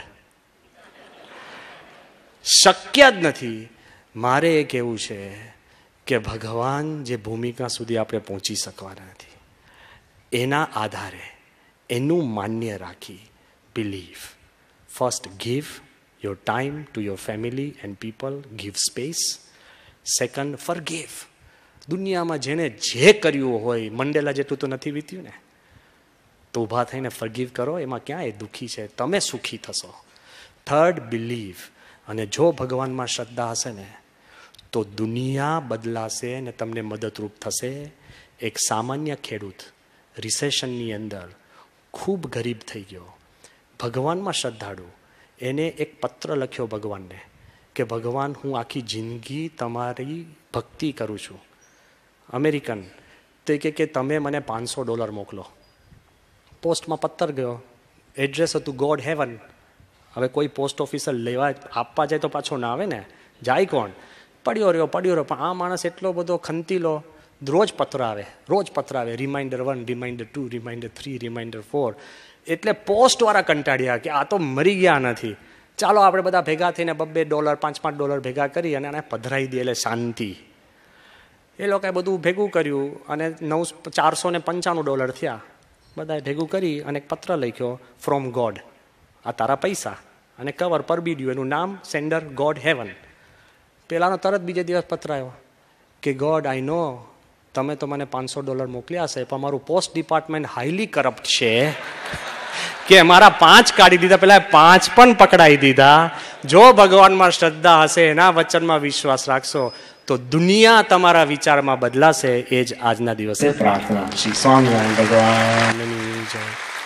શક્ય જ નથી. મારે એ કહેવું છે કે ભગવાન જે ભૂમિકા સુધી આપણે પહોંચી શકવાના નથી, એના આધારે, એનું માન્ય રાખી, believe. First give your time to your family and people, give space. Second, forgive. દુનિયામાં જેણે જે કર્યું હોય, મંડેલા જેટલું તો નથી વીત્યું ને, તો ઊભા થઈને ફોરગીવ કરો. એમાં ક્યાં એ દુઃખી છે, તમે સુખી થશો. Third, believe. અને જો ભગવાનમાં શ્રદ્ધા હશે ને તો દુનિયા બદલાશે ને તમને મદદરૂપ થશે. એક સામાન્ય ખેડૂત રિસેશનની અંદર ખૂબ ગરીબ થઈ ગયો, ભગવાનમાં શ્રદ્ધાળુ, એને એક પત્ર લખ્યો ભગવાનને કે ભગવાન, હું આખી જિંદગી તમારી ભક્તિ કરું છું. અમેરિકન. તો એ કે તમે મને $500 મોકલો. પોસ્ટમાં પત્તર ગયો, એડ્રેસ હતું ગોડ હેવન. હવે કોઈ પોસ્ટ ઓફિસર લેવા આપવા જાય તો પાછો ના આવે ને, જાય કોણ? પડ્યો રહ્યો. પણ આ માણસ એટલો બધો ખંતીલો, રોજ પત્ર આવે, રિમાઇન્ડર 1, રિમાઇન્ડર 2, રિમાઇન્ડર 3, રિમાઇન્ડર 4. એટલે પોસ્ટવાળા કંટાળ્યા કે આ તો મરી ગયા નથી, ચાલો આપણે બધા ભેગા થઈને $2, $5 ભેગા કરી અને આને પધરાઈ દે એટલે શાંતિ. એ લોકોએ બધું ભેગું કર્યું અને $495 થયા. બધાએ ભેગું કરી અને એક પત્ર લખ્યો, ફ્રોમ ગોડ. આ તારા પૈસા. અને કવર પર બીડ્યું, એનું નામ સેન્ડર ગોડ હેવન. પેલાનો તરત બીજે દિવસ પત્ર આવ્યો કે ગોડ, આઈ નો તમે તો મને $500 મોકલ્યા છે, પણ મારું પોસ્ટ ડિપાર્ટમેન્ટ હાઈલી કરપ્ટ છે કે મારા 5 કાઢી દીધા, પેલા 5 પણ પકડાઈ દીધા. જો ભગવાનમાં શ્રદ્ધા હશે, એના વચનમાં વિશ્વાસ રાખશો તો દુનિયા તમારા વિચારમાં બદલાશે. એ જ આજના દિવસે પ્રાર્થના. શ્રી સ્વામિનારાયણ ભગવાનની જય.